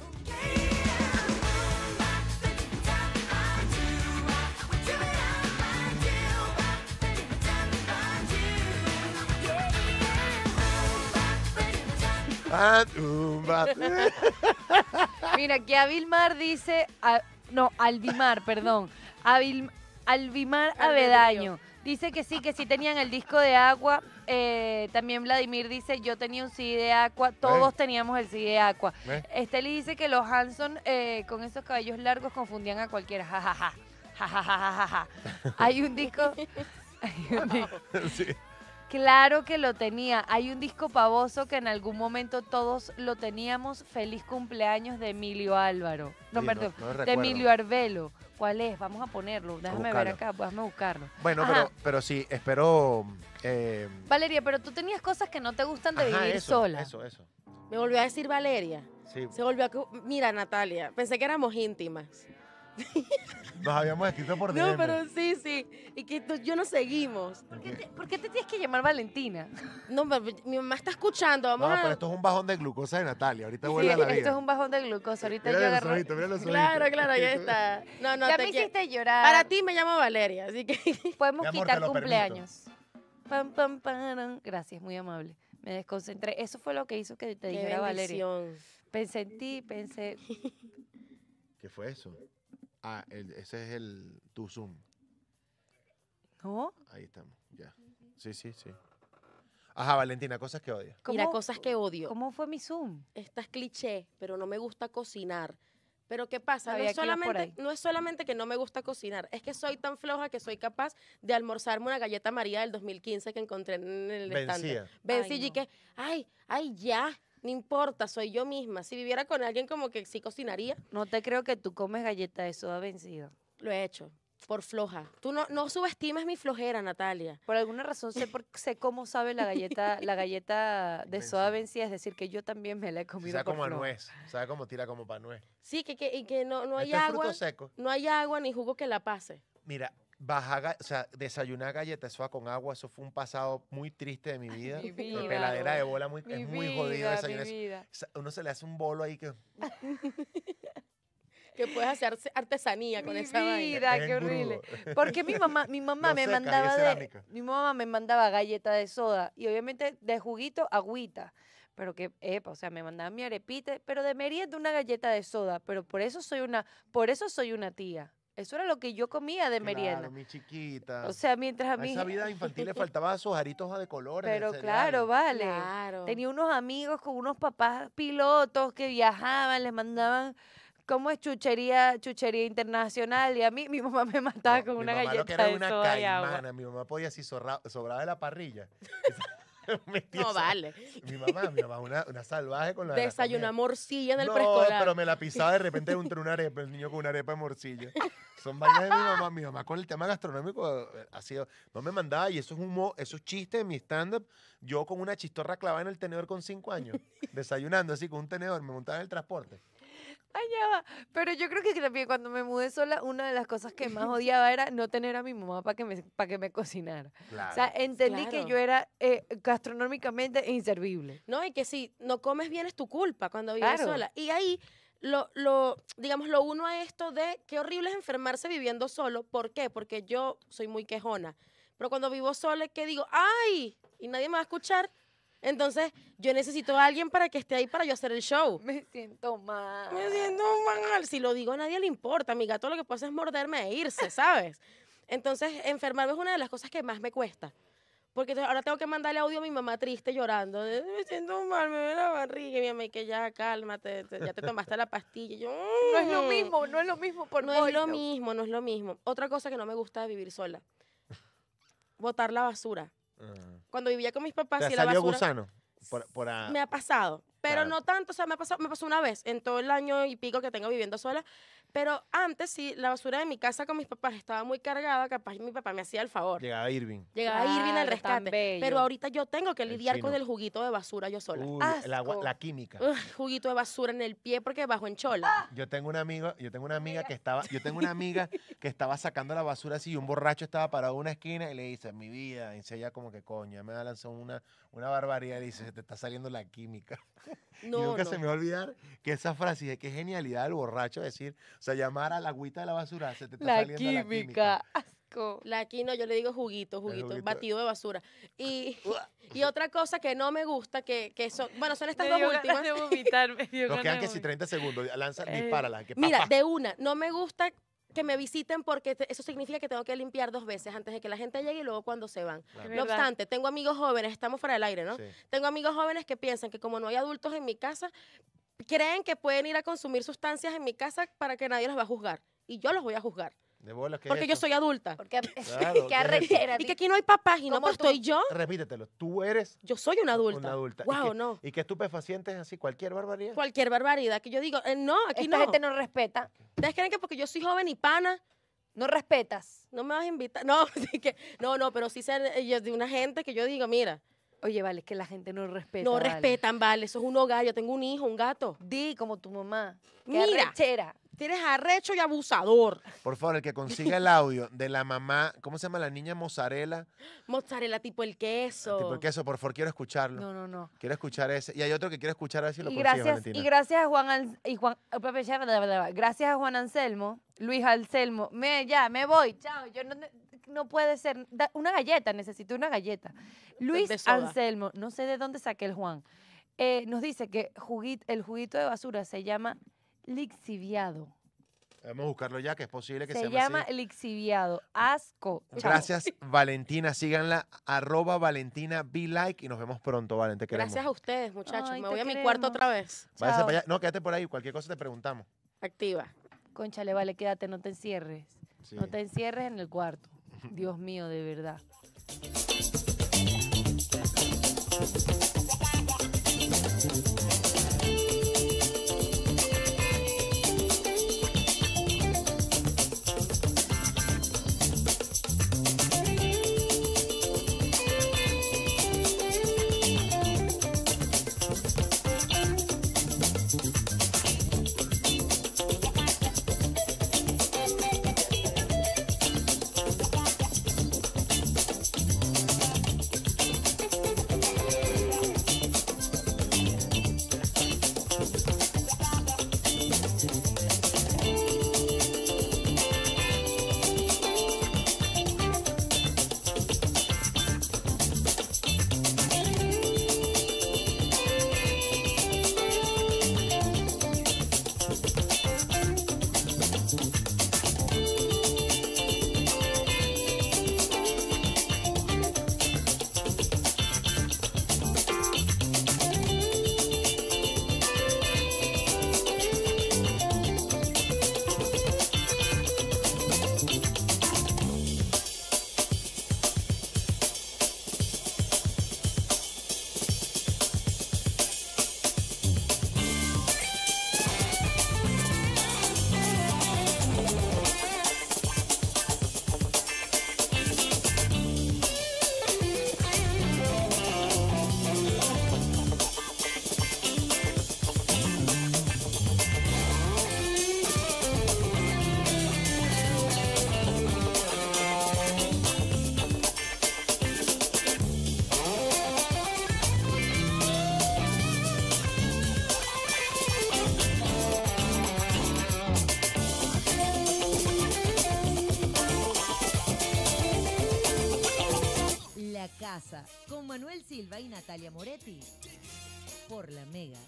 Mira, aquí Avilmar dice, Alvimar, perdón. Alvimar Avedaño. Dice que sí tenían el disco de Aqua. También Vladimir dice, yo tenía un CD de Aqua. Todos teníamos el CD de Aqua. Esteli dice que los Hanson con esos cabellos largos confundían a cualquiera. Ja, ja, ja. Ja, ja, ja, ja, ja. Hay un disco... Sí. Claro que lo tenía. Hay un disco pavoso que en algún momento todos lo teníamos. Feliz cumpleaños de Emilio Álvaro. No, Sí, perdón, no de recuerdo. Emilio Arbelo. ¿Cuál es? Vamos a ponerlo. Déjame ver buscarlo. acá, déjame buscarlo. Bueno, Ajá. pero sí, espero... Valeria, pero tú tenías cosas que no te gustan de ajá, vivir eso, sola. Eso. Me volvió a decir Valeria. Sí, Se volvió a... Mira, Natalia, pensé que éramos íntimas. nos habíamos escrito por DM. No, pero sí. Y que yo nos seguimos. ¿Por qué te tienes que llamar Valentina? No, pero mi mamá está escuchando. Vamos No, a... pero esto es un bajón de glucosa de Natalia. Ahorita Sí, vuelve a la vida. esto es un bajón de glucosa. Ahorita yo Mira los agarro... ojitos, mira los ojitos. Claro, ya está. No, Ya te me quiero. hiciste llorar. Para ti me llamo Valeria, así que... Podemos Mi amor, quitar te lo cumpleaños. Pam, pam, param. Gracias, muy amable. Me desconcentré. Eso fue lo que hizo que te Qué dijera Valeria. bendición. Pensé en ti, pensé... ¿Qué fue eso? Ah, ese es tu Zoom. ¿No? Ahí estamos, ya. Sí. Ajá, Valentina, cosas que odias. Mira, ¿Cómo- cosas que odio. ¿Cómo fue mi Zoom? Esta es cliché, pero no me gusta cocinar. Pero ¿qué pasa? Sabía que ibas por ahí. No es solamente que no me gusta cocinar, es que soy tan floja que soy capaz de almorzarme una galleta María del 2015 que encontré en el estante. Vencida. Vencida y no. que, ay, ya, no importa, soy yo misma. Si viviera con alguien como que sí cocinaría, No te creo que tú comes galleta de soda vencida. lo he hecho, por floja. Tú no subestimes mi flojera, Natalia. Por alguna razón sé cómo sabe la galleta de soda vencida, es decir, que yo también me la he comido Sabe por como a floja. nuez. Sabe como tira como para nuez. Sí, y que no hay Este es agua, fruto seco. no hay agua ni jugo que la pase. Mira, desayunar galletas soda con agua, eso fue un pasado muy triste de mi vida. Mi De vida, peladera de bro. bola, es muy jodido desayunar eso. vida. Uno se le hace un bolo ahí que... Que puedes hacer artesanía con Mi esa vaina. vida, Es qué horrible. engrudo. Porque mi mamá Lo me seca y es mandaba cerámica. mi mamá me mandaba galleta de soda y obviamente de juguito agüita. Pero que, o sea, me mandaba mi arepita, pero de merienda una galleta de soda. Pero por eso soy una tía. Eso era lo que yo comía de merienda. Claro, mi chiquita. O sea, mientras a A mí... esa vida infantil le faltaban sus aritos de colores. Pero de claro, cereal. vale. Claro. Tenía unos amigos con unos papás pilotos que viajaban, les mandaban, ¿cómo es? Chuchería internacional. Y a mí, mi mamá me mataba No, con mi una mamá lo galleta que era de una soda y agua. caimana. Mi mamá podía, si sobraba de la parrilla. metía No esa- vale. Mi mamá, una salvaje con la de la Desayuna comida. morcilla en el No, preescolar. pero me la pisaba de repente entre una arepa, el niño con una arepa de morcilla. Son vainas de mi mamá. Mi mamá con el tema gastronómico ha sido, no me mandaba, y eso es esos chistes en mi stand-up. Yo con una chistorra clavada en el tenedor con 5 años, desayunando así con un tenedor, me montaba en el transporte. Ay, ya va. Pero yo creo que también cuando me mudé sola, una de las cosas que más odiaba era no tener a mi mamá para que me cocinara. Claro. O sea, entendí que Claro. yo era gastronómicamente inservible. No, y que si no comes bien es tu culpa cuando vives Claro. sola. Y ahí digamos, lo uno a esto de qué horrible es enfermarse viviendo solo. ¿Por qué? Porque yo soy muy quejona. Pero cuando vivo sola es que digo, ¡ay! Y nadie me va a escuchar. Entonces, yo necesito a alguien para que esté ahí para yo hacer el show. Me siento mal. Me siento mal. Si lo digo, a nadie le importa. Mi gato lo que puede hacer es morderme e irse, ¿sabes? Entonces, enfermarme es una de las cosas que más me cuesta. Porque ahora tengo que mandarle audio a mi mamá triste llorando. Me siento mal, me duele la barriga. Y mi mamá, y que ya, cálmate, ya te tomaste la pastilla. Y yo, No es lo mismo, no es lo mismo por no es lo voice note. mismo, no es lo mismo. Otra cosa que no me gusta de vivir sola. Botar la basura. Cuando vivía con mis papás, ¿Te sí, la salió basura gusano? Por me ha pasado, pero Claro. no tanto, o sea, me pasó una vez en todo el año y pico que tengo viviendo sola, pero antes sí, la basura de mi casa con mis papás estaba muy cargada, capaz mi papá me hacía el favor. Llegaba Irving. Llegaba Irving al Claro, tan rescate, bello. pero ahorita yo tengo que El lidiar con chino. el juguito de basura yo sola. Uy, Asco. la química. Juguito de basura en el pie porque bajo en chola. Yo tengo una amiga que estaba sacando la basura así y un borracho estaba parado en una esquina y le dice, mi vida, dice ella como que coño, me lanzó una barbaridad y dice, se te está saliendo la química. y No, nunca no. se me va a olvidar que esa frase, de qué genialidad del borracho decir, o sea, llamar a la agüita de la basura, se te está La saliendo la química. química. Asco. La quino, yo le digo juguito, juguito. batido de basura. Y otra cosa que no me gusta, que son, bueno, son estas Me dos dio ganas últimas. de vomitar, me dio Nos ganas quedan de que si vomitar. 30 segundos, lanza, dispárala. Que Mira, papá. de una, no me gusta que me visiten porque eso significa que tengo que limpiar 2 veces antes de que la gente llegue y luego cuando se van. Claro. No ¿Verdad? obstante, tengo amigos jóvenes, estamos fuera del aire, ¿no? Sí. Tengo amigos jóvenes que piensan que como no hay adultos en mi casa, creen que pueden ir a consumir sustancias en mi casa para que nadie los va a juzgar. Y yo los voy a juzgar. De bolas, ¿qué es Porque yo eso? soy adulta. Porque Claro, qué ¿qué es arrechera. Y que aquí no hay papás y no, Como pero tú. estoy yo. Repítetelo, tú eres Yo soy una adulta. una adulta. Wow, ¿Y qué, no. ¿Y qué estupefacientes así? ¿Cualquier barbaridad? Cualquier barbaridad que yo digo, no, aquí Esta no. gente no respeta. ¿Ustedes creen que porque yo soy joven y pana, No respetas. no me vas a invitar? No, así que, no, pero sí ser de una gente que yo digo, mira, Oye, vale, es que la gente no respeta. no vale. respetan, vale, eso es un hogar, yo tengo un hijo, un gato. Di como tu mamá. Qué Mira. arrechera. Tienes arrecho y abusador. Por favor, el que consiga el audio de la mamá, ¿cómo se llama la niña mozzarella? Mozzarella tipo el queso. Tipo el queso, por favor, quiero escucharlo. No. Quiero escuchar ese. Y hay otro que quiero escuchar, a ver si lo Y consigues, gracias, Valentina. y gracias a gracias a Juan Anselmo, Luis Anselmo, me voy, chao, yo no puede ser, una galleta, necesito una galleta. Luis de soda. Anselmo, no sé de dónde saqué el Juan, nos dice que el juguito de basura se llama lixiviado. Vamos a buscarlo ya, que es posible que Se se llama así. lixiviado. Asco. Chao. Gracias, Valentina. Síganla, @Valentina Be Like y nos vemos pronto, Valen. Te queremos. Gracias a ustedes, muchachos. Ay, Me te voy a mi queremos. cuarto otra vez. Váyase Chao. para allá. No, quédate por ahí. Cualquier cosa te preguntamos. Activa. Cónchale, vale, quédate, no te encierres. Sí. No te encierres en el cuarto. Dios mío, de verdad. casa con Manuel Silva y Natalia Moretti. Por La Mega.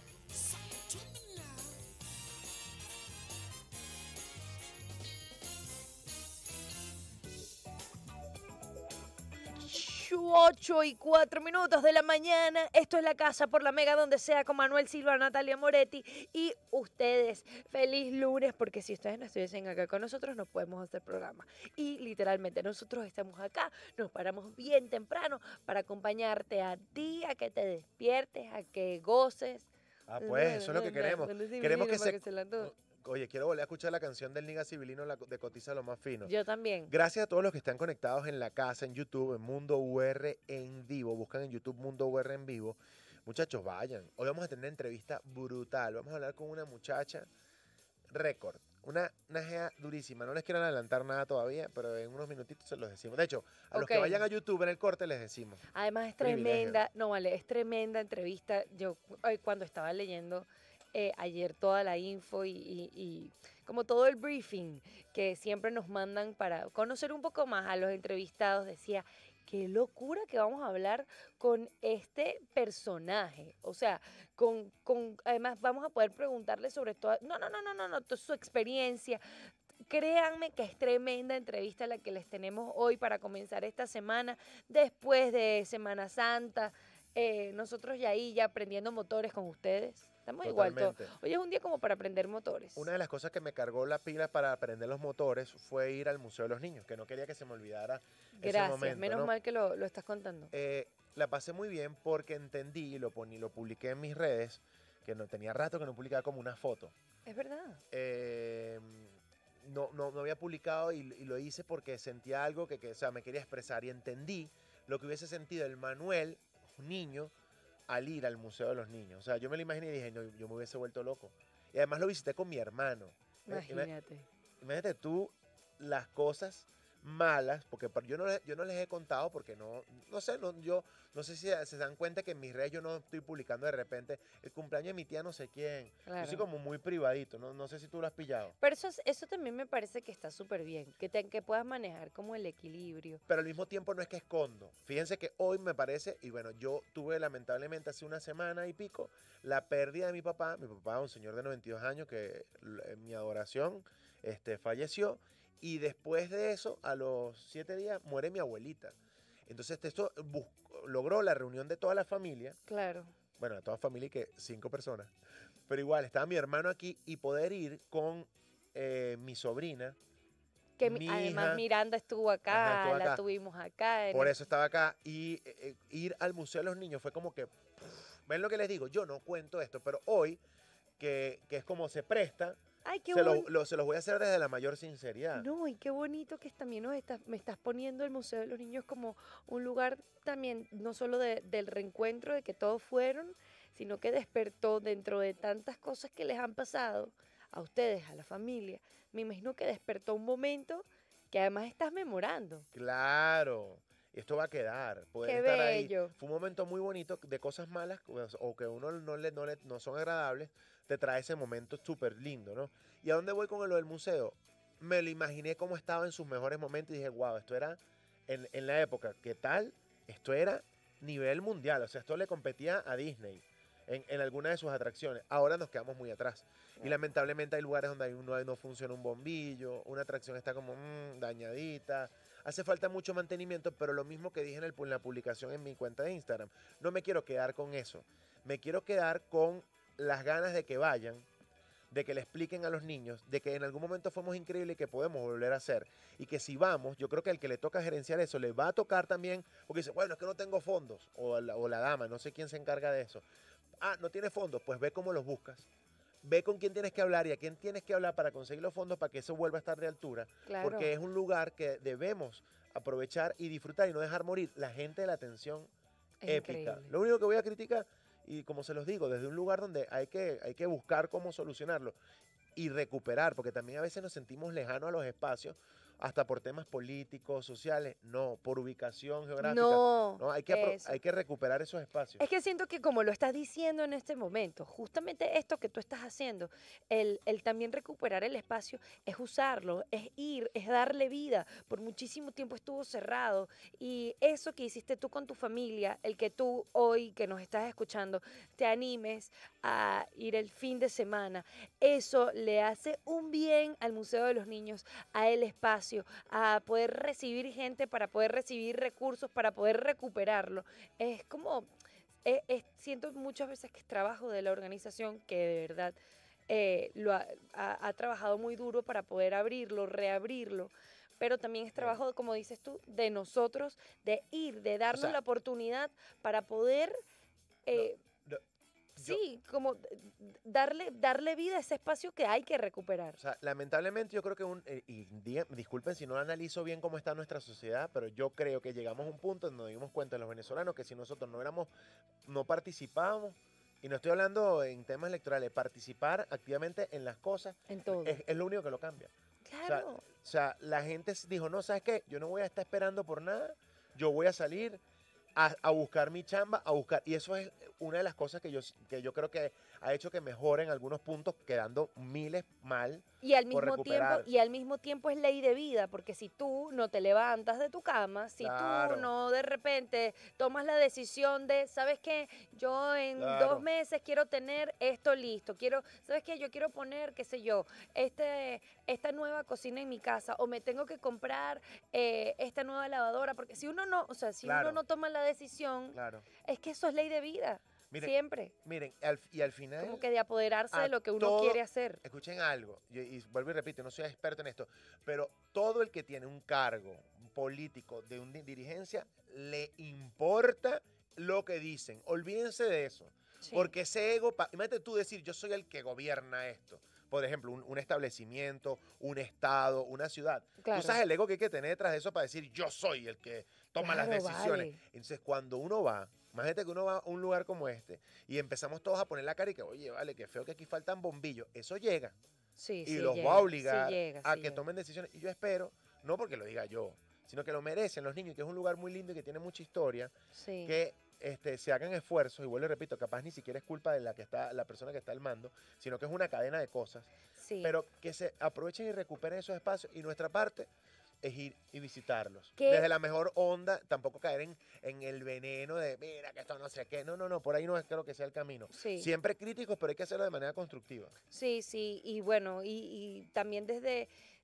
8:04 de la mañana. Esto es La Casa por La Mega, donde sea, con Manuel Silva, Natalia Moretti y ustedes. Feliz lunes, porque si ustedes no estuviesen acá con nosotros, no podemos hacer programa. Y literalmente nosotros estamos acá, nos paramos bien temprano para acompañarte a ti, a que te despiertes, a que goces. Ah, pues, eso es lo que queremos. Queremos que se... Oye, quiero volver a escuchar la canción del Niga Civilino de Cotiza lo más fino. Yo también. Gracias a todos los que están conectados en La Casa, en YouTube, en Mundo UR en vivo. Buscan en YouTube Mundo UR en vivo. Muchachos, vayan. Hoy vamos a tener una entrevista brutal. Vamos a hablar con una muchacha récord. Una gea durísima. No les quiero adelantar nada todavía, pero en unos minutitos se los decimos. De hecho, a los que vayan a YouTube en el corte les decimos. Además es tremenda, no vale, es tremenda entrevista. Yo cuando estaba leyendo ayer toda la info y como todo el briefing que siempre nos mandan para conocer un poco más a los entrevistados, decía, qué locura que vamos a hablar con este personaje. O sea, además vamos a poder preguntarle sobre todo, no, toda su experiencia. Créanme que es tremenda entrevista la que les tenemos hoy para comenzar esta semana, después de Semana Santa. Nosotros ya aprendiendo motores con ustedes. Estamos Totalmente. igual. Hoy es un día como para aprender motores. Una de las cosas que me cargó la pila para aprender los motores fue ir al Museo de los Niños, que no quería que se me olvidara ese momento. Menos ¿no? mal que lo estás contando. La pasé muy bien porque entendí y lo publiqué en mis redes, que no tenía rato que no publicaba como una foto. Es verdad. No había publicado y lo hice porque sentía algo que o sea, me quería expresar y entendí lo que hubiese sentido el Manuel, un niño, al ir al Museo de los Niños. O sea, yo me lo imaginé y dije, no, yo me hubiese vuelto loco. Y además lo visité con mi hermano. Imagínate. Imagínate tú las cosas malas, porque yo no les he contado porque yo no sé si se dan cuenta que en mis redes yo no estoy publicando de repente el cumpleaños de mi tía no sé quién. Claro. Yo soy como muy privadito, no sé si tú lo has pillado. Pero eso también me parece que está súper bien, que puedas manejar como el equilibrio. Pero al mismo tiempo no es que escondo. Fíjense que hoy me parece, y bueno, yo tuve lamentablemente hace una semana y pico la pérdida de mi papá, un señor de 92 años que en mi adoración falleció. Y después de eso, a los 7 días, muere mi abuelita. Entonces esto logró la reunión de toda la familia. Claro. Bueno, de toda la familia y que 5 personas. Pero igual, estaba mi hermano aquí y poder ir con mi sobrina. Que además hija, Miranda estuvo acá, la tuvimos acá. Por eso estaba acá. Y ir al Museo de los Niños fue como que... ¿Ven lo que les digo? Yo no cuento esto, pero hoy, que es como se presta... Ay, qué se los voy a hacer desde la mayor sinceridad. No, y qué bonito que también me estás poniendo el Museo de los Niños como un lugar también, no solo del reencuentro, de que todos fueron, sino que despertó dentro de tantas cosas que les han pasado a ustedes, a la familia. Me imagino que despertó un momento que además estás memorando. Claro. Esto va a quedar, poder Qué estar bello. ahí. Fue un momento muy bonito de cosas malas o que a uno no son agradables, te trae ese momento súper lindo, ¿no? ¿Y a dónde voy con lo del museo? Me lo imaginé cómo estaba en sus mejores momentos y dije, wow, esto era en la época, ¿qué tal? Esto era nivel mundial, o sea, esto le competía a Disney en alguna de sus atracciones. Ahora nos quedamos muy atrás. Y lamentablemente hay lugares donde no funciona un bombillo, una atracción está como dañadita. Hace falta mucho mantenimiento, pero lo mismo que dije en la publicación en mi cuenta de Instagram. No me quiero quedar con eso. Me quiero quedar con las ganas de que vayan, de que le expliquen a los niños, de que en algún momento fuimos increíbles y que podemos volver a hacer. Y que si vamos, yo creo que al que le toca gerenciar eso, le va a tocar también, porque dice, bueno, es que no tengo fondos, o la dama, no sé quién se encarga de eso. Ah, no tiene fondos, pues ve cómo los buscas. Ve con quién tienes que hablar y a quién tienes que hablar para conseguir los fondos para que eso vuelva a estar de altura. Claro. Porque es un lugar que debemos aprovechar y disfrutar y no dejar morir. La gente de la atención Es épica. increíble. Lo único que voy a criticar, y como se los digo, desde un lugar donde hay que buscar cómo solucionarlo y recuperar, porque también a veces nos sentimos lejanos a los espacios hasta por temas políticos, sociales, no, por ubicación geográfica. No, hay que, eso. hay que recuperar esos espacios. Es que siento que como lo estás diciendo en este momento, justamente esto que tú estás haciendo, el también recuperar el espacio, es usarlo, es ir, es darle vida. Por muchísimo tiempo estuvo cerrado y eso que hiciste tú con tu familia, el que tú hoy que nos estás escuchando, te animes a ir el fin de semana, eso le hace un bien al Museo de los Niños, a el espacio, a poder recibir gente, para poder recibir recursos, para poder recuperarlo. Es como, siento muchas veces que es trabajo de la organización que de verdad ha trabajado muy duro para poder abrirlo, reabrirlo, pero también es trabajo, como dices tú, de nosotros, de ir, de darnos la oportunidad para poder... sí, como darle vida a ese espacio que hay que recuperar. O sea, lamentablemente yo creo que disculpen si no analizo bien cómo está nuestra sociedad, pero yo creo que llegamos a un punto donde nos dimos cuenta los venezolanos que si nosotros no participábamos, y no estoy hablando en temas electorales, participar activamente en las cosas en todo. Es lo único que lo cambia. Claro. O sea, la gente dijo, no, ¿sabes qué? Yo no voy a estar esperando por nada, yo voy a salir a buscar mi chamba, y eso es una de las cosas que yo creo que ha hecho que mejoren algunos puntos, quedando miles mal. Y al mismo tiempo es ley de vida, porque si tú no te levantas de tu cama, si tú no de repente tomas la decisión de, ¿sabes qué? Yo en 2 meses quiero tener esto listo, ¿sabes qué? Yo quiero poner, qué sé yo, esta nueva cocina en mi casa, o me tengo que comprar esta nueva lavadora, porque si uno no, uno no toma la decisión, es que eso es ley de vida. Siempre. Miren, y al final... Como que de apoderarse de lo que uno quiere hacer. Escuchen algo, y vuelvo y repito, no soy experto en esto, pero todo el que tiene un cargo político de una dirigencia, le importa lo que dicen. Olvídense de eso. Sí. Porque ese ego... Imagínate tú decir, yo soy el que gobierna esto. Por ejemplo, un establecimiento, un estado, una ciudad. Claro. Tú sabes el ego que hay que tener detrás de eso para decir, yo soy el que toma las decisiones. Vale. Entonces, cuando uno va... Imagínate que uno va a un lugar como este y empezamos todos a poner la cara y que, oye, vale, qué feo que aquí faltan bombillos. Eso llega. Sí, y los va a obligar a que tomen decisiones. Y yo espero, no porque lo diga yo, sino que lo merecen los niños, que es un lugar muy lindo y que tiene mucha historia, que se hagan esfuerzos, y vuelvo y repito, capaz ni siquiera es culpa de la persona que está al mando, sino que es una cadena de cosas. Sí. Pero que se aprovechen y recuperen esos espacios, y nuestra parte es ir y visitarlos. Desde la mejor onda, tampoco caer en el veneno de, mira, que esto no sé qué. No, por ahí no es creo que sea el camino. Sí. Siempre críticos, pero hay que hacerlo de manera constructiva. Sí, y bueno, y también desde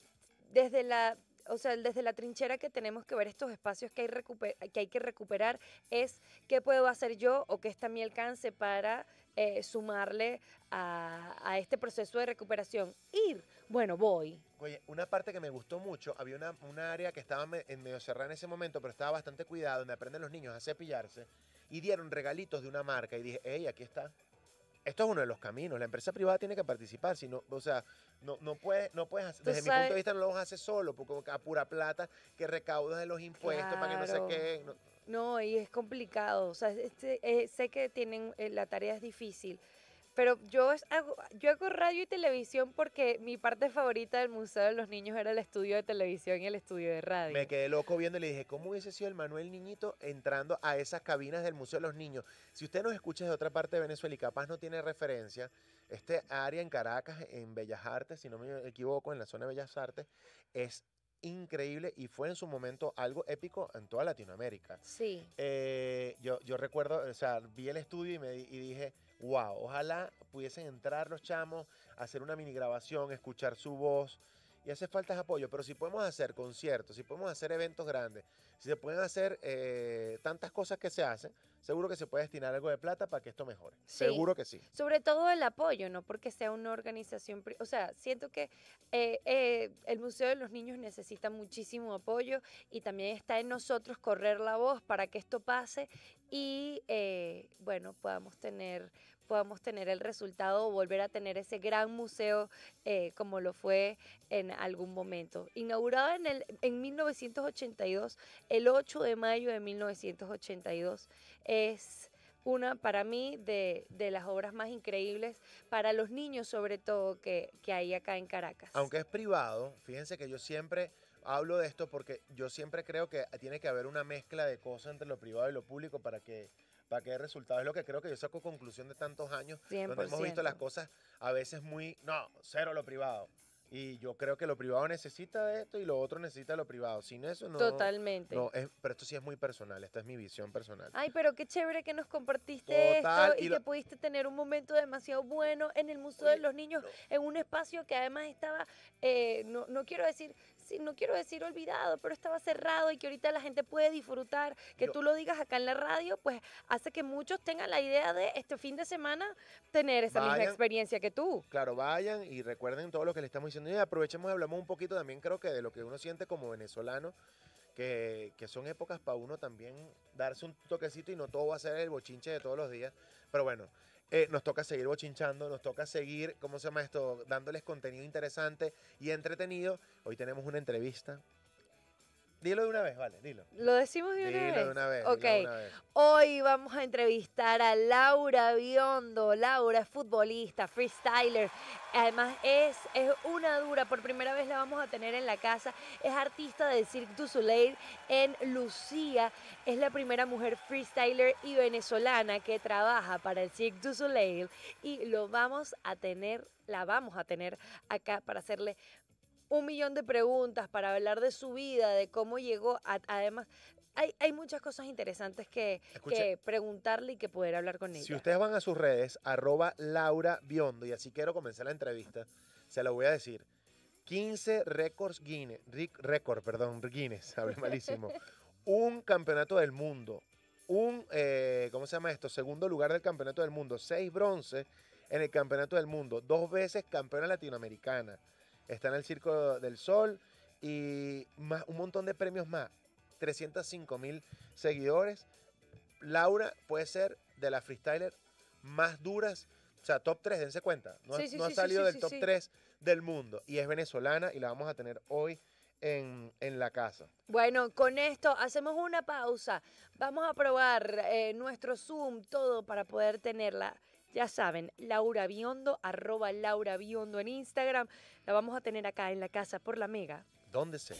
la trinchera que tenemos que ver estos espacios que hay que recuperar, es qué puedo hacer yo o qué está a mi alcance para sumarle a este proceso de recuperación. Voy. Oye, una parte que me gustó mucho, había una área que estaba medio cerrada en ese momento, pero estaba bastante cuidada, donde aprenden los niños a cepillarse, y dieron regalitos de una marca, y dije, hey, aquí está. Esto es uno de los caminos. La empresa privada tiene que participar. Si no, o sea, no puedes hacer, desde mi punto de vista no lo vas a hacer solo, porque a pura plata que recaudas de los impuestos para que no sé qué. No, y es complicado. O sea, sé que la tarea es difícil. Pero yo hago radio y televisión porque mi parte favorita del Museo de los Niños era el estudio de televisión y el estudio de radio. Me quedé loco viendo y le dije, ¿cómo hubiese sido el Manuel Niñito entrando a esas cabinas del Museo de los Niños? Si usted nos escucha de otra parte de Venezuela y capaz no tiene referencia, este área en Caracas, en Bellas Artes, si no me equivoco, en la zona de Bellas Artes, es increíble y fue en su momento algo épico en toda Latinoamérica. Sí. Yo recuerdo, o sea, vi el estudio y dije, wow, ojalá pudiesen entrar los chamos, hacer una mini grabación, escuchar su voz. Y hace falta apoyo, pero si podemos hacer conciertos, si podemos hacer eventos grandes, si se pueden hacer tantas cosas que se hacen, seguro que se puede destinar algo de plata para que esto mejore. Sí. Seguro que sí. Sobre todo el apoyo, no porque sea una organización, o sea, siento que el Museo de los Niños necesita muchísimo apoyo y también está en nosotros correr la voz para que esto pase y, podamos tener el resultado o volver a tener ese gran museo como lo fue en algún momento. Inaugurado en 1982, el 8 de mayo de 1982, es una, para mí, de las obras más increíbles para los niños, sobre todo, que hay acá en Caracas. Aunque es privado, fíjense que yo siempre, hablo de esto porque yo siempre creo que tiene que haber una mezcla de cosas entre lo privado y lo público para que dé resultados. Es lo que creo que yo saco conclusión de tantos años, donde hemos visto 100%. las cosas a veces muy, no, cero lo privado. Y yo creo que lo privado necesita de esto y lo otro necesita lo privado. Sin eso no. Totalmente. No, pero esto sí es muy personal. Esta es mi visión personal. Ay, pero qué chévere que nos compartiste Total, esto y y que lo- pudiste tener un momento demasiado bueno en el Museo de los Niños, en un espacio que además estaba, no quiero decir, sí, no quiero decir olvidado, pero estaba cerrado y que ahorita la gente puede disfrutar. Que Yo- tú lo digas acá en la radio, pues hace que muchos tengan la idea de este fin de semana tener esa misma Vayan. experiencia que tú. Claro, vayan y recuerden todo lo que le estamos diciendo. Y aprovechemos y hablamos un poquito también, creo que de lo que uno siente como venezolano, que son épocas para uno también darse un toquecito y no todo va a ser el bochinche de todos los días. Pero bueno, nos toca seguir bochinchando, nos toca seguir, ¿cómo se llama esto? Dándoles contenido interesante y entretenido. Hoy tenemos una entrevista. Dilo de una vez, vale, dilo. ¿Lo decimos de una Dilo vez? de una vez, Ok. dilo de una vez. Hoy vamos a entrevistar a Laura Biondo. Laura es futbolista, freestyler. Además es una dura. Por primera vez la vamos a tener en la casa. Es artista de Cirque du Soleil en Lucía. Es la primera mujer freestyler y venezolana que trabaja para el Cirque du Soleil. Y la vamos a tener acá para hacerle 1.000.000 de preguntas, para hablar de su vida, de cómo llegó. Además, hay muchas cosas interesantes que preguntarle y que poder hablar con ella. Si ustedes van a sus redes, @Laura Biondo, y así quiero comenzar la entrevista, se lo voy a decir. 15 récords Guinness, Guinness, hablé malísimo. Un campeonato del mundo, ¿cómo se llama esto? Segundo lugar del campeonato del mundo, 6 bronces en el campeonato del mundo, 2 veces campeona latinoamericana. Está en el Circo del Sol y un montón de premios más. 305.000 seguidores. Laura puede ser de las freestyler más duras, o sea, top 3, dense cuenta. No, Sí, sí, no ha sí, salido sí, del sí, top sí. 3 del mundo y es venezolana y la vamos a tener hoy en la casa. Bueno, con esto hacemos una pausa. Vamos a probar nuestro Zoom, todo para poder tenerla. Ya saben, Laura Biondo, @Laura Biondo en Instagram. La vamos a tener acá en la casa por la Mega. Donde sea.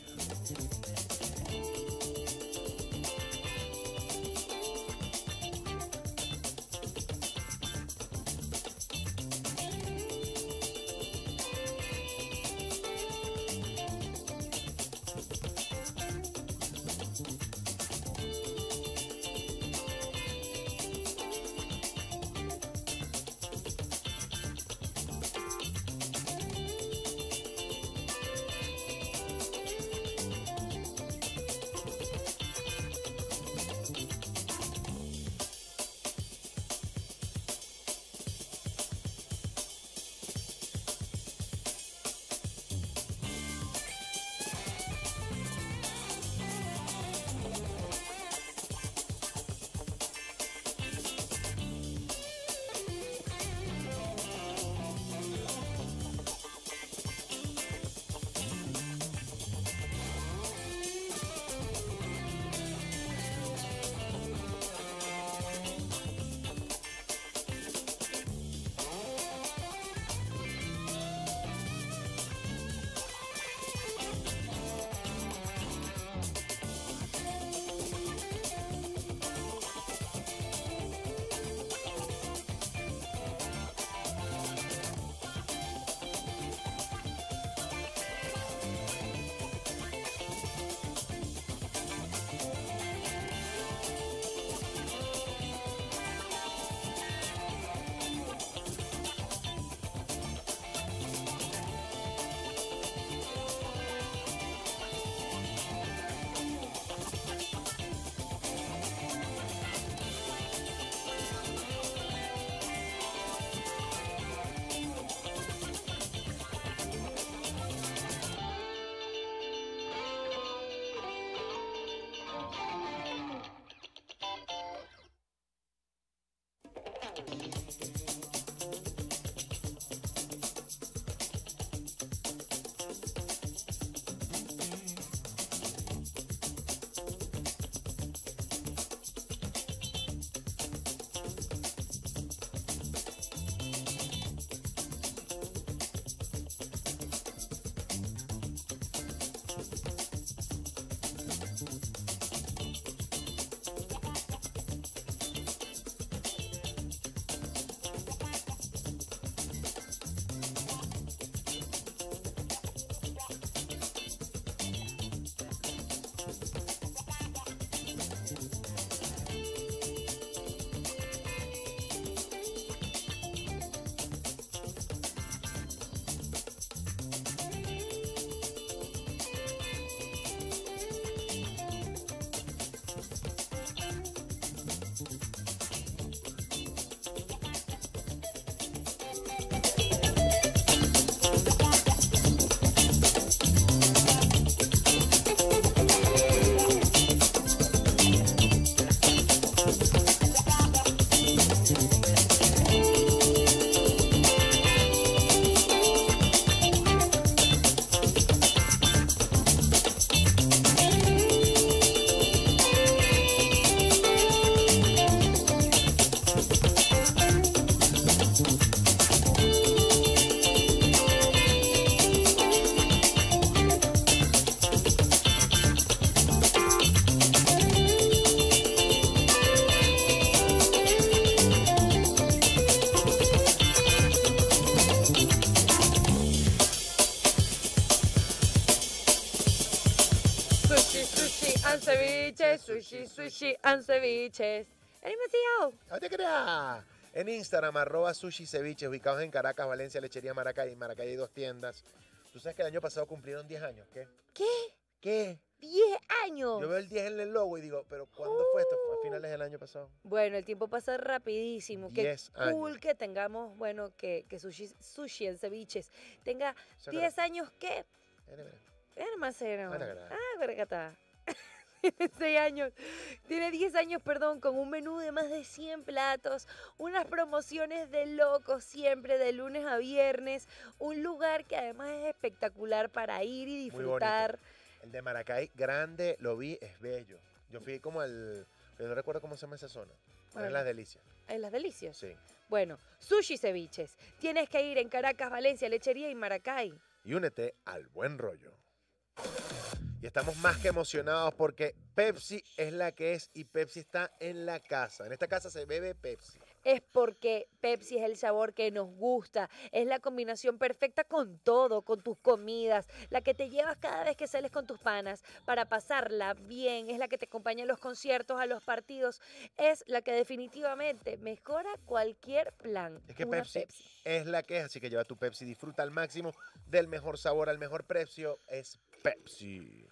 ceviches, sushi, sushi and ceviches. ¡Animación! ¡No te creas! En Instagram, @sushi ceviche, ubicados en Caracas, Valencia, Lechería Maracay. En Maracay hay 2 tiendas. ¿Tú sabes que el año pasado cumplieron 10 años? ¿Qué? ¿Qué? ¿Qué? 10 años. Yo veo el 10 en el logo y digo, ¿pero cuándo fue esto? ¿Fue a finales del año pasado? Bueno, el tiempo pasa rapidísimo. Qué 10 cool años. que tengamos, bueno, que sushi en ceviches tenga Eso 10 años. ¿Qué? Mira, mira. Hermano. Buena grada. Ah, vergata. Tiene 6 años. Tiene 10 años, perdón, con un menú de más de 100 platos, unas promociones de locos siempre, de lunes a viernes. Un lugar que además es espectacular para ir y Muy disfrutar. bonito. El de Maracay, grande, lo vi, es bello. Yo fui como al... Yo no recuerdo cómo se llama esa zona. Bueno. En Las Delicias. En Las Delicias. Sí. Bueno, sushi ceviches. Tienes que ir en Caracas, Valencia, Lechería y Maracay. Y únete al buen rollo. Y estamos más que emocionados porque Pepsi es la que es y Pepsi está en la casa. En esta casa se bebe Pepsi. Es porque Pepsi es el sabor que nos gusta, es la combinación perfecta con todo, con tus comidas, la que te llevas cada vez que sales con tus panas para pasarla bien, es la que te acompaña a los conciertos, a los partidos, es la que definitivamente mejora cualquier plan. Es que Una Pepsi es la que es, así que lleva tu Pepsi, disfruta al máximo del mejor sabor al mejor precio. Es Pepsi.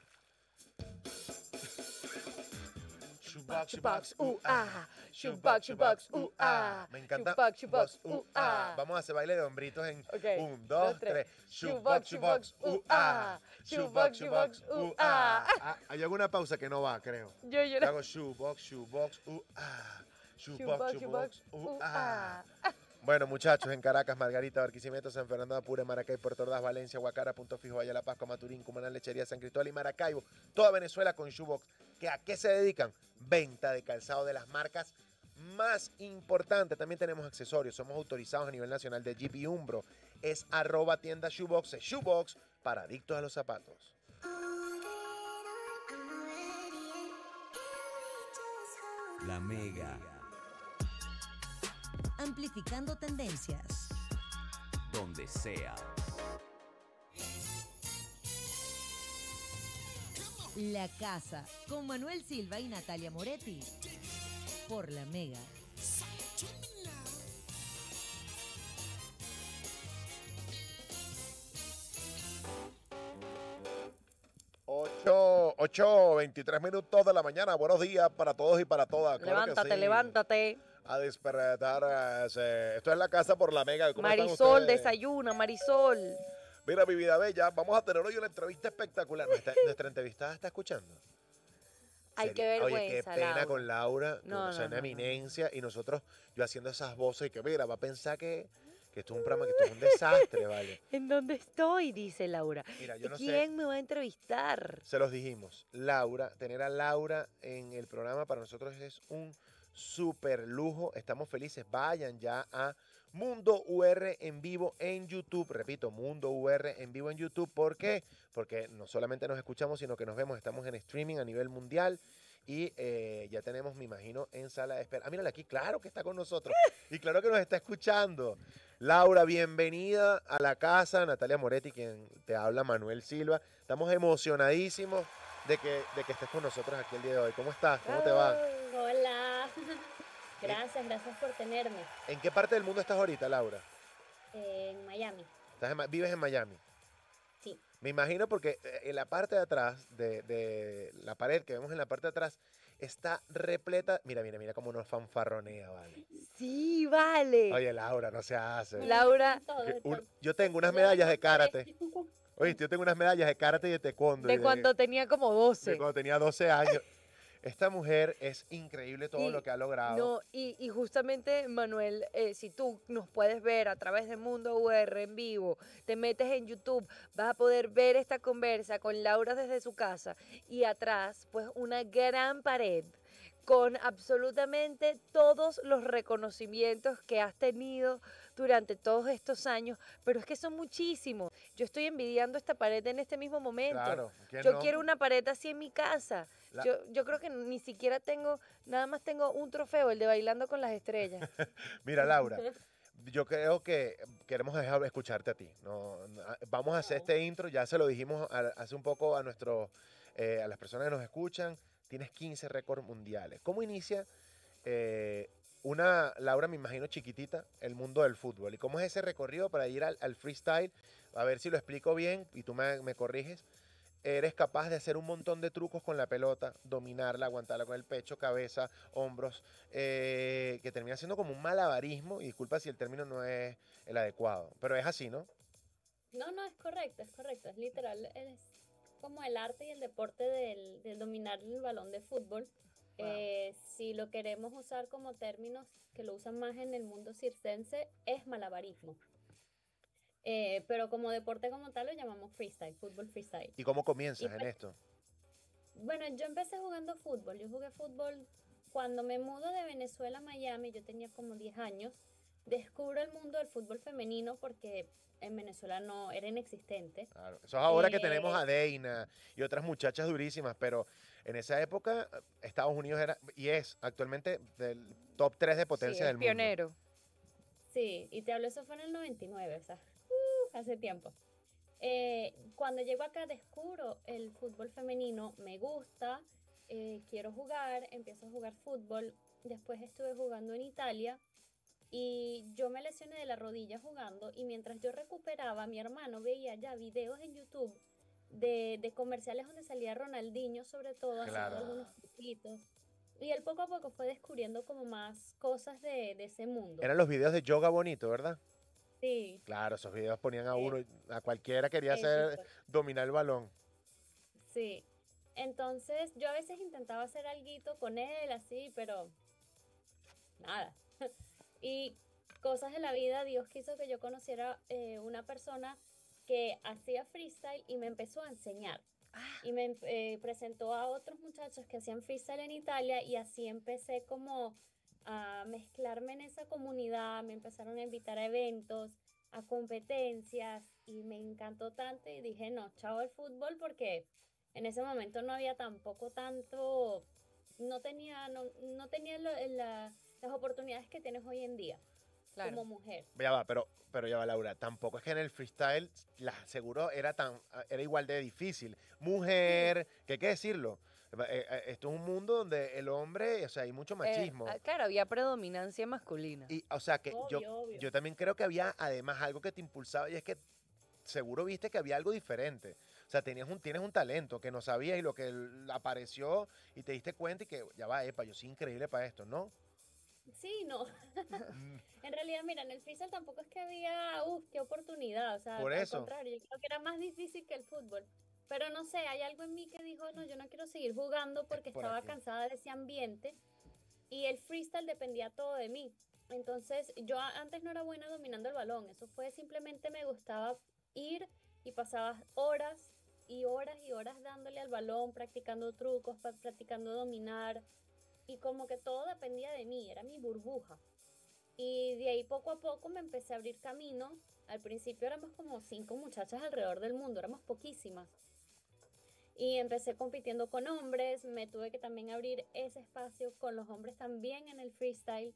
Shoebox, shoebox, shoebox, shoebox, Me encanta. Shoebox, shoebox, Vamos a hacer baile de hombritos en Ok. 1, 2, 3. Shoebox, shoebox, Shoebox, shoebox, Hay alguna pausa que no va, creo. Yo Hago shoebox, shoebox, Shoebox, shoebox, Bueno, muchachos, en Caracas, Margarita, Barquisimeto, San Fernando de Apure, Maracay, Puerto Ordaz, Valencia, Guacara, Punto Fijo, Valle de la Pascua, Maturín, Cumaná, Lechería, San Cristóbal y Maracaibo. Toda Venezuela con Shoebox. ¿A qué se dedican? Venta de calzado de las marcas más importantes. También tenemos accesorios. Somos autorizados a nivel nacional de Jeep y Umbro. Es @tienda Shoebox. Es Shoebox para adictos a los zapatos. La Mega. Amplificando tendencias. Donde sea. La Casa, con Manuel Silva y Natalia Moretti. Por La Mega. 8:23 minutos de la mañana. Buenos días para todos y para todas. Claro que Levántate, sí. levántate. A despertar. Esto es La Casa por La Mega. ¿Cómo están Marisol, ustedes? desayuna, Marisol. Mira, mi vida bella, vamos a tener hoy una entrevista espectacular. Nuestra entrevistada está escuchando. Ay, qué vergüenza, Oye, qué pena Laura. con Laura. No, o sea, no, una no, eminencia. Y nosotros, yo haciendo esas voces y que, mira, va a pensar que esto es un programa, que esto es un desastre, ¿vale? ¿En dónde estoy? Dice Laura. Mira, yo no sé. ¿Quién me va a entrevistar? Se los dijimos. Laura, tener a Laura en el programa para nosotros es un súper lujo. Estamos felices. Vayan ya a Mundo UR en vivo en YouTube. Repito, Mundo UR en vivo en YouTube. ¿Por qué? Porque no solamente nos escuchamos, sino que nos vemos. Estamos en streaming a nivel mundial. Y ya tenemos, me imagino, en sala de espera. Ah, mírala aquí, claro que está con nosotros. Y claro que nos está escuchando. Laura, bienvenida a la casa. Natalia Moretti, quien te habla, Manuel Silva. Estamos emocionadísimos de que estés con nosotros aquí el día de hoy. ¿Cómo estás? ¿Cómo te va? Hola. Gracias por tenerme. ¿En qué parte del mundo estás ahorita, Laura? En Miami. ¿Vives en Miami? Sí. Me imagino porque en la parte de atrás, de la pared que vemos en la parte de atrás, está repleta. Mira cómo nos fanfarronea, ¿vale? Sí, vale. Oye, Laura, no se hace. Laura. Yo tengo unas medallas de karate. Oye, yo tengo unas medallas de karate y de taekwondo. De cuando tenía como 12. De cuando tenía 12 años. Esta mujer es increíble todo lo que ha logrado. No, y justamente, Manuel, si tú nos puedes ver a través de Mundo UR en vivo, te metes en YouTube, vas a poder ver esta conversa con Laura desde su casa y atrás, pues, una gran pared con absolutamente todos los reconocimientos que has tenido durante todos estos años, pero es que son muchísimos. Yo estoy envidiando esta pared en este mismo momento. Claro, ¿quién Yo no? quiero una pared así en mi casa. Yo creo que ni siquiera tengo, nada más tengo un trofeo, el de Bailando con las Estrellas. Mira, Laura, yo creo que queremos escucharte a ti. Vamos a hacer este intro, ya se lo dijimos hace un poco a las personas que nos escuchan. tienes 15 récords mundiales. ¿Cómo inicia una Laura, me imagino, chiquitita, el mundo del fútbol? ¿Y cómo es ese recorrido para ir al freestyle? A ver si lo explico bien y tú me corriges. Eres capaz de hacer un montón de trucos con la pelota, dominarla, aguantarla con el pecho, cabeza, hombros, que termina siendo como un malabarismo, y disculpa si el término no es el adecuado, pero es así, ¿no? No, no, es correcto, es correcto. Es literal, es como el arte y el deporte del dominar el balón de fútbol. Si lo queremos usar como términos que lo usan más en el mundo circense, es malabarismo. Pero como deporte como tal lo llamamos freestyle, fútbol freestyle. ¿Y cómo comienzas en pues, esto? Bueno, yo empecé jugando fútbol. Yo jugué fútbol cuando me mudo de Venezuela a Miami, yo tenía como 10 años. Descubro el mundo del fútbol femenino porque en Venezuela no era inexistente. Claro. Eso es ahora que tenemos a Deina y otras muchachas durísimas, pero en esa época Estados Unidos era y es actualmente del top 3 de potencia del mundo. Pionero. Sí, y te hablo, eso fue en el 99, o sea, hace tiempo. Cuando llego acá descubro el fútbol femenino, me gusta, quiero jugar, empiezo a jugar fútbol. Después estuve jugando en Italia y yo me lesioné de la rodilla jugando, y mientras yo recuperaba, mi hermano veía ya videos en YouTube de comerciales donde salía Ronaldinho, sobre todo, Claro. haciendo algunos truquitos. Y él poco a poco fue descubriendo como más cosas de ese mundo. Eran los videos de Yoga Bonito, ¿verdad? Sí, Claro, esos videos ponían a uno, a cualquiera quería hacer, dominar el balón. sí. Entonces yo a veces intentaba hacer alguito con él, así, pero nada. Y cosas de la vida, Dios quiso que yo conociera una persona que hacía freestyle y me empezó a enseñar. Y me presentó a otros muchachos que hacían freestyle en Italia, y así empecé como a mezclarme en esa comunidad. Me empezaron a invitar a eventos, a competencias, y me encantó tanto y dije, no, chao el fútbol, porque en ese momento no había tampoco tanto, no tenía las oportunidades que tienes hoy en día como mujer. Ya va, pero ya va, Laura. Tampoco es que en el freestyle, seguro era igual de difícil. Mujer, que hay que decirlo. Esto es un mundo donde el hombre, o sea, hay mucho machismo. Claro, había predominancia masculina. Y, o sea, que Obvio. yo también creo que había además algo que te impulsaba, y es que seguro viste que había algo diferente. O sea, tienes un talento que no sabías, y lo que apareció y te diste cuenta, y que ya va, epa, yo soy increíble para esto, ¿no? Sí, no. En realidad, mira, en el freestyle tampoco es que había, qué oportunidad. O sea, Por al eso. contrario, yo creo que era más difícil que el fútbol. Pero no sé, hay algo en mí que dijo, no, yo no quiero seguir jugando porque por estaba aquí. cansada de ese ambiente, y el freestyle dependía todo de mí. Entonces, yo antes no era buena dominando el balón. Eso fue simplemente, me gustaba ir y pasaba horas y horas y horas dándole al balón, practicando trucos, practicando dominar. Y como que todo dependía de mí, era mi burbuja. Y de ahí poco a poco me empecé a abrir camino. Al principio éramos como 5 muchachas alrededor del mundo, éramos poquísimas. Y empecé compitiendo con hombres, me tuve que también abrir ese espacio con los hombres también en el freestyle.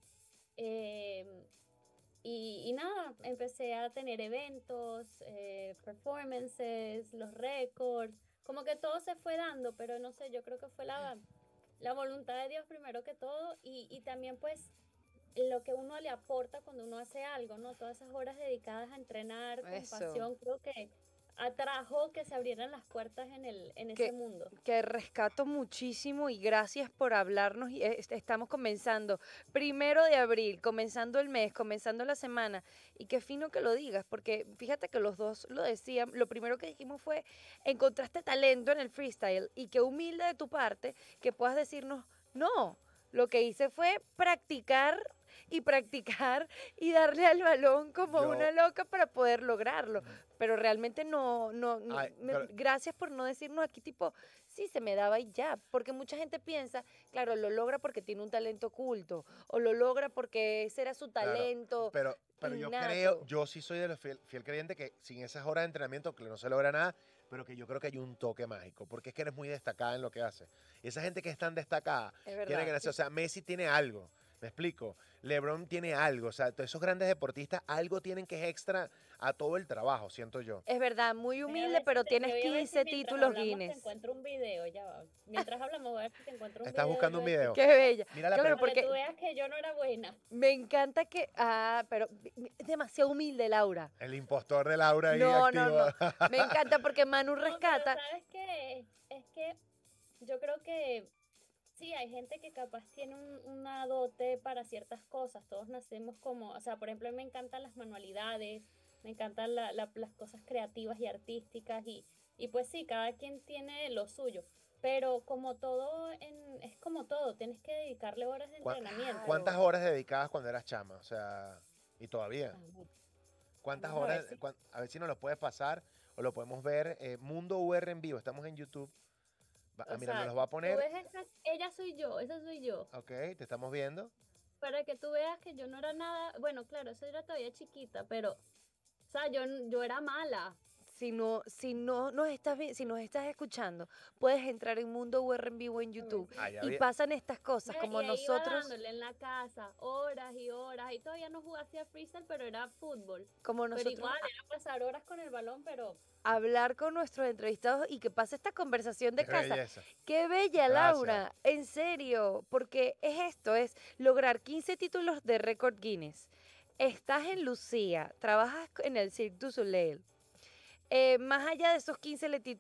Y nada, empecé a tener eventos, performances, los récords. Como que todo se fue dando, pero no sé, yo creo que fue la voluntad de Dios primero que todo, y también pues lo que uno le aporta cuando uno hace algo, ¿no? Todas esas horas dedicadas a entrenar con Eso. pasión, creo que atrajo que se abrieran las puertas en ese mundo. Que rescato muchísimo, y gracias por hablarnos. Y estamos comenzando 1 de abril, comenzando el mes, comenzando la semana, y qué fino que lo digas, porque fíjate que los dos lo decían. Lo primero que dijimos fue, encontraste talento en el freestyle, y qué humilde de tu parte que puedas decirnos, no, lo que hice fue practicar y practicar y darle al balón como una loca para poder lograrlo. Pero realmente no, Ay, pero- gracias por no decirnos aquí tipo, sí, se me daba y ya. Porque mucha gente piensa, claro, lo logra porque tiene un talento oculto, o lo logra porque ese era su Claro, talento. pero yo innato. creo, yo sí soy de los fiel creyente que sin esas horas de entrenamiento, que no se logra nada, pero que yo creo que hay un toque mágico, porque es que eres muy destacada en lo que haces. Y esa gente que es tan destacada, Es verdad. tiene que nacer. O sea, Messi tiene algo, me explico. LeBron tiene algo, o sea, todos esos grandes deportistas algo tienen que es extra a todo el trabajo, siento yo. Es verdad, muy humilde, Mira, pero te tienes voy a ver si 15 mientras títulos hablamos Guinness. Te encuentro un video, ya va. Mientras hablamos, voy a ver si te encuentro un Estás video. buscando un video. Qué bella. Mira la Claro, pre- Para que porque tú veas que yo no era buena. me encanta que... Ah, pero es demasiado humilde, Laura. El impostor de Laura ahí No, activo. no, no. Me encanta porque Manu No, pero rescata. ¿sabes qué? Es que yo creo que sí, hay gente que capaz tiene una dote para ciertas cosas. Todos nacemos como, o sea, por ejemplo, a mí me encantan las manualidades, me encantan las cosas creativas y artísticas y pues sí, cada quien tiene lo suyo. Pero como todo, es como todo, tienes que dedicarle horas de entrenamiento. ¿Cuántas horas dedicabas cuando eras chama? O sea, y todavía. ¿Cuántas Vamos a ver horas? si- A ver si nos lo puedes pasar o lo podemos ver. Mundo UR en vivo, estamos en YouTube. O Mira, sea, nos los va a poner. tú ves ella soy yo, esa soy yo. Ok, te estamos viendo. Para que tú veas que yo no era nada, bueno, claro, eso era todavía chiquita, pero, o sea, yo era mala. Si no nos estás si nos estás escuchando, puedes entrar en Mundo UR en vivo en YouTube Ah, ya y vi. pasan estas cosas Ve, como y ahí iba nosotros, dándole en la casa horas y horas y todavía no jugaba hacia freestyle, pero era fútbol. como Pero nosotros igual era pasar horas con el balón, pero hablar con nuestros entrevistados y que pase esta conversación de Qué casa. belleza. Qué bella, Gracias. Laura, en serio, porque es esto, es lograr 15 títulos de récord Guinness. Estás en Lucía, trabajas en el Cirque du Soleil. Más allá de esos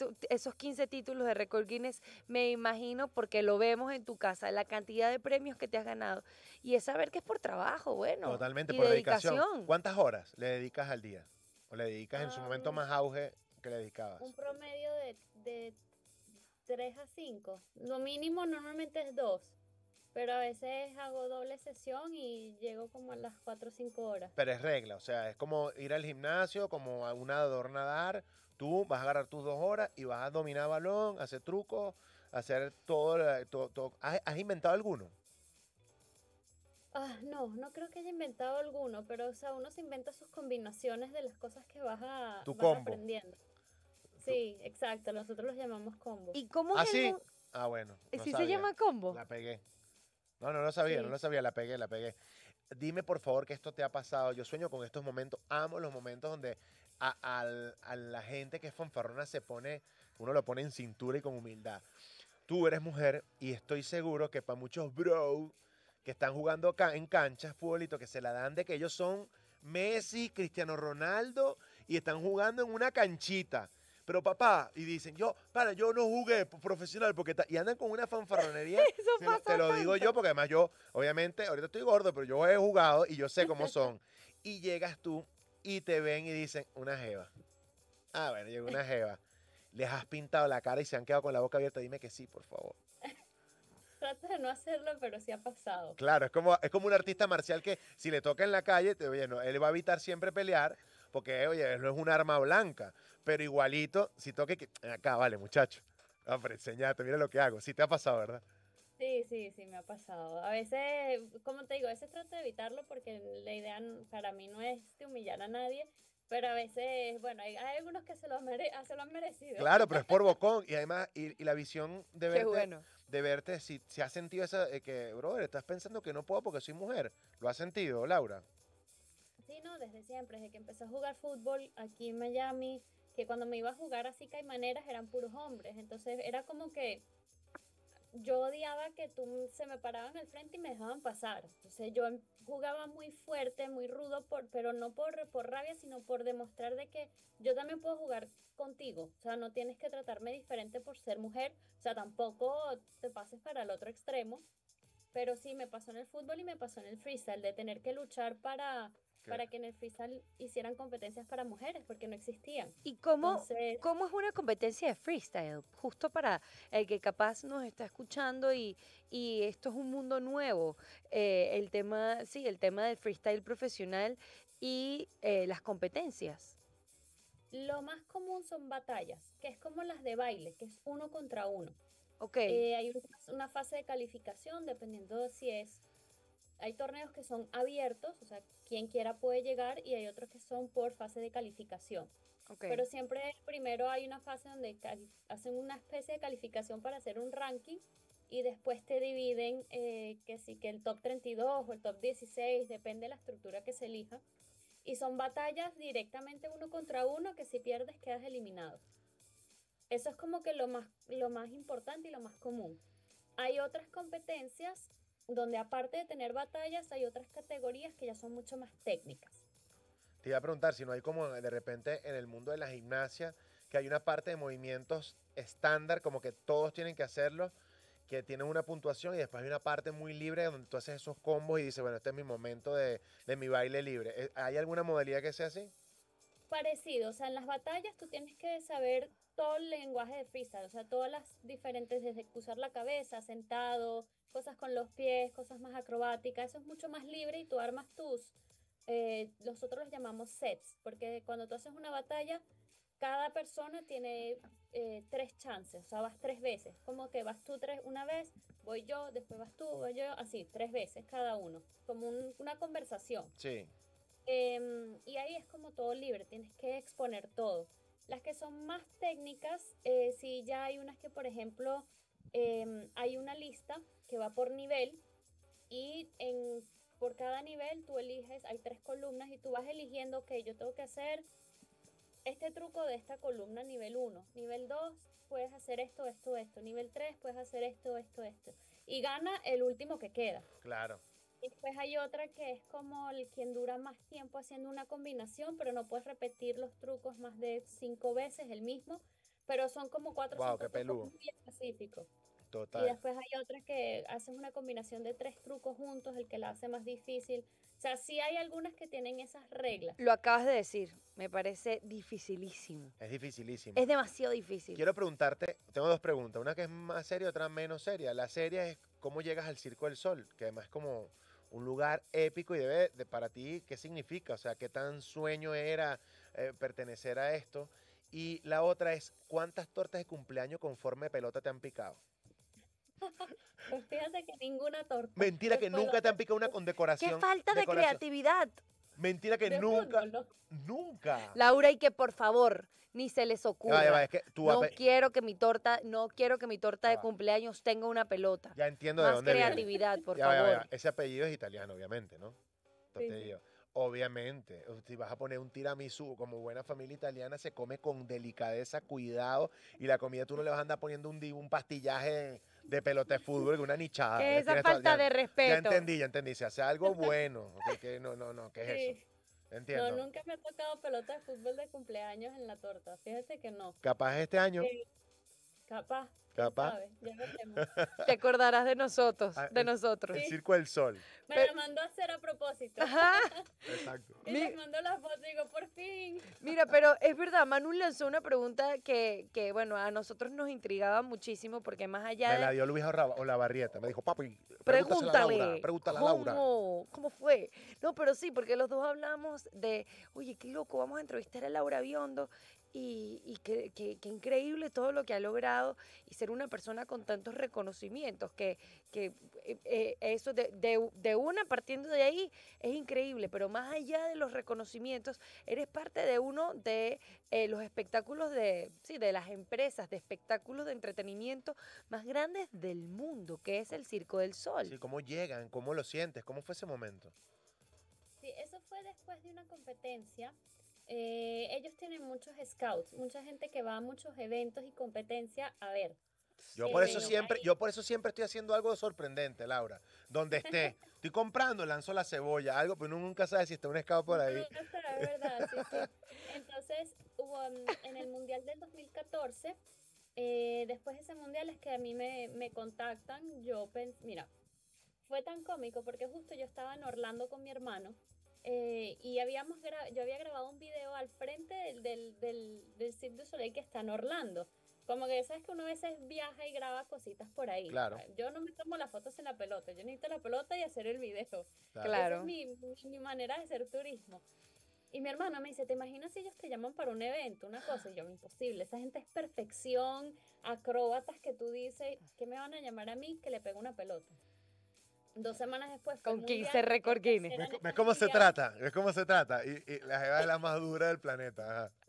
15 títulos de récord Guinness, me imagino, porque lo vemos en tu casa, la cantidad de premios que te has ganado. Y es saber que es por trabajo, bueno. Totalmente, y por dedicación. ¿Cuántas horas le dedicas al día? ¿O le dedicas en su momento más auge que le dedicabas? un promedio de 3 a 5. Lo mínimo normalmente es 2, pero a veces hago doble sesión y llego como a las 4 o 5 horas. Pero es regla, o sea, es como ir al gimnasio, como a un nadador nadar. Tú vas a agarrar tus 2 horas y vas a dominar balón, hacer trucos, hacer todo. ¿Has inventado alguno? No creo que haya inventado alguno, pero o sea, uno se inventa sus combinaciones de las cosas que vas Tu vas combo. aprendiendo. Sí, exacto, nosotros los llamamos combos. ¿Y cómo ¿Ah, es sí? el mu- Ah, bueno. no ¿Sí se sabía. llama combo? La pegué. No lo sabía, Sí. no lo sabía, la pegué. Dime, por favor, que esto te ha pasado. Yo sueño con estos momentos, amo los momentos donde a la gente que es fanfarrona se pone, uno lo pone en cintura y con humildad. Tú eres mujer y estoy seguro que para muchos bro que están jugando en canchas, futbolito, que se la dan de que ellos son Messi, Cristiano Ronaldo y están jugando en una canchita. Pero papá, y dicen, yo no jugué profesional porque y andan con una fanfarronería. Te lo digo yo porque además yo, obviamente, ahorita estoy gordo, pero yo he jugado y yo sé cómo son. Y llegas tú y te ven y dicen, una jeva. Ah, bueno, llegó una jeva. Les has pintado la cara y se han quedado con la boca abierta. Dime que sí, por favor. Trato de no hacerlo, pero sí ha pasado. Claro, es como un artista marcial que si le toca en la calle, oye, no, él va a evitar siempre pelear porque, oye, no es un arma blanca. Pero igualito, si toque, acá, vale, muchacho. Hombre, enseñate, mira lo que hago. Sí te ha pasado, ¿verdad? Sí, me ha pasado. A veces, como te digo, a veces trato de evitarlo porque la idea para mí no es de humillar a nadie, pero a veces, bueno, hay algunos que se lo han merecido. Claro, pero es por bocón. Y además, y la visión de Qué verte, bueno. si has sentido esa, que, brother, estás pensando que no puedo porque soy mujer. ¿Lo has sentido, Laura? Sí, no, desde siempre, desde que empecé a jugar fútbol aquí en Miami, que cuando me iba a jugar así caimaneras eran puros hombres, entonces era como que yo odiaba que se me paraban al frente y me dejaban pasar. Entonces yo jugaba muy fuerte, muy rudo, pero no por rabia, sino por demostrar de que yo también puedo jugar contigo. O sea, no tienes que tratarme diferente por ser mujer. O sea, tampoco te pases para el otro extremo. Pero sí, me pasó en el fútbol y me pasó en el freestyle, de tener que luchar para que en el freestyle hicieran competencias para mujeres, porque no existían. ¿Y cómo, Entonces- cómo es una competencia de freestyle? Justo para el que capaz nos está escuchando y esto es un mundo nuevo. El tema del freestyle profesional y las competencias. Lo más común son batallas, que es como las de baile, que es 1 contra 1. Ok. Hay una fase de calificación, dependiendo de si es... Hay torneos que son abiertos, o sea, quien quiera puede llegar, y hay otros que son por fase de calificación. Ok. Pero siempre primero hay una fase donde hacen una especie de calificación para hacer un ranking, y después te dividen que el top 32 o el top 16, depende de la estructura que se elija. Y son batallas directamente uno contra uno que si pierdes quedas eliminado. Eso es como que lo más importante y lo más común. Hay otras competencias donde aparte de tener batallas hay otras categorías que ya son mucho más técnicas. Te iba a preguntar si no hay como de repente en el mundo de la gimnasia que hay una parte de movimientos estándar, como que todos tienen que hacerlo, que tienen una puntuación y después hay una parte muy libre donde tú haces esos combos y dices, bueno, este es mi momento de mi baile libre. ¿Hay alguna modalidad que sea así? Parecido, o sea, en las batallas tú tienes que saber todo el lenguaje de freestyle, o sea, todas las diferentes, desde usar la cabeza, sentado, cosas con los pies, cosas más acrobáticas, eso es mucho más libre y tú armas nosotros los llamamos sets, porque cuando tú haces una batalla, cada persona tiene 3 chances, o sea, vas 3 veces, como que vas tú una vez, voy yo, después vas tú, voy yo, así, 3 veces cada uno, como una conversación. Sí. Y ahí es como todo libre, tienes que exponer todo. Las que son más técnicas, sí, ya hay unas que, por ejemplo, hay una lista que va por nivel y por cada nivel tú eliges, hay 3 columnas y tú vas eligiendo que yo tengo que hacer este truco de esta columna nivel 1. Nivel 2 puedes hacer esto, esto, esto. Nivel 3 puedes hacer esto, esto, esto. Y gana el último que queda. Claro. Y después hay otra que es como quien dura más tiempo haciendo una combinación, pero no puedes repetir los trucos más de 5 veces el mismo, pero son como 4 o Wow, 5 qué peludo. trucos muy específicos. Total. Y después hay otra que haces una combinación de 3 trucos juntos, el que la hace más difícil. O sea, sí hay algunas que tienen esas reglas. Lo acabas de decir, me parece dificilísimo. Es dificilísimo. Es demasiado difícil. Quiero preguntarte, tengo 2 preguntas, una que es más seria, otra menos seria. La seria es cómo llegas al Circo del Sol, que además es como un lugar épico y para ti, ¿qué significa? O sea, ¿qué tan sueño era pertenecer a esto? Y la otra es, ¿cuántas tortas de cumpleaños con forma de pelota te han picado? Pues fíjate que ninguna torta. Mentira que nunca te han picado una condecoración. ¡Qué falta de creatividad! Mentira que De nunca, fútbol, ¿no? nunca. Laura, y que por favor, ni se les ocurra. Ya va, es que tú no ape- quiero que mi torta de va. cumpleaños tenga una pelota. Ya entiendo de Más dónde viene. creatividad, por Ya va, favor. ya va. Ese apellido es italiano, obviamente, ¿no? Tu Sí, apellido. Obviamente. Si vas a poner un tiramisú, como buena familia italiana, se come con delicadeza, cuidado. Y la comida tú no le vas a andar poniendo un pastillaje de pelota de fútbol, una nichada. Que esa Tienes falta de respeto. Ya entendí. Se hace algo bueno. No, ¿qué es Sí. eso? Entiendo. No, nunca me ha tocado pelota de fútbol de cumpleaños en la torta. Fíjate que no. Capaz este año. Capaz. Capaz. ¿Sabes? Ya veremos. Te acordarás de nosotros, Ah, de nosotros. El Circo del Sol. Me la mandó a hacer a propósito. Exacto. Y les mandó la foto y digo, por fin. Mira, pero es verdad, Manu lanzó una pregunta que, bueno, a nosotros nos intrigaba muchísimo porque más allá Me la de... dio Luis Olavarrieta. Me dijo, papi, Pregúntale, pregúntale a Laura. ¿Cómo fue? No, pero sí, porque los dos hablamos de, oye, qué loco, vamos a entrevistar a Laura Biondo y qué increíble todo lo que ha logrado y ser una persona con tantos reconocimientos, que eso de una partiendo de ahí es increíble, pero más allá de los reconocimientos, eres parte de uno de los espectáculos de las empresas de espectáculos de entretenimiento más grandes del mundo, que es el Circo del Sol. Sí, ¿cómo llegan? ¿Cómo lo sientes? ¿Cómo fue ese momento? Sí, eso fue después de una competencia. Ellos tienen muchos scouts, mucha gente que va a muchos eventos y competencias a ver. Yo por eso siempre estoy haciendo algo sorprendente, Laura. Donde esté, estoy comprando, lanzo la cebolla, algo, pero uno nunca sabe si está un scout por ahí. No, es verdad, sí. Entonces, hubo en el Mundial del 2014, después de ese Mundial es que a mí me contactan, mira, fue tan cómico porque justo yo estaba en Orlando con mi hermano y yo había grabado un video al frente del Cirque du Soleil que está en Orlando. Como que sabes que uno a veces viaja y graba cositas por ahí. Claro. Yo no me tomo las fotos en la pelota, yo necesito la pelota y hacer el video. Claro. Esa es mi manera de hacer turismo. Y mi hermano me dice, ¿te imaginas si ellos te llaman para un evento, una cosa? Y yo, imposible, esa gente es perfección, acróbatas que tú dices, ¿qué me van a llamar a mí que le pego una pelota? 2 semanas después fue el Con 15 mundial, récord Guinness. ¿Ves cómo se trata? ¿Ves cómo se trata? Y la jeva es la más dura del planeta. Ajá.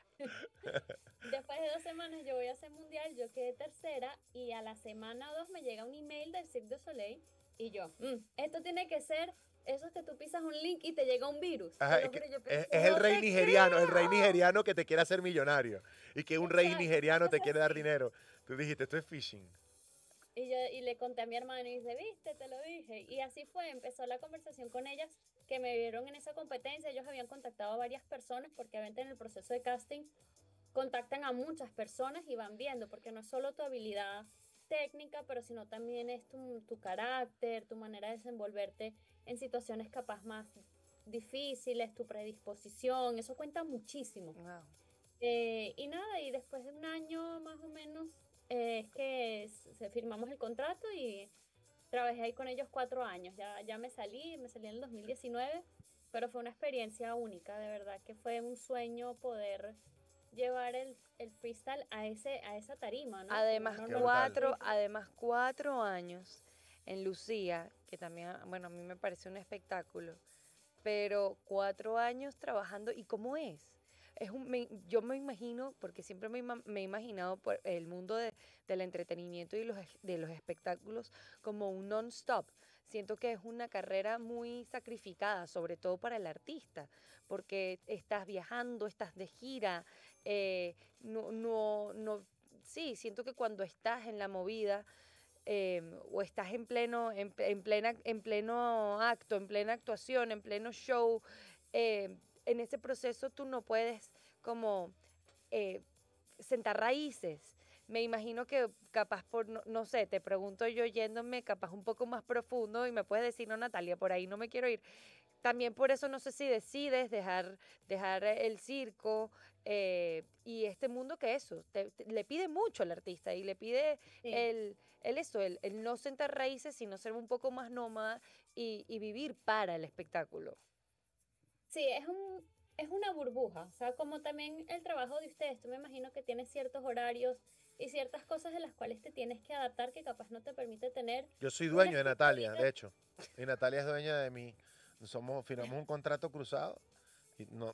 Después de 2 semanas yo voy a hacer mundial, yo quedé tercera y a la semana o 2 me llega un email del Cirque du Soleil y yo, esto tiene que ser esos que tú pisas un link y te llega un virus. Ajá, Te lo es, que- juro, yo pensé, es el "No rey te nigeriano, el rey creo". nigeriano que te quiere hacer millonario. Y que un rey Exacto, nigeriano una te cosa quiere dar así. dinero. Tú dijiste, esto es phishing. Y le conté a mi hermano y dice, viste, te lo dije. Y así fue, empezó la conversación con ellas que me vieron en esa competencia. Ellos habían contactado a varias personas porque obviamente en el proceso de casting contactan a muchas personas y van viendo, porque no es solo tu habilidad técnica, pero sino también es tu carácter, tu manera de desenvolverte en situaciones capaz más difíciles, tu predisposición, eso cuenta muchísimo. Wow. Y nada, y después de un año más o menos es que firmamos el contrato y trabajé ahí con ellos 4 años. Ya me salí en el 2019, pero fue una experiencia única, de verdad que fue un sueño poder llevar el freestyle a esa tarima, ¿no? Además, Uno no- además 4 años en Lucía, que también, bueno, a mí me parece un espectáculo, pero 4 años trabajando, ¿y cómo es? Yo me imagino, porque siempre me he imaginado por el mundo del entretenimiento y de los espectáculos como un non-stop. Siento que es una carrera muy sacrificada, sobre todo para el artista, porque estás viajando, estás de gira, sí, siento que cuando estás en la movida o estás en pleno acto, en plena actuación, en pleno show, en ese proceso tú no puedes como sentar raíces. Me imagino que capaz no sé, te pregunto yo yéndome capaz un poco más profundo y me puedes decir, no, Natalia, por ahí no me quiero ir. También por eso no sé si decides dejar el circo y este mundo que eso, le pide mucho al artista y le pide Sí. el no sentar raíces, sino ser un poco más nómada y vivir para el espectáculo. Sí, es una burbuja, o sea, como también el trabajo de ustedes, tú me imagino que tienes ciertos horarios y ciertas cosas de las cuales te tienes que adaptar que capaz no te permite tener. Yo soy una dueño de Natalia, estabilidad. de hecho. Y Natalia es dueña de mí. Firmamos un contrato cruzado. Y no,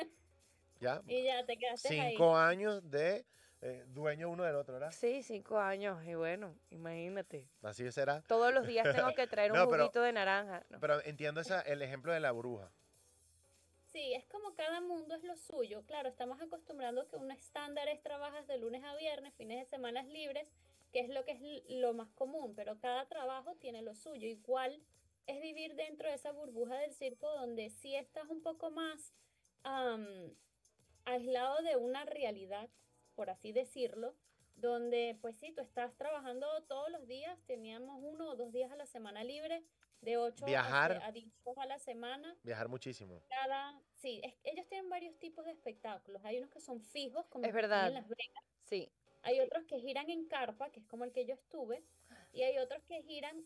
ya. Y ya te quedaste 5 años de dueño uno del otro, ¿verdad? Sí, 5 años, y bueno, imagínate. Así será. Todos los días tengo que traer un No, pero- juguito de naranja. ¿no? Pero entiendo el ejemplo de la bruja. Sí, es como cada mundo es lo suyo. Claro, estamos acostumbrados que un estándar es trabajas de lunes a viernes, fines de semana libres, que es lo más común, pero cada trabajo tiene lo suyo. Igual es vivir dentro de esa burbuja del circo donde sí estás un poco más am, aislado de una realidad, por así decirlo, donde pues sí, tú estás trabajando todos los días, teníamos 1 o 2 días a la semana libre, de 8 Viajar. a 10 a la semana. Viajar muchísimo. Sí, ellos tienen varios tipos de espectáculos. Hay unos que son fijos, como Es el que están verdad. en Las Vegas. Sí. Hay otros que giran en carpa, que es como el que yo estuve. Y hay otros que giran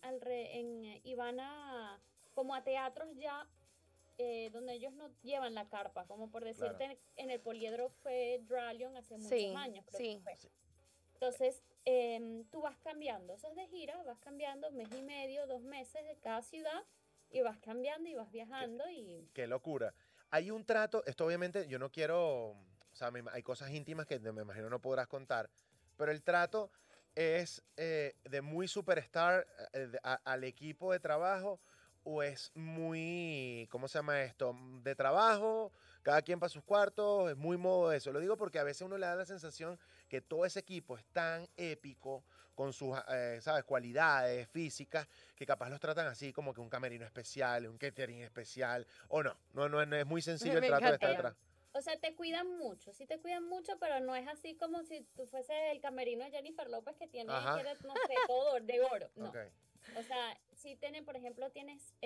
y van como a teatros ya donde ellos no llevan la carpa. Como por decirte, Claro. en el Poliedro fue Dralion hace muchos Sí, años. Creo sí. que fue. Entonces, tú vas cambiando. Eso es de gira, vas cambiando 1 mes y medio, 2 meses de cada ciudad. Y vas cambiando y vas viajando y... Qué locura. Hay un trato, esto obviamente yo no quiero, o sea, hay cosas íntimas que me imagino no podrás contar, pero el trato es de muy superstar al equipo de trabajo o es muy, ¿cómo se llama esto? De trabajo, cada quien para sus cuartos, es muy modo de eso. Lo digo porque a veces uno le da la sensación que todo ese equipo es tan épico con sus, ¿sabes? Cualidades físicas que capaz los tratan así como que un camerino especial, un catering especial, o no es muy sencillo el Me trato de estar encanta. detrás. O sea, te cuidan mucho, sí te cuidan mucho, pero no es así como si tú fueses el camerino de Jennifer López que tiene, Ajá. no sé, todo de oro. No. Ok. O sea, sí tienen, por ejemplo, tienes,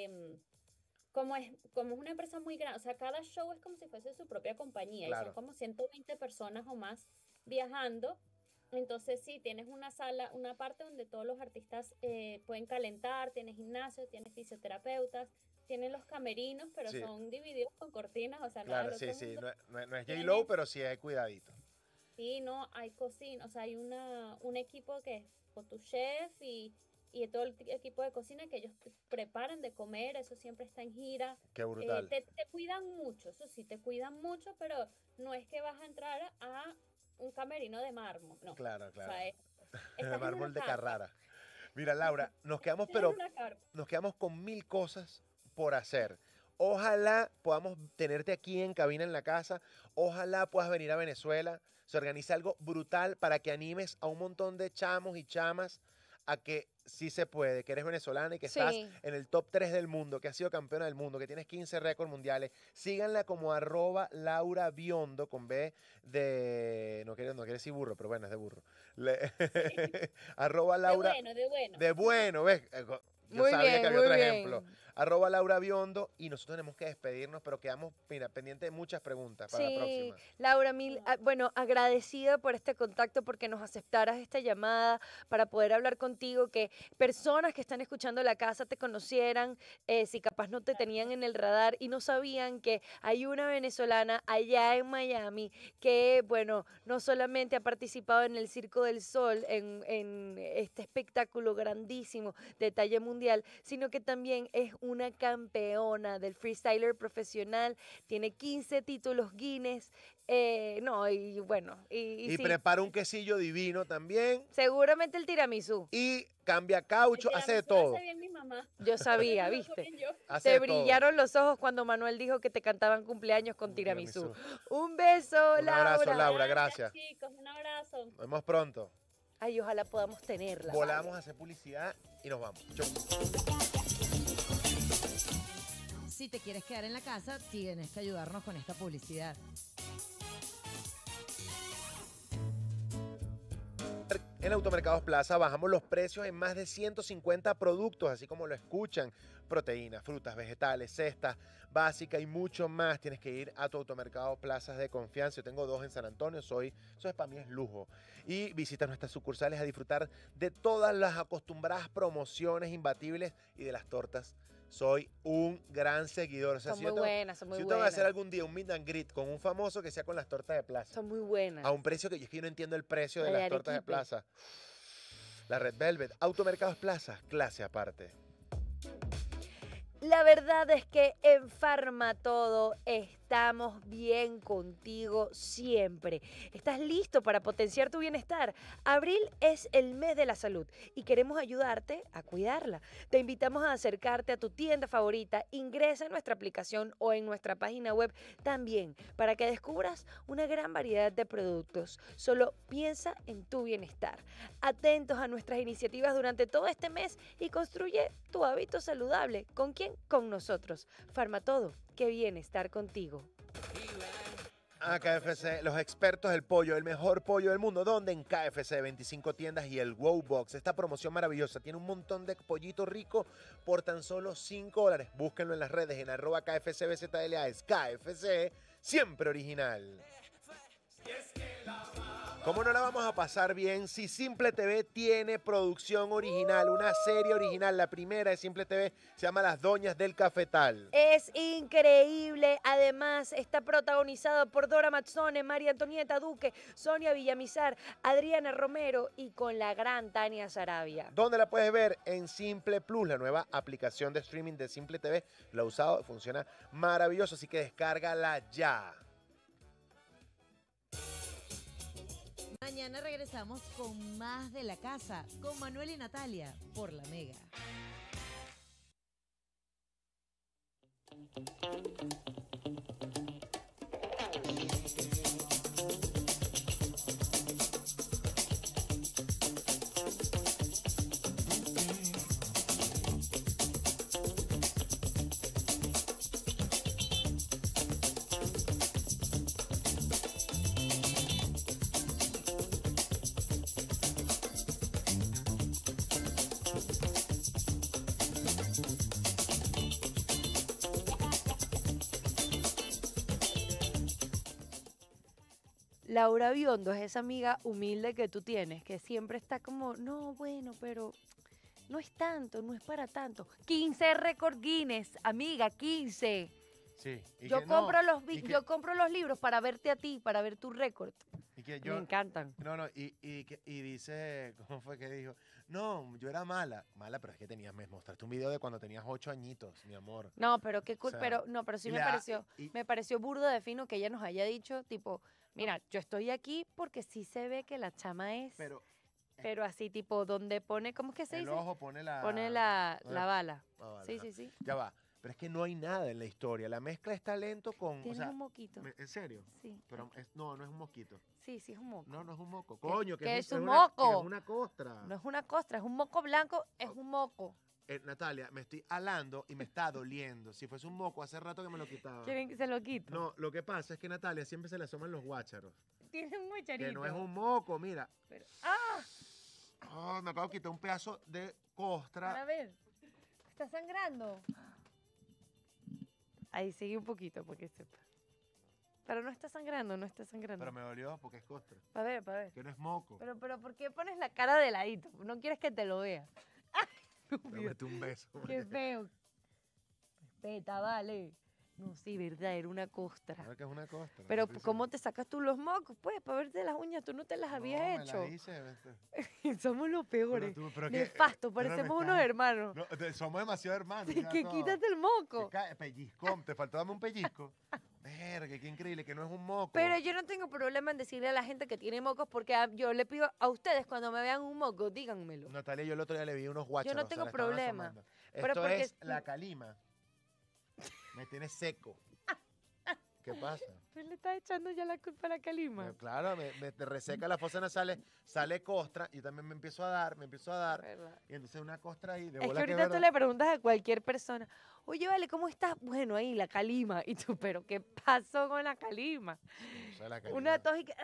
como es una empresa muy grande, o sea, cada show es como si fuese su propia compañía, y Claro. son como 120 personas o más viajando. Entonces sí, tienes una sala, una parte donde todos los artistas pueden calentar, tienes gimnasio, tienes fisioterapeutas, tienen los camerinos, pero Sí. son divididos con cortinas, o sea, nada Claro, del sí, otro sí, mundo. no es Tienes- J-Lo, pero sí hay cuidadito. Sí, no, hay cocina, o sea, hay un equipo que es con tu chef y todo el equipo de cocina que ellos te preparan de comer, eso siempre está en gira. Qué brutal. Te cuidan mucho, eso sí, te cuidan mucho, pero no es que vas a entrar a un camerino de mármol, no. Claro, O claro. sea, De estás en mármol una de carpa. Carrara. Mira, Laura, nos quedamos, Estás en una carpa. nos quedamos con 1000 cosas por hacer. Ojalá podamos tenerte aquí en cabina en la casa. Ojalá puedas venir a Venezuela. Se organiza algo brutal para que animes a un montón de chamos y chamas a que sí se puede, que eres venezolana y que estás Sí. en el top 3 del mundo, que has sido campeona del mundo, que tienes 15 récords mundiales. Síganla como @Laura Biondo con B de... No quiere decir burro, pero bueno, es de burro. @Laura... De bueno. De bueno, ¿ves? Yo Muy sabía bien, que había muy otro bien. ejemplo. @Laura Biondo y nosotros tenemos que despedirnos, pero quedamos, mira, pendientes de muchas preguntas para la Sí, próxima. Laura, bueno, agradecida por este contacto, porque nos aceptaras esta llamada para poder hablar contigo, que personas que están escuchando la casa te conocieran, si capaz no te tenían en el radar y no sabían que hay una venezolana allá en Miami que, bueno, no solamente ha participado en el Circo del Sol, en este espectáculo grandísimo de talla mundial, sino que también es una campeona del freestyler profesional, tiene 15 títulos Guinness, no, y bueno, Y sí, prepara un quesillo divino también. seguramente el tiramisú. Y cambia caucho, hace de todo. Hace bien mi mamá. Yo sabía, Lo ¿viste? comí yo. Hace Te de todo. brillaron los ojos cuando Manuel dijo que te cantaban cumpleaños con tiramisú. tiramisú. Un beso, Un Laura. abrazo, Laura, gracias. Chicos, un abrazo. Nos vemos pronto. Ay, ojalá podamos tenerla. Volamos vale. a hacer publicidad y nos vamos. Chau. Si te quieres quedar en la casa, tienes que ayudarnos con esta publicidad. En Automercados Plaza bajamos los precios en más de 150 productos, así como lo escuchan. Proteínas, frutas, vegetales, cestas, básica y mucho más. Tienes que ir a tu Automercado Plazas de confianza. Yo tengo 2 en San Antonio, eso es para mí es lujo. Y visita nuestras sucursales a disfrutar de todas las acostumbradas promociones imbatibles y de las tortas. Soy un gran seguidor. O sea, Son si yo muy tengo- buenas, son muy si yo tengo que buenas. hacer algún día un meet and greet con un famoso, que sea con las tortas de plaza. Son muy buenas. A un precio que yo es que yo no entiendo el precio de La de las tortas de Arequipe. plaza. La Red Velvet. Automercados Plaza, clase aparte. La verdad es que en Farmatodo estamos bien contigo siempre. ¿Estás listo para potenciar tu bienestar? Abril es el mes de la salud y queremos ayudarte a cuidarla. Te invitamos a acercarte a tu tienda favorita, ingresa en nuestra aplicación o en nuestra página web también para que descubras una gran variedad de productos. Solo piensa en tu bienestar. Atentos a nuestras iniciativas durante todo este mes y construye tu hábito saludable. ¿Con quién? Con nosotros. Farmatodo, qué bien estar contigo. A KFC, los expertos del pollo, el mejor pollo del mundo. ¿Dónde? En KFC, 25 tiendas y el Wow Box. Esta promoción maravillosa tiene un montón de pollito rico por tan solo $5. Búsquenlo en las redes en @KFCBZLA. Es KFC, siempre original. ¿Cómo no la vamos a pasar bien si Simple TV tiene producción original? Una serie original, la primera de Simple TV, se llama Las Doñas del Cafetal. Es increíble. Además, está protagonizado por Dora Mazzone, María Antonieta Duque, Sonia Villamizar, Adriana Romero y con la gran Tania Sarabia. ¿Dónde la puedes ver? En Simple Plus, la nueva aplicación de streaming de Simple TV. La he usado, funciona maravilloso, así que descárgala ya. Mañana regresamos con más de la casa, con Manuel y Natalia, por La Mega. Laura Biondo es esa amiga humilde que tú tienes, que siempre está como, no, bueno, pero no es tanto, no es para tanto. 15 récord Guinness, amiga, 15. Sí. y Yo que no, compro, y que- yo compro los libros para verte a ti, para ver tu récord. y que Me encantan. No, no, y dice, ¿cómo fue que dijo? No, yo era mala. Mala, pero es que me mostraste un video de cuando tenías 8 añitos, mi amor. No, pero qué cool, O sea, pero sí y me la- pareció, y- me pareció burdo de fino que ella nos haya dicho, tipo, mira, yo estoy aquí porque sí se ve que la chama es, pero así, tipo, donde pone, ¿cómo es que se El dice? ojo pone la... Pone la la bala. bala, Sí, ajá. sí, sí. Ya va. Pero es que no hay nada en la historia. La mezcla es talento con... Tienes un moquito. ¿En serio? Sí. Pero no es un mosquito. Sí, es un moco. No es un moco. Coño, ¿Qué es un una- moco? que es una costra. No es una costra, es un moco blanco, es un moco. Natalia, me estoy alando y me está doliendo. Si fuese un moco, hace rato que me lo quitaba. ¿Quieren que se lo quito? No, lo que pasa es que Natalia siempre se le asoman los guácharos. Tiene un guacharito. Que no es un moco, mira. Pero, ¡ah! Oh, me acabo de quitar un pedazo de costra. Para ver. Está sangrando. Ahí sigue un poquito para que sepa. Pero no está sangrando, no está sangrando. Pero me dolió porque es costra. Para ver, para ver. Que no es moco. Pero, ¿por qué pones la cara de ladito? No quieres que te lo vea. Me metí un beso. Qué feo. Respeta, vale. No, sí, verdad, era una costra. Claro que es una costra. Pero, Estoy ¿cómo te sacas tú los mocos? Pues, para verte las uñas, tú no te las habías diciendo. hecho. Me la hice, Somos los peores. pero qué- Nefastos, pero me parecemos estás- unos hermanos. No, somos demasiado hermanos. Sí, ya que todo. quítate el moco. Pellizco, te faltó darme un pellizco. Verga, qué increíble, que no es un moco. Pero yo no tengo problema en decirle a la gente que tiene mocos porque yo le pido a ustedes cuando me vean un moco, díganmelo. Natalia, yo el otro día le vi unos guácharos. Yo no tengo se la estaban problema. asomando. Pero Esto porque es la calima. Me tiene seco. ¿Qué pasa? Tú le estás echando ya la culpa a la calima. Claro, me te reseca la fosa nasal, sale costra, y también me empiezo a dar, Verdad. y entonces una costra ahí, de Es que bola ahorita tú verdad. le preguntas a cualquier persona, oye, vale, ¿cómo estás? Bueno, ahí la calima. Y tú, ¿pero qué pasó con la calima? O sea, la calima. Una tos y que...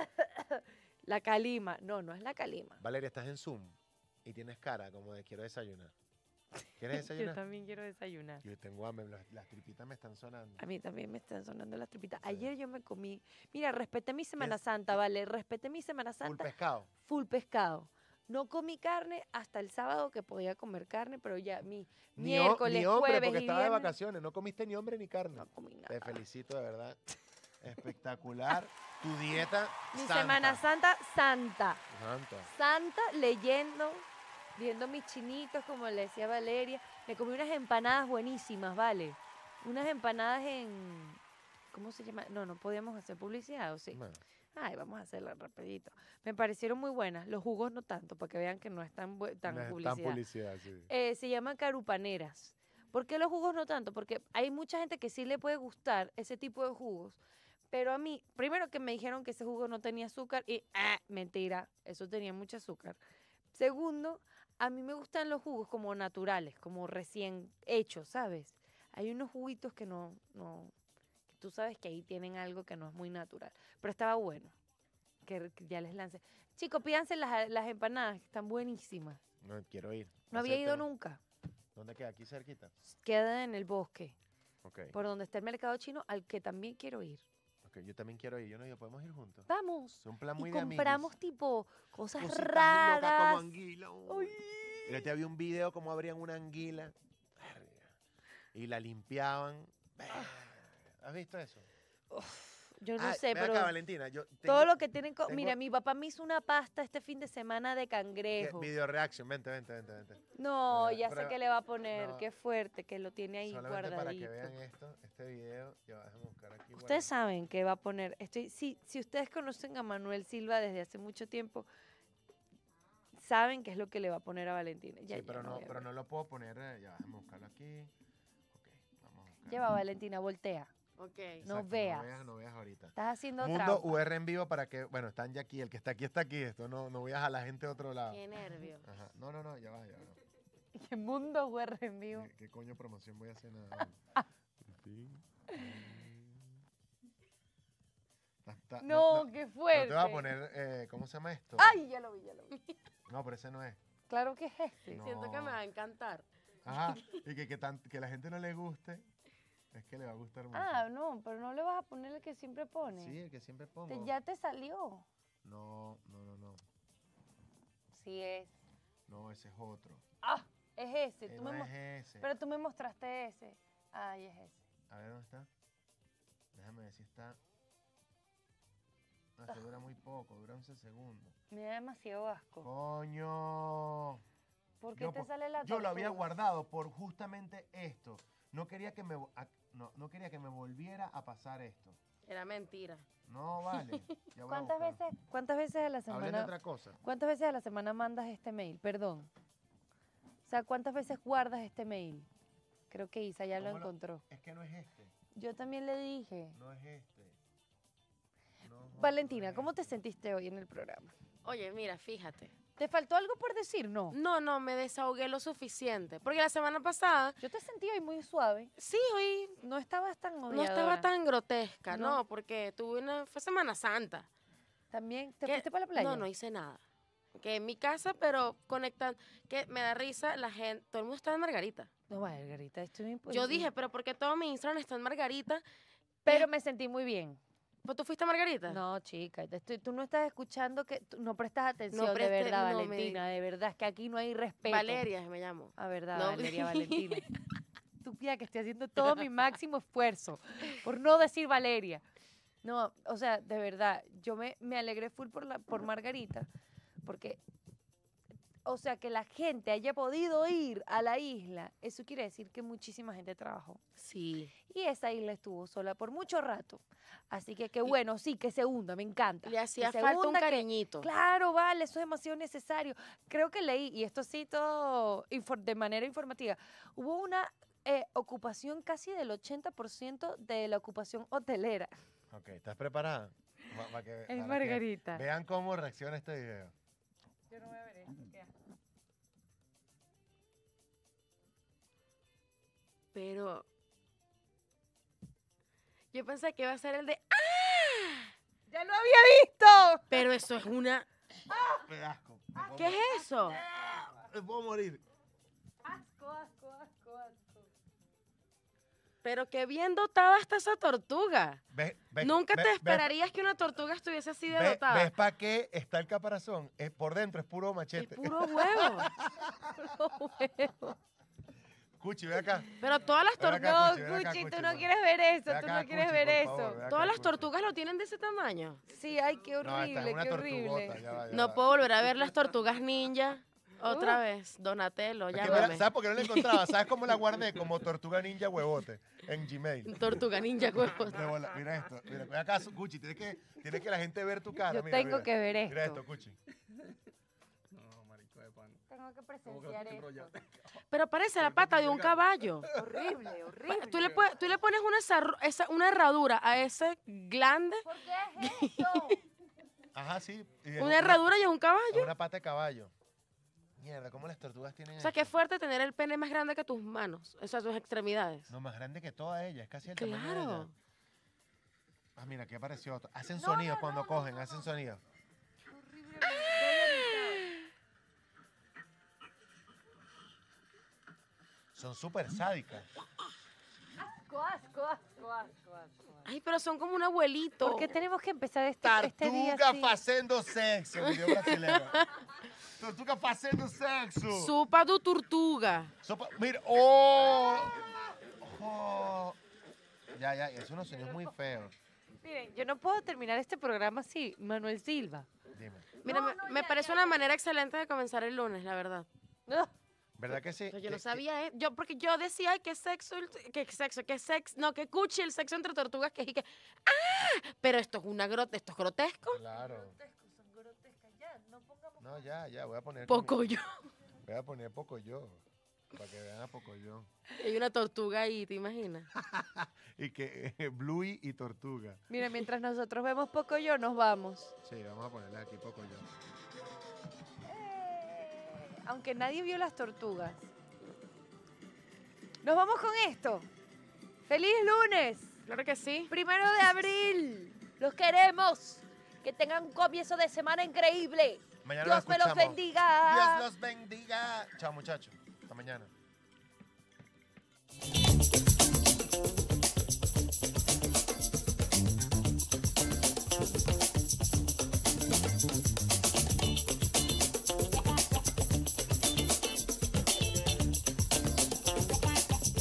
La calima. No, no es la calima. Valeria, estás en Zoom y tienes cara como de quiero desayunar. ¿Quieres desayunar? Yo también quiero desayunar. Yo tengo hambre, las tripitas me están sonando. A mí también me están sonando las tripitas. Ayer yo me comí... Mira, respeté mi Semana Santa, ¿vale? Respeté mi Semana Full Santa. pescado. Full pescado. No comí carne hasta el sábado que podía comer carne, pero ya miércoles, ni hombre, jueves porque y estaba de viernes. vacaciones. No comiste ni hombre ni carne. No comí nada. Te felicito, de verdad. Espectacular. Tu dieta Mi santa. Semana Santa, santa. Santa. Santa, leyendo, viendo mis chinitos, como le decía Valeria. Me comí unas empanadas buenísimas, ¿vale? Unas empanadas en... ¿Cómo se llama? No podíamos hacer publicidad, ¿o sí? Bueno. Ay, vamos a hacerla rapidito. Me parecieron muy buenas. Los jugos no tanto, para que vean que no es tan, tan No es publicidad. tan publicidad, sí. Se llaman carupaneras. ¿Por qué los jugos no tanto? Porque hay mucha gente que sí le puede gustar ese tipo de jugos. Pero a mí, primero que me dijeron que ese jugo no tenía azúcar y mentira, eso tenía mucho azúcar. Segundo, a mí me gustan los jugos como naturales, como recién hechos, ¿sabes? Hay unos juguitos que que tú sabes que ahí tienen algo que no es muy natural. Pero estaba bueno, que ya les lancé. Chicos, pídanse las empanadas, que están buenísimas. No, quiero ir. No había ido Hacerte- nunca. ¿Dónde queda? ¿Aquí cerquita? Queda en el bosque, Ok. por donde está el mercado chino, al que también quiero ir. Ok, yo también quiero ir. Yo no digo, ¿podemos ir juntos? Vamos. Es un plan muy Y de amigos. compramos tipo cosas Cositas raras. locas como anguila. Mira, te había un video como abrían una anguila. Verga. Y la limpiaban. Verga. ¿Has visto eso? Yo no sé, ven pero acá, Valentina. Yo todo lo que tienen... tengo- Mira, mi papá me hizo una pasta este fin de semana de cangrejo. Video reaction. Vente. No, ya sé Prueba. que le va a poner. No. Qué fuerte, que lo tiene ahí Solamente para que guardadito. vean este video. Ya vas a buscar aquí. Ustedes saben que va a poner... si ustedes conocen a Manuel Silva desde hace mucho tiempo, saben qué es lo que le va a poner a Valentina. Ya, Sí, ya pero no no, voy a pero ver. no lo puedo poner. Ya, déjame buscarlo aquí. Ok, vamos a buscar. Lleva, Valentina, voltea. Ok. No Exacto, veas. No veas ahorita. Estás haciendo Mundo trampa. UR en vivo para que, bueno, están ya aquí, el que está aquí está aquí, esto no voy a jalar a la gente de otro lado. Qué nervio. Ajá. No, ya va. ¿Qué mundo UR en vivo? ¿Qué coño promoción voy a hacer nada? No, qué fuerte. No te voy a poner, ¿cómo se llama esto? Ay, ya lo vi. No, pero ese no es. Claro que es este. No. Siento que me va a encantar. Ajá, y que la gente no le guste, es que le va a gustar mucho. Ah, no, pero no le vas a poner el que siempre pone. Sí, el que siempre pongo. Ya te salió. No. Sí es. No, ese es otro. Ah, es ese. No es ese. Pero tú me mostraste ese. Ay, es ese. A ver, ¿dónde está? Déjame ver si está... No, esto dura muy poco, dura 11 segundos. Me da demasiado asco. ¡Coño! ¿Por qué te sale la Yo lo había tortuga? guardado por justamente esto. No quería que no quería que me volviera a pasar esto. Era mentira. No, vale. Ya voy a ¿Cuántas veces a la Hablen de semana? otra cosa. ¿Cuántas veces a la semana mandas este mail? Perdón. O sea, ¿cuántas veces guardas este mail? Creo que Isa ya lo ¿Cómo no? encontró. Es que no es este. Yo también le dije. No es este. Valentina, ¿cómo te sentiste hoy en el programa? Oye, mira, fíjate. ¿Te faltó algo por decir? No. No, me desahogué lo suficiente. Porque la semana pasada... Yo te sentí hoy muy suave. Sí, hoy... No estabas tan odiadora. No estaba tan grotesca, No. no, porque fue Semana Santa. ¿También te fuiste para la playa? No hice nada. Que en mi casa, pero conectan, que me da risa la gente, todo el mundo está en Margarita. No, Margarita, esto es imposible. Yo dije, pero ¿por qué todo mi Instagram está en Margarita? Pero me sentí muy bien. ¿Pues tú fuiste a Margarita? No, chica, tú no estás escuchando, que tú no prestas atención, No de verdad, no, Valentina, de verdad, es que aquí no hay respeto. Valeria me llamo. A verdad, No. Valeria Valentina. Tú pida que estoy haciendo todo mi máximo esfuerzo por no decir Valeria. No, o sea, de verdad, yo me alegré full por Margarita, porque, o sea, que la gente haya podido ir a la isla, eso quiere decir que muchísima gente trabajó. Sí. Y esa isla estuvo sola por mucho rato. Así que qué bueno, sí, que se hunda, me encanta. Le hacía Que se falta un hunda, que- cariñito. Claro, vale, eso es demasiado necesario. Creo que leí, y esto sí todo de manera informativa, hubo una ocupación casi del 80% de la ocupación hotelera. Ok, ¿estás preparada? Para que Margarita. vean cómo reacciona este video. Yo no voy a ver esto, ¿qué? Pero yo pensé que iba a ser el de ¡ah! ¡Ya lo había visto! Pero eso es una... Me asco. ¿Qué es eso? Me puedo morir. Asco, asco, asco, asco. Pero qué bien dotada está esa tortuga. Nunca te ve- esperarías que una tortuga estuviese así de ¿Ves dotada. para qué está el caparazón? Por dentro es puro machete. Puro huevo. Cuchi, ve acá. Pero todas las Ven acá, tortugas... Cuchi, ven acá, Cuchi, tú Cuchi, no por- quieres ver eso, Ve tú acá, no quieres Cuchi, ver por eso. favor, ve acá, Todas las Cuchi. tortugas lo tienen de ese tamaño. Sí, ay, qué No, esta horrible, es una qué tortugota. horrible. Ya va, ya No va. puedo volver a ver las tortugas ninja otra vez. Donatello, Es que llámame. ¿sabes por qué no la encontraba? ¿Sabes cómo la guardé? Como tortuga ninja huevote en Gmail. Tortuga ninja huevos. De bola. Mira esto. Mira, ven acá, Cuchi. Tienes que la gente ver tu cara. Yo mira, tengo mira. que ver Mira esto. esto, Cuchi. No, marico de pan. Tengo que presenciar esto. Pero parece la pata de un caballo. Horrible, horrible. Tú le pones una herradura a ese glande, ¿Por qué es eso? Ajá, sí. Y es una herradura y es un es caballo. una pata de caballo. Mierda, ¿cómo las tortugas tienen O sea, eso? qué fuerte tener el pene más grande que tus manos, o sea, tus extremidades. No, más grande que toda ella. Es casi el tamaño de Claro. ella. Ah, mira, aquí apareció otro. Hacen sonidos cuando cogen, hacen sonidos. Son súper sádicas. Asco, asco, asco, asco, asco. Ay, pero son como un abuelito. ¿Por qué tenemos que empezar este día Tortuga así? fazendo sexo, video brasileño. Tortuga fazendo sexo. Sopa do tortuga. Mira, oh. Oh. Ya, es unos sonidos muy feos. Miren, yo no puedo terminar este programa así, Manuel Silva. Dime. Mira, me parece una manera excelente de comenzar el lunes, la verdad. ¿Verdad que sí? Pero yo no sabía, porque yo decía, ay, qué sexo, no, que cuchi el sexo entre tortugas, que ¡ah! Pero esto es esto es grotesco. Claro. Son grotescas, ya, no pongamos... No, ya, voy a poner... Pocoyo. Voy a poner Pocoyo, para que vean a Pocoyo. Hay una tortuga ahí, ¿te imaginas? Y que Bluey y Tortuga. Mira, mientras nosotros vemos Pocoyo, nos vamos. Sí, vamos a ponerle aquí Pocoyo. Aunque nadie vio las tortugas. Nos vamos con esto. ¡Feliz lunes! Claro que sí. 1 de abril. Los queremos. Que tengan un comienzo de semana increíble. Mañana Dios nos me los escuchamos. bendiga. Dios los bendiga. Chao, muchachos. Hasta mañana.